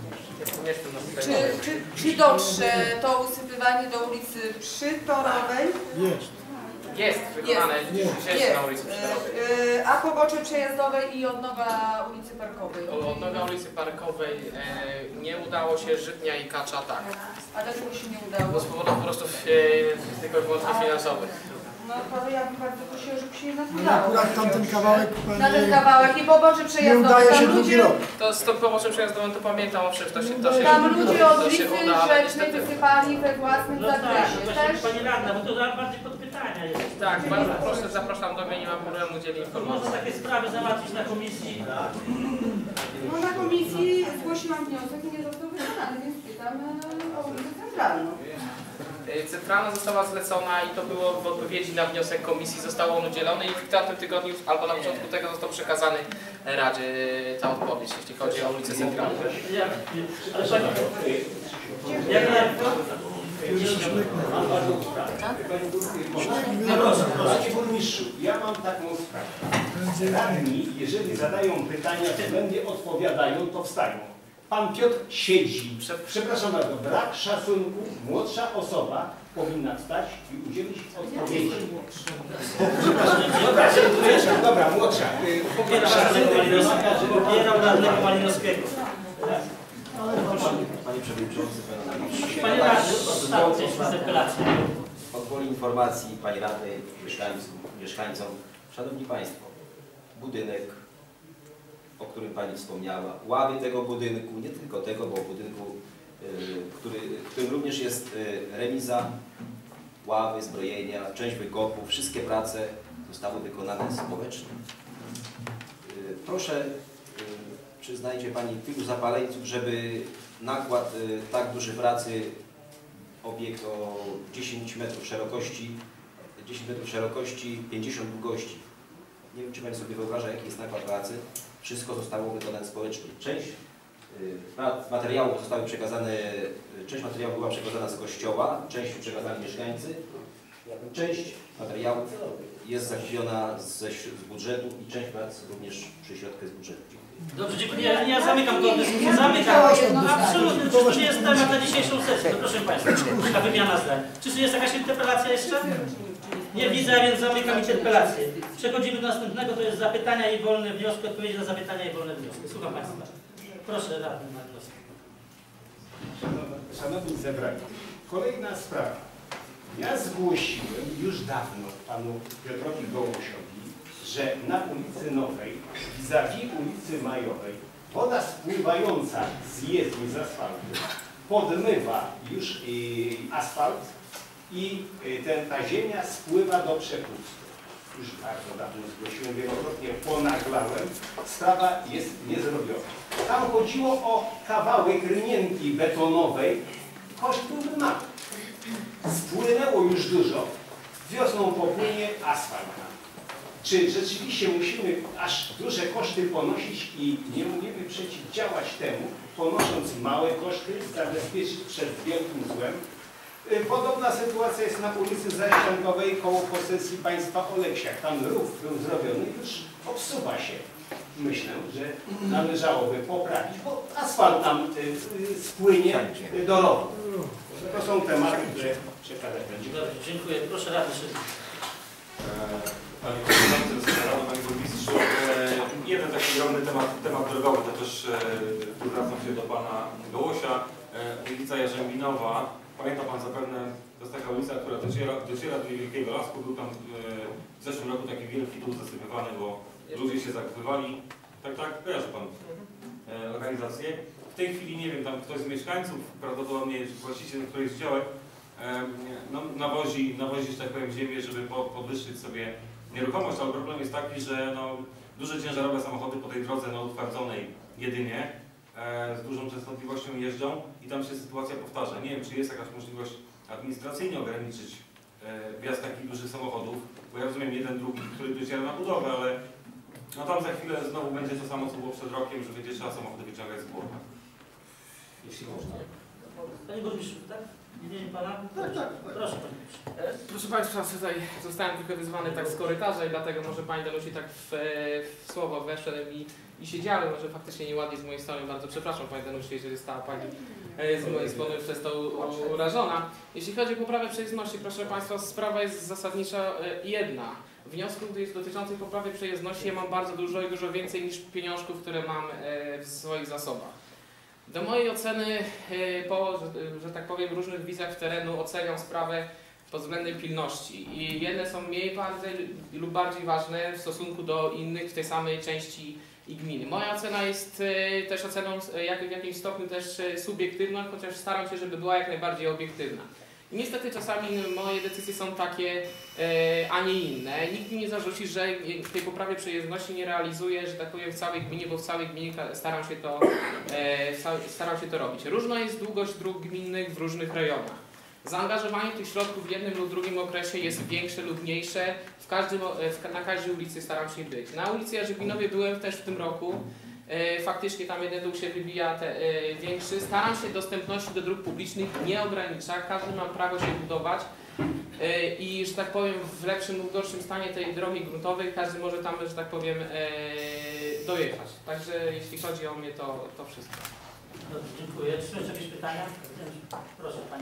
Czy dotrze to usypywanie do ulicy Przytorowej? Jest wykonane dzisiaj na ulicy Przytorowej. A pobocze przejazdowej i odnoga ulicy Parkowej? Odnoga ulicy Parkowej nie udało się, Żytnia i Kacza tak. A dlaczego się nie udało? Bo z powodów po prostu tylko i wyłącznie finansowych. No to ja bym bardzo prosiła, żeby się jednak No udało. akurat tamten kawałek... Na ten kawałek i pobocze przejazdowe. Nie udaje się Tam drugi ludzie, rok. To z tą pomocą przejazdową to pamiętam, o przecież to się tam ludzie od to ulicy się uda, ale Rzecznej niestety... wysypali we własnym No tak, zakresie. to właśnie pani radna, bo to bardziej pod pytania jest. Tak, bardzo proszę, zapraszam do mnie, nie mam problemu, udzieli informacji. Można takie sprawy załatwić na komisji. No na komisji zgłosiłam wniosek i nie został wykonany, więc pytam o ulicę Centralną. Centralna została zlecona i to było w odpowiedzi na wniosek komisji, zostało on udzielony i w tym tygodniu albo na początku tego został przekazany Radzie ta odpowiedź, jeśli chodzi o ulicę Centralną. Ale pani... Panie burmistrzu, ja mam taką sprawę. Radni, jeżeli zadają pytania, względnie odpowiadają, to wstają. Pan Piotr siedzi. Przepraszam bardzo, brak szacunku. Młodsza osoba powinna wstać i udzielić odpowiedzi. Przepraszam, dobra, młodsza. Popieram radnego Malinowskiego. Panie Przewodniczący, Panie radny, ostatnia interpelacja. od woli informacji Pani Radnej, mieszkańcom. Szanowni Państwo, budynek, o którym Pani wspomniała, ławy tego budynku, nie tylko tego, bo budynku, w którym również jest remiza, ławy, zbrojenia, część wykopów, wszystkie prace zostały wykonane społecznie. Proszę, czy znajdzie Pani tylu zapaleńców, żeby nakład tak duży pracy, obiekt o 10 metrów szerokości, 50 długości. Nie wiem, czy Pani sobie wyobraża, jaki jest nakład pracy. Wszystko zostało wykonane społecznie. Część materiałów zostały przekazane, część materiałów była przekazana z kościoła, część przekazali mieszkańcy, część materiałów jest zakupiona z budżetu i część prac również przy środkach z budżetu. Dobrze, dziękuję. Ja zamykam tę dyskusję. Zamykam. Absolutnie. Czy to nie jest temat na dzisiejszą sesję? To proszę Państwa, ta wymiana zdań. Czy jest jakaś interpelacja jeszcze? Nie widzę, a więc zamykam interpelację. Przechodzimy do następnego, to jest zapytania i wolne wnioski, odpowiedzi na zapytania i wolne wnioski. Słucham Państwa. Proszę radny na wnioski. Szanowni zebrani, kolejna sprawa. Ja zgłosiłem już dawno panu Piotrowi Gołosiowi, że na ulicy Nowej, vis-a-vis ulicy Majowej, woda spływająca z jezdni z asfaltu podmywa już asfalt i ta ziemia spływa do przepustów. Już bardzo dawno zgłosiłem, wielokrotnie ponaglałem. Sprawa jest niezrobiona. Tam chodziło o kawałek rynienki betonowej, koszt byłby mały. Spłynęło już dużo, wiosną popłynie asfalt. Czy rzeczywiście musimy aż duże koszty ponosić i nie umiemy przeciwdziałać temu, ponosząc małe koszty, zabezpieczyć przed wielkim złem? Podobna sytuacja jest na ulicy Zaściankowej koło posesji państwa Oleksiak. Tam rów był zrobiony, już obsuwa się. Myślę, że należałoby poprawić, bo asfalt nam spłynie do rowu. To są tematy, które przekazać będzie. Dobrze, dziękuję. Proszę radny szybko. Panie Przewodniczący, Panie Burmistrzu, jeden taki drobny temat drogowy, to też zwracam się do Pana Gołosia. Ulica Jarzębinowa, pamięta Pan zapewne, to jest taka ulica, która dociera do Wielkiego Lasku. Był tam w zeszłym roku taki wielki dół zasypywany, bo ludzie się zakupywali. Tak, kojarzy Pan organizację. W tej chwili, nie wiem, tam ktoś z mieszkańców, prawdopodobnie właściciel którejś z działek, nawozi, że tak powiem, ziemię, żeby podwyższyć sobie nieruchomość, ale problem jest taki, że duże ciężarowe samochody po tej drodze utwardzonej jedynie z dużą częstotliwością jeżdżą i tam się sytuacja powtarza. Nie wiem, czy jest jakaś możliwość administracyjnie ograniczyć wjazd takich dużych samochodów, bo ja rozumiem jeden, drugi, który dociera na budowę, ale tam za chwilę znowu będzie to samo, co było przed rokiem, że będzie trzeba samochody wyciągać z błota. Jeśli można. Panie Burmistrzu, tak? Nie Pana? Tak. Proszę Panie. Proszę Państwa, tutaj zostałem tylko wyzwany tak z korytarza i dlatego może Pani Danusi tak w słowo weszłem i siedziałem, może faktycznie nieładnie z mojej strony, bardzo przepraszam Pani Danusi, jeżeli została Pani z mojej strony przez to urażona. Jeśli chodzi o poprawę przejezdności, proszę Państwa, sprawa jest zasadnicza jedna. Wniosków dotyczących poprawy przejezdności ja mam bardzo dużo i dużo więcej niż pieniążków, które mam w swoich zasobach. Do mojej oceny, po, że tak powiem, różnych wizjach terenu oceniam sprawę pod względem pilności i jedne są mniej lub bardziej ważne w stosunku do innych w tej samej części i gminy. Moja ocena jest też oceną w jakimś stopniu też subiektywną, chociaż staram się, żeby była jak najbardziej obiektywna. I niestety czasami moje decyzje są takie, a nie inne. Nikt mi nie zarzuci, że w tej poprawie przejezdności nie realizuję, że tak powiem, w całej gminie, bo w całej gminie staram się to robić. Różna jest długość dróg gminnych w różnych rejonach. Zaangażowanie tych środków w jednym lub drugim okresie jest większe lub mniejsze. Na każdej ulicy staram się być. Na ulicy Jarzębinowej byłem też w tym roku. Faktycznie tam jeden dół się wybija większy. Staram się dostępności do dróg publicznych nie ograniczać. Każdy ma prawo się budować i, że tak powiem, w lepszym lub gorszym stanie tej drogi gruntowej każdy może tam, że tak powiem, dojechać. Także jeśli chodzi o mnie, to wszystko. Dobrze, dziękuję. Czy są jeszcze jakieś pytania? Proszę Pani.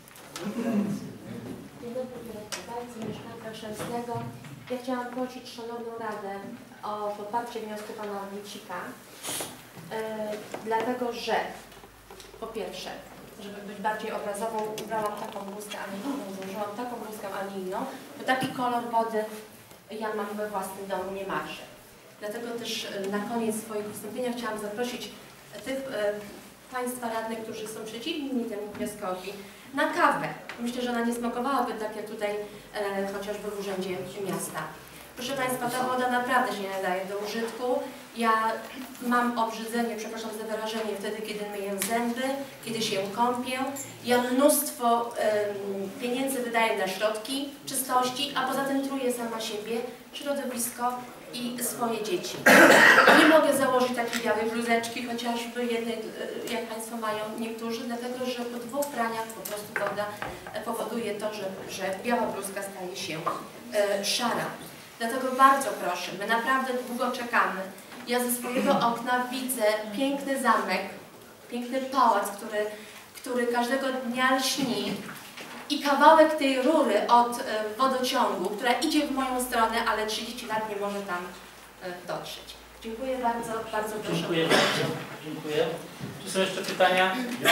Dzień dobry, mieszkanka Chrzęsnego. Ja chciałam prosić Szanowną Radę o poparcie wniosku Pana Wójcika, dlatego że po pierwsze, żeby być bardziej obrazową, ubrałam taką bluzkę, a nie inną, założyłam taką bluzkę, a nie inną, bo taki kolor wody ja mam we własnym domu, nie marzę. Dlatego też na koniec swojego wystąpienia chciałam zaprosić tych Państwa radnych, którzy są przeciwni temu wnioskowi, na kawę. Myślę, że ona nie smakowałaby tak jak tutaj chociażby w Urzędzie Miasta. Proszę Państwa, ta woda naprawdę się nie nadaje do użytku. Ja mam obrzydzenie, przepraszam za wyrażenie, wtedy kiedy myję zęby, kiedy się kąpię. Ja mnóstwo pieniędzy wydaję na środki czystości, a poza tym truję sama siebie, środowisko i swoje dzieci. Nie mogę założyć takiej białej bluzeczki, chociażby jednej, jak Państwo mają niektórzy, dlatego że po 2 praniach po prostu woda powoduje to, że biała bluzka staje się szara. Dlatego bardzo proszę, my naprawdę długo czekamy. Ja ze swojego okna widzę piękny zamek, piękny pałac, który każdego dnia lśni i kawałek tej rury od wodociągu, która idzie w moją stronę, ale 30 lat nie może tam dotrzeć. Dziękuję bardzo, bardzo proszę. Dziękuję bardzo. Dziękuję. Czy są jeszcze pytania?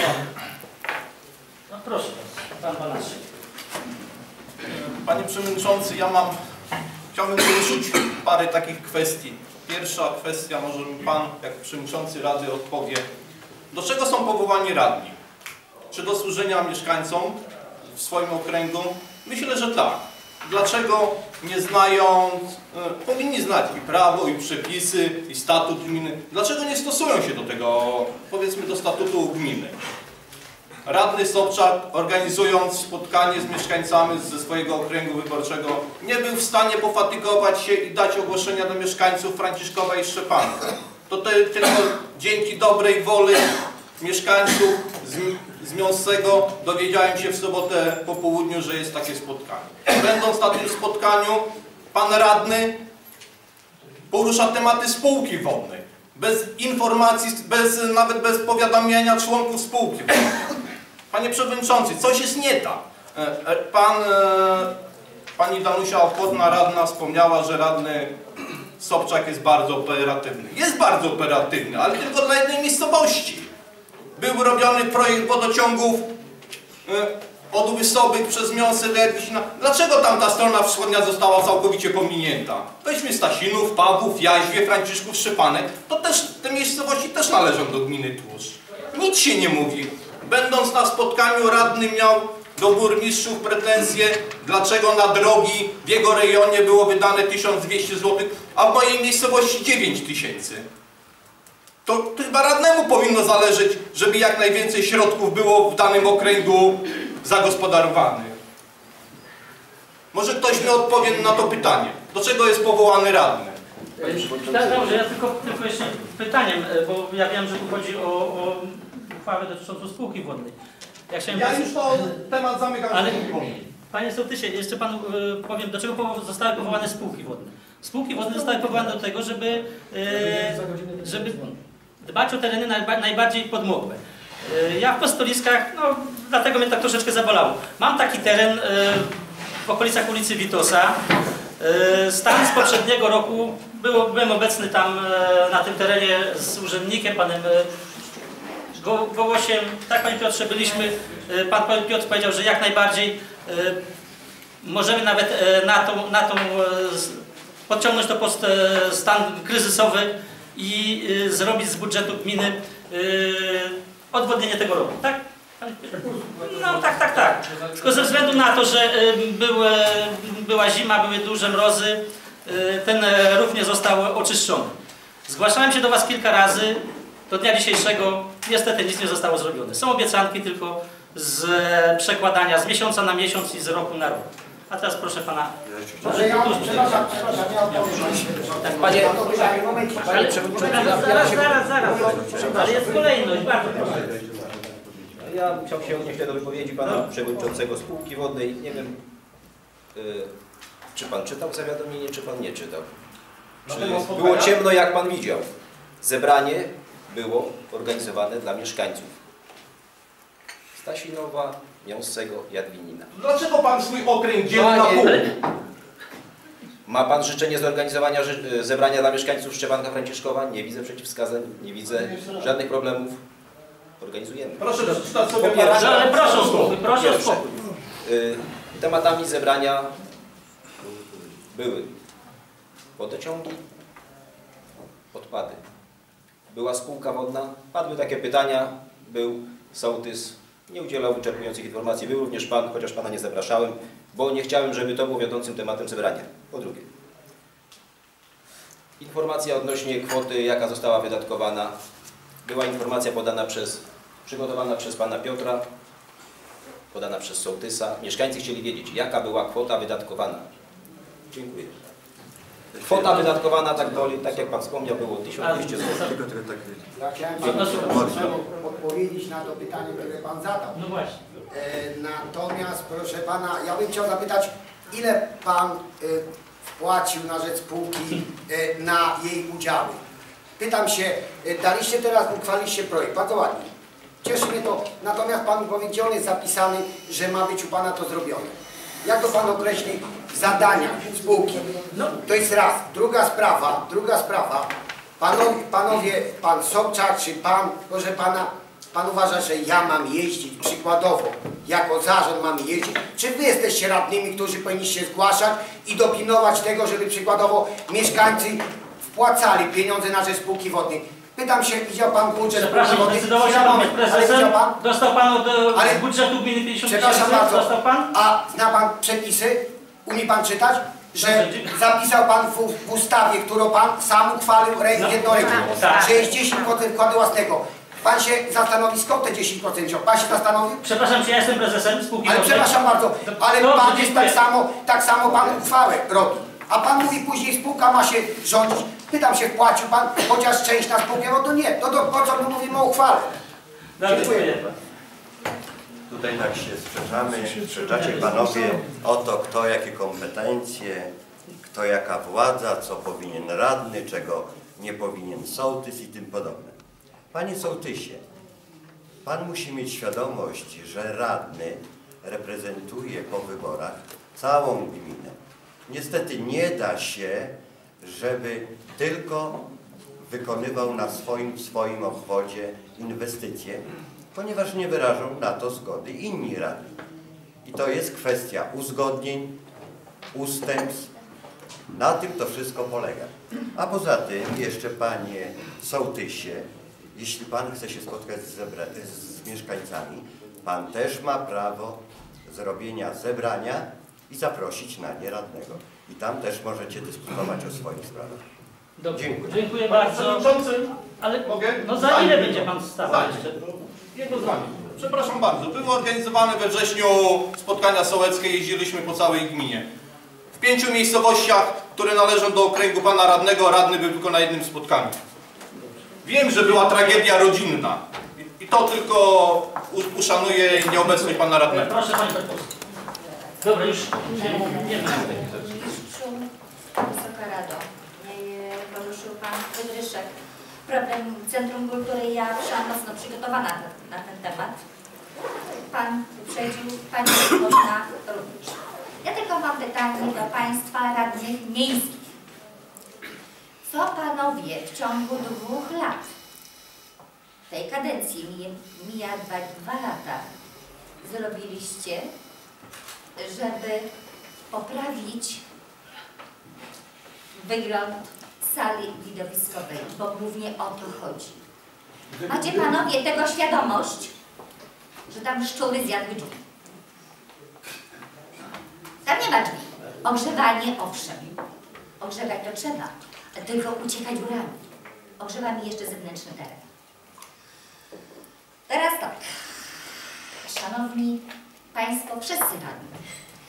No proszę, Pan Banaszczyk. Panie Przewodniczący, chciałbym poruszyć parę takich kwestii. Pierwsza kwestia, może mi Pan, jak Przewodniczący Rady, odpowie. Do czego są powołani radni? Czy do służenia mieszkańcom w swoim okręgu? Myślę, że tak. Dlaczego nie znając, powinni znać i prawo, i przepisy, i statut gminy. Dlaczego nie stosują się do tego, powiedzmy, do statutu gminy? Radny Sobczak, organizując spotkanie z mieszkańcami ze swojego okręgu wyborczego, nie był w stanie pofatygować się i dać ogłoszenia do mieszkańców Franciszkowa i Szczepanka. To tylko dzięki dobrej woli mieszkańców z Miąsego dowiedziałem się w sobotę po południu, że jest takie spotkanie. Będąc na tym spotkaniu, pan radny porusza tematy spółki wodnej. Bez informacji, nawet bez powiadamiania członków spółki wodnej. Panie Przewodniczący, coś jest nie tak. Pani Danusia Ochotna, radna, wspomniała, że radny Sobczak jest bardzo operatywny. Jest bardzo operatywny, ale tylko dla jednej miejscowości. Był robiony projekt wodociągów od Łysowych przez Miąsę do Jadwicina. Dlaczego tamta strona wschodnia została całkowicie pominięta? Weźmy Stasinów, Pawłów, Jaźwie, Franciszków, Szczepanek. To też, te miejscowości też należą do gminy Tłuszcz. Nic się nie mówi. Będąc na spotkaniu, radny miał do burmistrzów pretensje, dlaczego na drogi w jego rejonie było wydane 1200 zł, a w mojej miejscowości 9000. To chyba radnemu powinno zależeć, żeby jak najwięcej środków było w danym okręgu zagospodarowanych. Może ktoś mi odpowie na to pytanie. Do czego jest powołany radny? Dobrze, ja tylko jeszcze pytaniem, bo ja wiem, że tu chodzi o uchwałę dotyczącą spółki wodnej. Ja już to temat zamykam. Ale, panie sołtysie, jeszcze Panu powiem, do czego zostały powołane spółki wodne. Spółki wodne zostały powołane do tego, żeby dbać o tereny najbardziej podmokłe. Ja w Postoliskach, no dlatego mnie tak troszeczkę zabolało. Mam taki teren w okolicach ulicy Witosa. Stan z poprzedniego roku, byłem obecny tam na tym terenie z urzędnikiem, panem Gołosiem. Tak, panie Piotrze, byliśmy. Pan Piotr powiedział, że jak najbardziej możemy nawet podciągnąć to pod stan kryzysowy i zrobić z budżetu gminy odwodnienie tego roku, tak? No tak. Tylko ze względu na to, że była zima, były duże mrozy, ten rów nie został oczyszczony. Zgłaszałem się do Was kilka razy, do dnia dzisiejszego niestety nic nie zostało zrobione. Są obiecanki tylko z przekładania z miesiąca na miesiąc i z roku na rok. A teraz proszę Pana... Ale ja przepraszam, Panie Przewodniczący, zaraz. Ale jest kolejność, bardzo proszę. Ja chciał się odnieść do wypowiedzi Pana Przewodniczącego Spółki Wodnej. Nie wiem, czy Pan czytał zawiadomienie, czy Pan nie czytał. Czy było ciemno, jak Pan widział. Zebranie było organizowane dla mieszkańców Stasinowa, Miąsego, Jadwinina. Dlaczego Pan swój okręg dzieli na pół? Ma Pan życzenie zorganizowania zebrania dla mieszkańców Szczepanka Franciszkowa? Nie widzę przeciwwskazań, nie widzę żadnych problemów. Organizujemy. Proszę przeczytać sobie ale proszę o spokój. Tematami zebrania były wodociągi, odpady. Była spółka wodna, padły takie pytania, był sołtys, nie udzielał wyczerpujących informacji. Był również pan, chociaż pana nie zapraszałem, bo nie chciałem, żeby to było wiodącym tematem zebrania. Po drugie, informacja odnośnie kwoty, jaka została wydatkowana. Była informacja przygotowana przez pana Piotra, podana przez sołtysa. Mieszkańcy chcieli wiedzieć, jaka była kwota wydatkowana. Dziękuję. Kwota wydatkowana, tak jak pan wspomniał, było 1200 zł. Ja chciałem panu odpowiedzieć na to pytanie, które pan zadał. No właśnie. Natomiast proszę pana, ja bym chciał zapytać, ile pan wpłacił na rzecz spółki na jej udziały? Pytam się, daliście teraz, uchwaliliście projekt, bardzo ładnie. Cieszy mnie to, natomiast pan mi powiedział, on jest zapisany, że ma być u pana to zrobione. Jak to pan określi zadania spółki? To jest raz. Druga sprawa, panowie, pan Sobczak, czy pan, proszę pana, pan uważa, że ja mam jeździć przykładowo, jako zarząd mam jeździć? Czy wy jesteście radnymi, którzy powinniście zgłaszać i dopilnować tego, żeby przykładowo mieszkańcy wpłacali pieniądze na rzecz spółki wodnej? Pytam się, widział pan budżet spółki wodnej? Zdecydował się pan być prezesem? Dostał pan z budżetu gminy 50 przepraszam bardzo, dostał pan? a zna pan przepisy? Umie pan czytać? Że zapisał pan w ustawie, którą pan sam uchwalił jednoręcznie, że jest 10% wkładu własnego. Pan się zastanowi, skąd te 10% wziął? Pan się zastanowił? Przepraszam, czy ja jestem prezesem spółki Ale wodnej? przepraszam bardzo, ale Dobrze, pan jest dziękuję. tak samo pan uchwałę robi. A pan mówi później, spółka ma się rządzić. Pytam się, wpłacił pan chociaż część na spółkę? No to nie. Po co my mówimy o uchwale? Dziękuję. Tutaj tak się sprzeczacie panowie o to, kto jakie kompetencje, kto jaka władza, co powinien radny, czego nie powinien sołtys i tym podobne. Panie sołtysie, pan musi mieć świadomość, że radny reprezentuje po wyborach całą gminę. Niestety nie da się, żeby tylko wykonywał na swoim obwodzie inwestycje, ponieważ nie wyrażą na to zgody inni radni. I to jest kwestia uzgodnień, ustępstw. Na tym to wszystko polega. A poza tym jeszcze, panie sołtysie, jeśli pan chce się spotkać z mieszkańcami, pan też ma prawo zrobienia zebrania i zaprosić na nie radnego. I tam też możecie dyskutować o swoich sprawach. Dobrze. Dziękuję. Dziękuję bardzo. Ale mogę? no za ile będzie pan stawał jeszcze? Jedno zdanie. Przepraszam bardzo. Były organizowane we wrześniu spotkania sołeckie, jeździliśmy po całej gminie. W 5 miejscowościach, które należą do okręgu pana radnego, radny był tylko na jednym spotkaniu. Wiem, że była tragedia rodzinna. I to tylko uszanuje nieobecność pana radnego. Proszę pani Petros. Dobra, już nie ma. Wysoka Rado, poruszył pan Wydryszek. Problem Centrum Kultury, ja byłam mocno przygotowana na ten temat. Pan uprzedził, pani można również. Ja tylko mam pytanie do państwa radnych miejskich. Co panowie w ciągu 2 lat, tej kadencji mija 2 lata, zrobiliście, żeby poprawić wygląd sali widowiskowej, bo głównie o to chodzi. Macie panowie tego świadomość, że tam szczury zjadły drzwi? Tam nie ma drzwi. Ogrzewanie owszem. Ogrzewać to trzeba, tylko uciekać górami. Ogrzewamy jeszcze zewnętrzny teren. Teraz tak. Szanowni państwo, wszyscy radni,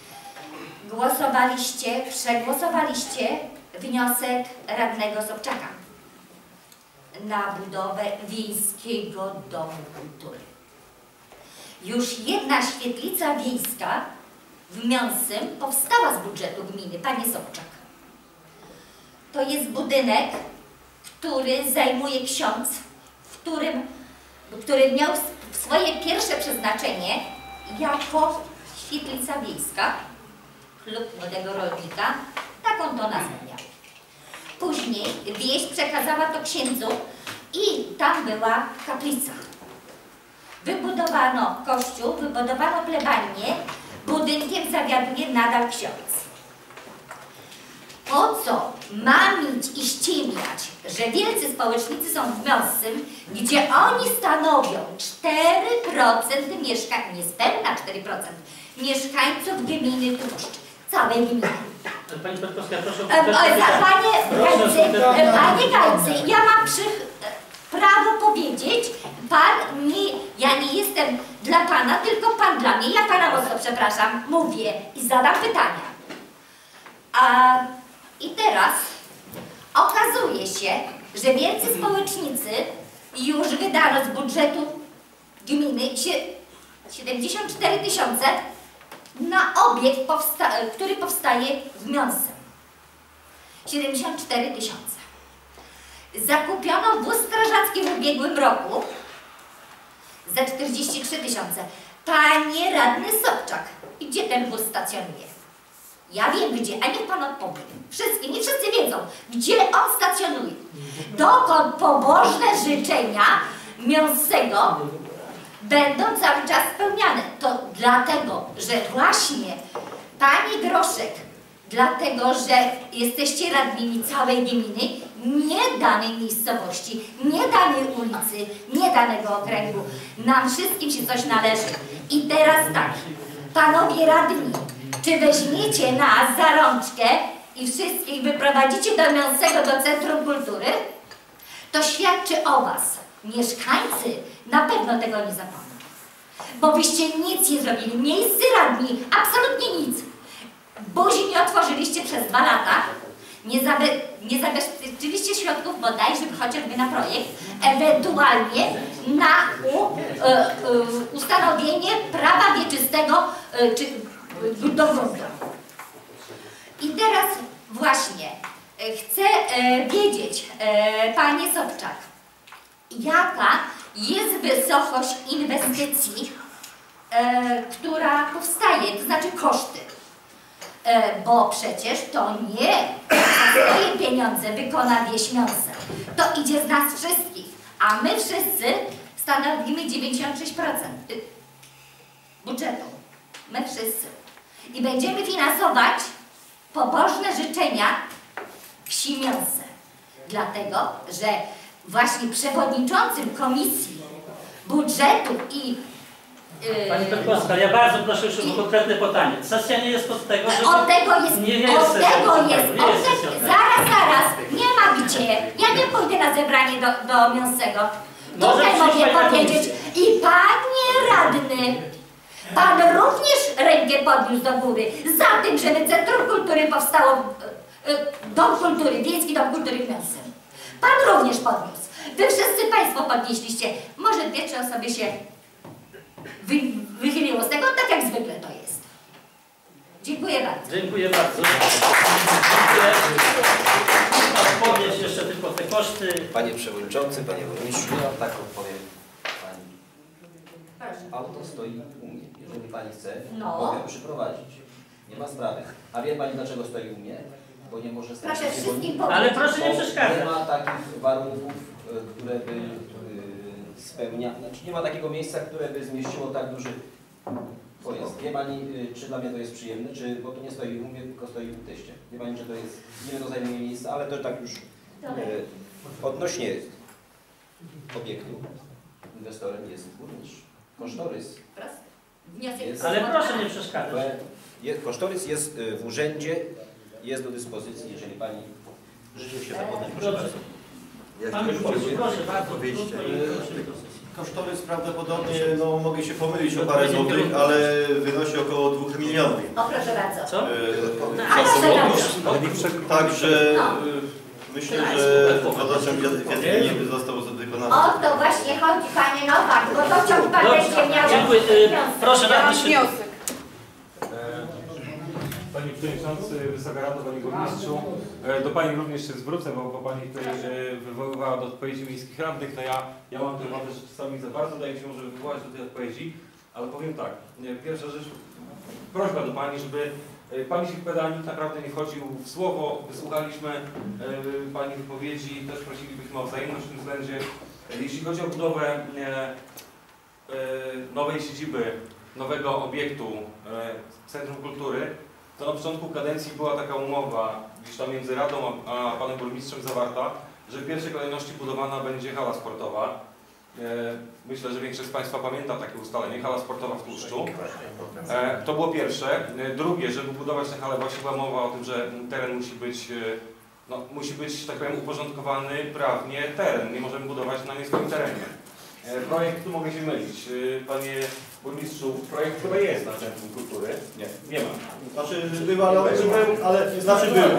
przegłosowaliście wniosek radnego Sobczaka na budowę Wiejskiego Domu Kultury. Już jedna świetlica wiejska w Miąsym powstała z budżetu gminy, panie Sobczak. To jest budynek, który zajmuje ksiądz, który miał swoje pierwsze przeznaczenie jako świetlica wiejska, klub młodego rolnika, taką to nazwę miał. Później wieś przekazała to księdzu i tam była kaplica. Wybudowano kościół, wybudowano plebanię, budynkiem zawiaduje nadal ksiądz. Po po co ma mieć i ściemniać, że wielcy społecznicy są w Miąscym, gdzie oni stanowią 4% mieszkań, niespełna 4% mieszkańców gminy Tłuszcz, całej gminy. Pani Petkowska, proszę o Panie Gajcy, ja mam prawo powiedzieć, ja nie jestem dla pana, tylko pan dla mnie. Ja pana mocno przepraszam, mówię i zadam pytania. I teraz okazuje się, że wielcy społecznicy już wydano z budżetu gminy 74 000 na obiekt, który powstaje w Miąsce. 74 000. Zakupiono wóz strażacki w ubiegłym roku za 43 000. Panie radny Sobczak, gdzie ten wóz stacjonuje? Ja wiem gdzie, a niech pan odpowie. Nie wszyscy wiedzą, gdzie on stacjonuje. Dokąd pobożne życzenia Miąscego będą cały czas spełniane. To dlatego, że właśnie Pani Groszek, dlatego, że jesteście radnymi całej gminy, nie danej miejscowości, nie danej ulicy, nie danego okręgu. Nam wszystkim się coś należy. I teraz tak, panowie radni, czy weźmiecie nas za rączkę i wszystkich wyprowadzicie do Miąscego, do Centrum Kultury? To świadczy o was. Mieszkańcy na pewno tego nie zapomną. Bo byście nic nie zrobili. Miejscy radni, absolutnie nic. Buzi nie otworzyliście przez 2 lata. Nie zabezpieczyliście środków bodajże chociażby na projekt, ewentualnie na ustanowienie prawa wieczystego do gruntu. I teraz właśnie chcę wiedzieć, panie Sobczak, jaka jest wysokość inwestycji, która powstaje, to znaczy koszty. Bo przecież to nie za swoje pieniądze wykona wieś Miąsce. To idzie z nas wszystkich, a my wszyscy stanowimy 96% budżetu. My wszyscy. I będziemy finansować pobożne życzenia wsi Miąsce. Dlatego, że właśnie przewodniczącym Komisji Budżetu i Pani Petkowska, ja bardzo proszę już o konkretne pytanie. Sesja nie jest od tego, że... Od tego jest, zaraz, nie ma gdzie. Ja nie pójdę na zebranie do Miąscego. Tutaj mogę powiedzieć i panie radny, pan również rękę podniósł do góry za tym, żeby Centrum Kultury powstało, Dom Kultury, Wiejski Dom Kultury w Miąsce. Pan również podniósł. Wy wszyscy państwo podnieśliście. Może 2-3 osoby się wychyliło z tego, tak jak zwykle to jest. Dziękuję bardzo. Dziękuję bardzo. Odpowiedź jeszcze tylko te koszty. Panie Przewodniczący, Panie Burmistrzu, ja tak odpowiem Pani. Auto stoi u mnie. Jeżeli Pani chce, mogę przyprowadzić. Nie ma sprawy. A wie Pani dlaczego stoi u mnie? Bo nie może stać. Proszę wszystkim powiedzieć. Ale proszę nie przeszkadzać. Nie ma takich warunków, które by nie ma takiego miejsca, które by zmieściło tak duży pojazd. Wie Pani, czy dla mnie to jest przyjemne, bo to nie stoi u mnie, tylko stoi u teście. Wie Pani, że to jest, nie to zajmuje miejsca, ale to tak już odnośnie obiektu inwestorem jest burmistrz. Kosztorys. Ale proszę nie przeszkadzać. Kosztorys jest w urzędzie, jest do dyspozycji, jeżeli Pani życzy się zapoznać, proszę bardzo. Kosztorys prawdopodobnie, mogę się pomylić o parę złotych, ale wynosi około 2 milionów. O, proszę bardzo. Co? Także myślę, że wodoczem nie został wykonany. O to właśnie chodzi, panie Nowak, bo to wciąż pan będzie miał... Dziękuję. Proszę bardzo. Panie Przewodniczący, Wysoka Rado, Panie Burmistrzu, do Pani również się zwrócę, bo Pani tutaj wywoływała do odpowiedzi miejskich radnych, to ja mam tę wadę, że czasami za bardzo daje się może wywołać do tej odpowiedzi, ale powiem tak, pierwsza rzecz, prośba do Pani, żeby Pani się wypowiadała, nikt naprawdę nie wchodził w słowo, wysłuchaliśmy Pani wypowiedzi, też prosilibyśmy o wzajemność w tym względzie. Jeśli chodzi o budowę nowej siedziby, nowego obiektu Centrum Kultury, to na początku kadencji była taka umowa gdzieś tam między Radą a panem burmistrzem zawarta, że w pierwszej kolejności budowana będzie hala sportowa. Myślę, że większość z Państwa pamięta takie ustalenie, hala sportowa w Tłuszczu. To było pierwsze. Drugie, żeby budować tę halę, właśnie była mowa o tym, że teren musi być, tak powiem, uporządkowany prawnie teren. Nie możemy budować na nie swoim terenie. Projekt, tu mogę się mylić, panie burmistrzu, projekt chyba jest na Centrum Kultury. Nie ma. Znaczy był, ale znaczy był.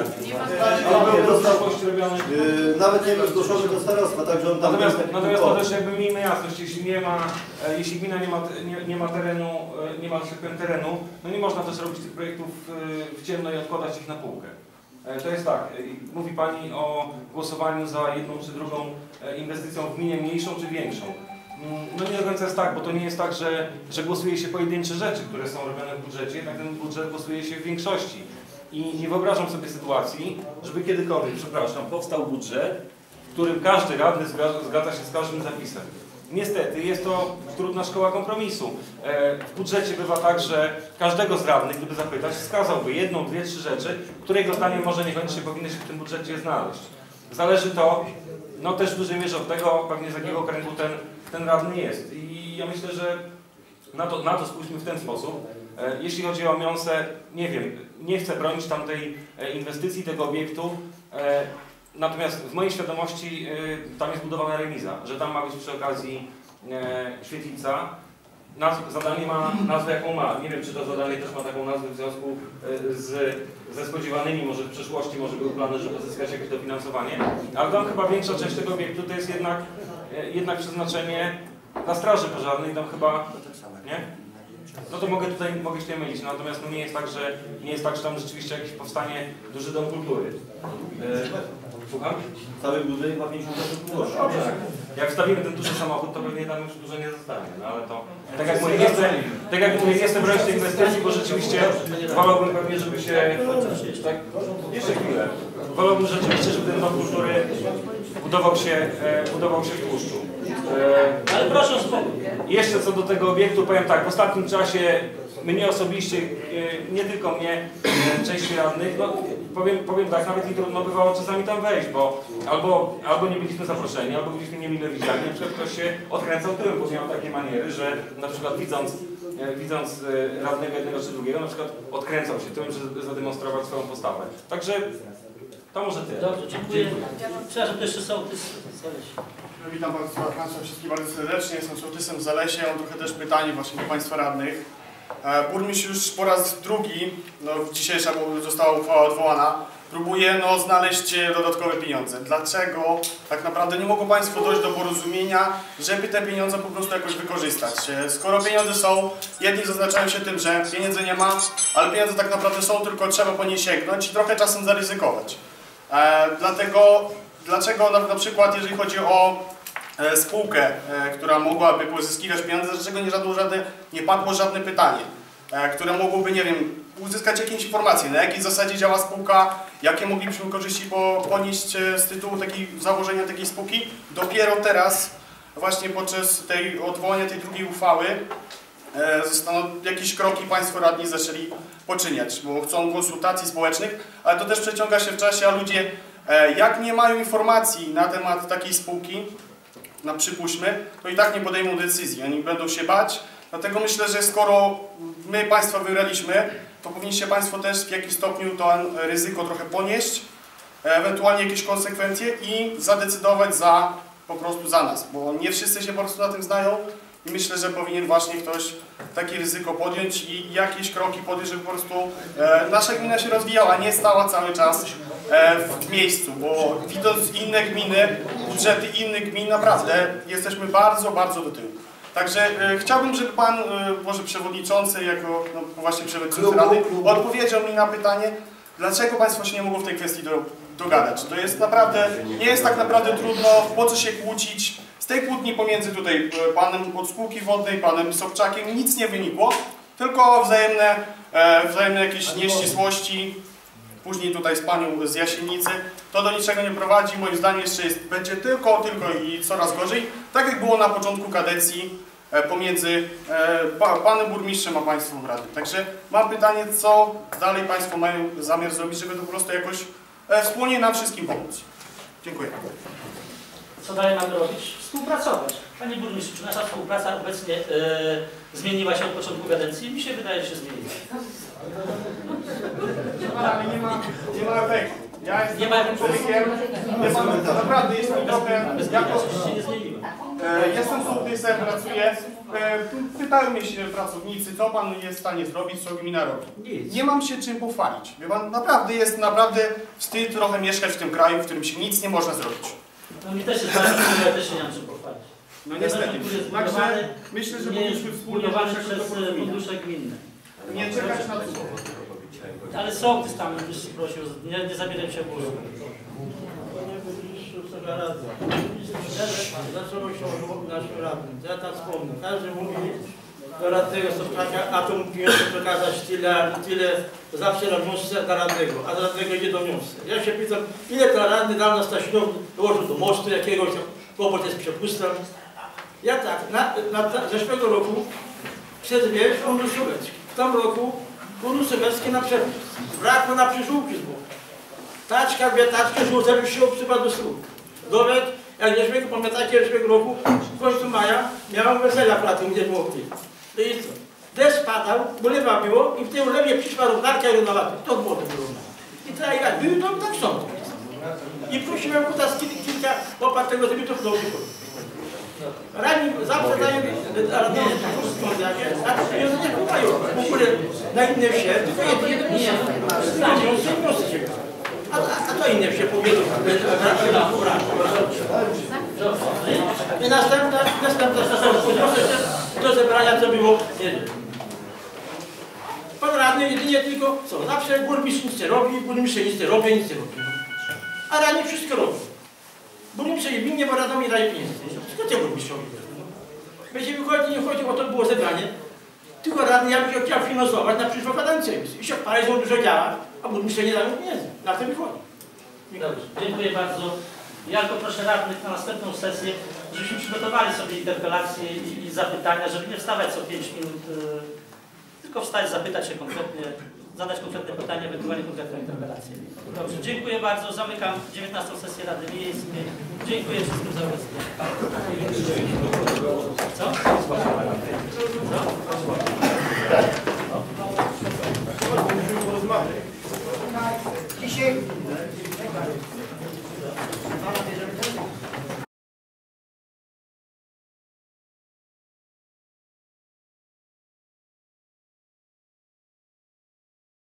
Nawet nie był zgłoszony do starostwa, także on tam... Natomiast to też jakby miejmy jasność, jeśli gmina nie ma terenu, terenu, no nie można też robić tych projektów w ciemno i odkładać ich na półkę. To jest tak, mówi Pani o głosowaniu za jedną czy drugą inwestycją w gminie, mniejszą czy większą. No nie do końca jest tak, bo to nie jest tak, że głosuje się pojedyncze rzeczy, które są robione w budżecie, jednak ten budżet głosuje się w większości. I nie wyobrażam sobie sytuacji, żeby kiedykolwiek, przepraszam, powstał budżet, w którym każdy radny zgadza się z każdym zapisem. Niestety jest to trudna szkoła kompromisu. W budżecie bywa tak, że każdego z radnych, gdyby zapytać, wskazałby jedną, dwie, trzy rzeczy, które jego zdaniem może niekoniecznie powinny się w tym budżecie znaleźć. Zależy to no też w dużej mierze od tego, pewnie z jakiego kręgu ten radny jest. I ja myślę, że na to spójrzmy w ten sposób. Jeśli chodzi o Miąsę, nie wiem, nie chcę bronić tamtej inwestycji, tego obiektu, natomiast w mojej świadomości tam jest budowana remiza, że tam ma być przy okazji świetlica. Zadanie ma nazwę, jaką ma. Nie wiem, czy to zadanie też ma taką nazwę w związku ze spodziewanymi, może w przyszłości, może były plany, żeby uzyskać jakieś dofinansowanie, ale tam chyba większa część tego obiektu to jest jednak przeznaczenie dla straży pożarnej, tam chyba, nie? No to mogę się mylić, natomiast no nie jest tak, że tam rzeczywiście jakiś powstanie duży dom kultury. Słucham? Cały budynek ma 50 groszy. Jak wstawimy ten duży samochód, to pewnie tam już dużo nie zostanie. No ale to, tak jak mówię, nie chcę brać tej inwestycji, bo rzeczywiście wolałbym pewnie, żeby się... Tak, jeszcze chwilę. Wolałbym rzeczywiście, żeby ten dom kultury budował się w Tłuszczu. Ale proszę o spokój. Jeszcze co do tego obiektu, powiem tak, w ostatnim czasie mnie osobiście, nie tylko mnie, części radnych, no powiem tak, nawet mi trudno bywało czasami tam wejść, bo albo nie byliśmy zaproszeni, albo byliśmy niemile widziani, na przykład ktoś się odkręcał tyłem, bo miał takie maniery, że na przykład widząc radnego jednego czy drugiego, na przykład odkręcał się tyłem, żeby zademonstrować swoją postawę. Także to może tyle. Dobrze, dziękuję. Przepraszam, to jeszcze sołtys. Witam Państwa wszystkich bardzo serdecznie. Jestem sołtysem z Zalesia. Mam trochę też pytanie właśnie do Państwa radnych. Burmistrz już po raz drugi, dzisiejsza została uchwała odwołana, próbuje znaleźć dodatkowe pieniądze. Dlaczego tak naprawdę nie mogą Państwo dojść do porozumienia, żeby te pieniądze po prostu jakoś wykorzystać? Skoro pieniądze są, jedni zaznaczają się tym, że pieniędzy nie ma, ale pieniądze tak naprawdę są, tylko trzeba po nie sięgnąć i trochę czasem zaryzykować. Dlaczego na przykład, jeżeli chodzi o spółkę, która mogłaby pozyskiwać pieniądze, dlaczego nie padło żadne pytanie, które mogłoby, nie wiem, uzyskać jakieś informacje, na jakiej zasadzie działa spółka, jakie moglibyśmy korzyści ponieść z tytułu założenia takiej spółki. Dopiero teraz, właśnie podczas odwołania tej drugiej uchwały, jakieś kroki Państwo radni zaczęli poczyniać, bo chcą konsultacji społecznych, ale to też przeciąga się w czasie, a ludzie jak nie mają informacji na temat takiej spółki, przypuśćmy, to i tak nie podejmą decyzji, oni będą się bać. Dlatego myślę, że skoro my Państwa wybraliśmy, to powinniście Państwo też w jakimś stopniu to ryzyko trochę ponieść, ewentualnie jakieś konsekwencje i zadecydować po prostu za nas, bo nie wszyscy się po prostu na tym znają i myślę, że powinien właśnie ktoś takie ryzyko podjąć i jakieś kroki podjąć, żeby po prostu nasza gmina się rozwijała, nie stała cały czas w miejscu, bo widząc inne gminy, budżety innych gmin, naprawdę jesteśmy bardzo, bardzo do tyłu. Także chciałbym, żeby Pan, może Przewodniczący, jako właśnie Przewodniczący Rady, odpowiedział mi na pytanie, dlaczego Państwo się nie mogło w tej kwestii dogadać. To jest naprawdę, nie jest tak naprawdę trudno, po co się kłócić. Z tej kłótni pomiędzy tutaj Panem od spółki wodnej, Panem Sobczakiem nic nie wynikło, tylko wzajemne jakieś nieścisłości. Później tutaj z Panią z Jasienicy, to do niczego nie prowadzi. Moim zdaniem jeszcze będzie tylko i coraz gorzej. Tak jak było na początku kadencji, pomiędzy panem burmistrzem a państwem radnym. Także mam pytanie, co dalej państwo mają zamiar zrobić, żeby to po prostu jakoś wspólnie nam wszystkim pomóc. Dziękuję. Co dalej mamy robić? Współpracować. Panie burmistrzu, czy nasza współpraca obecnie zmieniła się od początku kadencji? Mi się wydaje, że się zmieniła. Ale nie ma efektu. Ja jestem człowiekiem, naprawdę jestem trochę, jestem sołtysem, pracuję. Pytają mnie się pracownicy, co pan jest w stanie zrobić, co gmina robi. Nie mam się czym pochwalić. Wie pan, naprawdę wstyd trochę mieszkać w tym kraju, w którym się nic nie można zrobić. No mi też jest bardzo trudno, ja też się nie mam czym pochwalić. No niestety. Także myślę, że powinniśmy wspólnie przez fundusze gminne. Nie czekać na to. Ale sołtys tam już prosił, nie zabieraj się głosu. Panie burmistrzu, co radza. Zaczęło się od naszym radnym. Ja tak wspomnę. Każdy mówi do radnego Soczaka, a to mówiłem, że przekazać tyle zawsze na wniosce dla radnego, a dla radnego idzie do wniosce. Ja się pytam, ile ten radny dał na Stasinow, dołożył do mostu jakiegoś, kłopot jest przepustą. Ja tak, zeszłego roku przez wieś fundusz sowiecki. W tym roku fundusz sowiecki na przepust. Brakło na przyżółki z boku. Taczka, dwie taczki, żółte się obsypa do stół. Dowód, jak żeśmy, pamiętacie, zeszłego roku, w końcu maja, miałem wesela pracy, gdzie było w tym. I co? Deszcz padał, bo lewa było i w tej ulewie przyszła równarka i równawata. To było to wyrówna. I teraz jak był, to tak są. I prosiłem kutas kilka łopat tego, żeby to w domu Rani zawsze dają nie kupają w ogóle na inne wsie, tylko jedno wsie. A to inne wsie powiedzą. I następna do zebrania, co było, nie wiem. Pan radny jedynie tylko, co, zawsze burmistrz nic nie robi, burmistrz nic nie robi, nic nie robi. A radny wszystko robi. Burmistrz nie winnie, bo radom nie daje pieniędzy. Wszystko cię burmistrzowi. Będzie wychodzić, nie chodzi o to, było zebranie. Tylko radny, ja bym chciał finansować na przyszłą kadencję. I się parę dużo działa, a burmistrz nie dają pieniędzy. Na to wychodzi. Dobrze, dziękuję bardzo. Ja tylko proszę radnych na następną sesję, żebyśmy przygotowali sobie interpelacje i zapytania, żeby nie wstawać co 5 minut, tylko wstać, zapytać się konkretnie, zadać konkretne pytanie, ewentualnie konkretną interpelację. Dobrze, dziękuję bardzo. Zamykam 19. sesję Rady Miejskiej. Dziękuję wszystkim za obecność. Co? Dzisiaj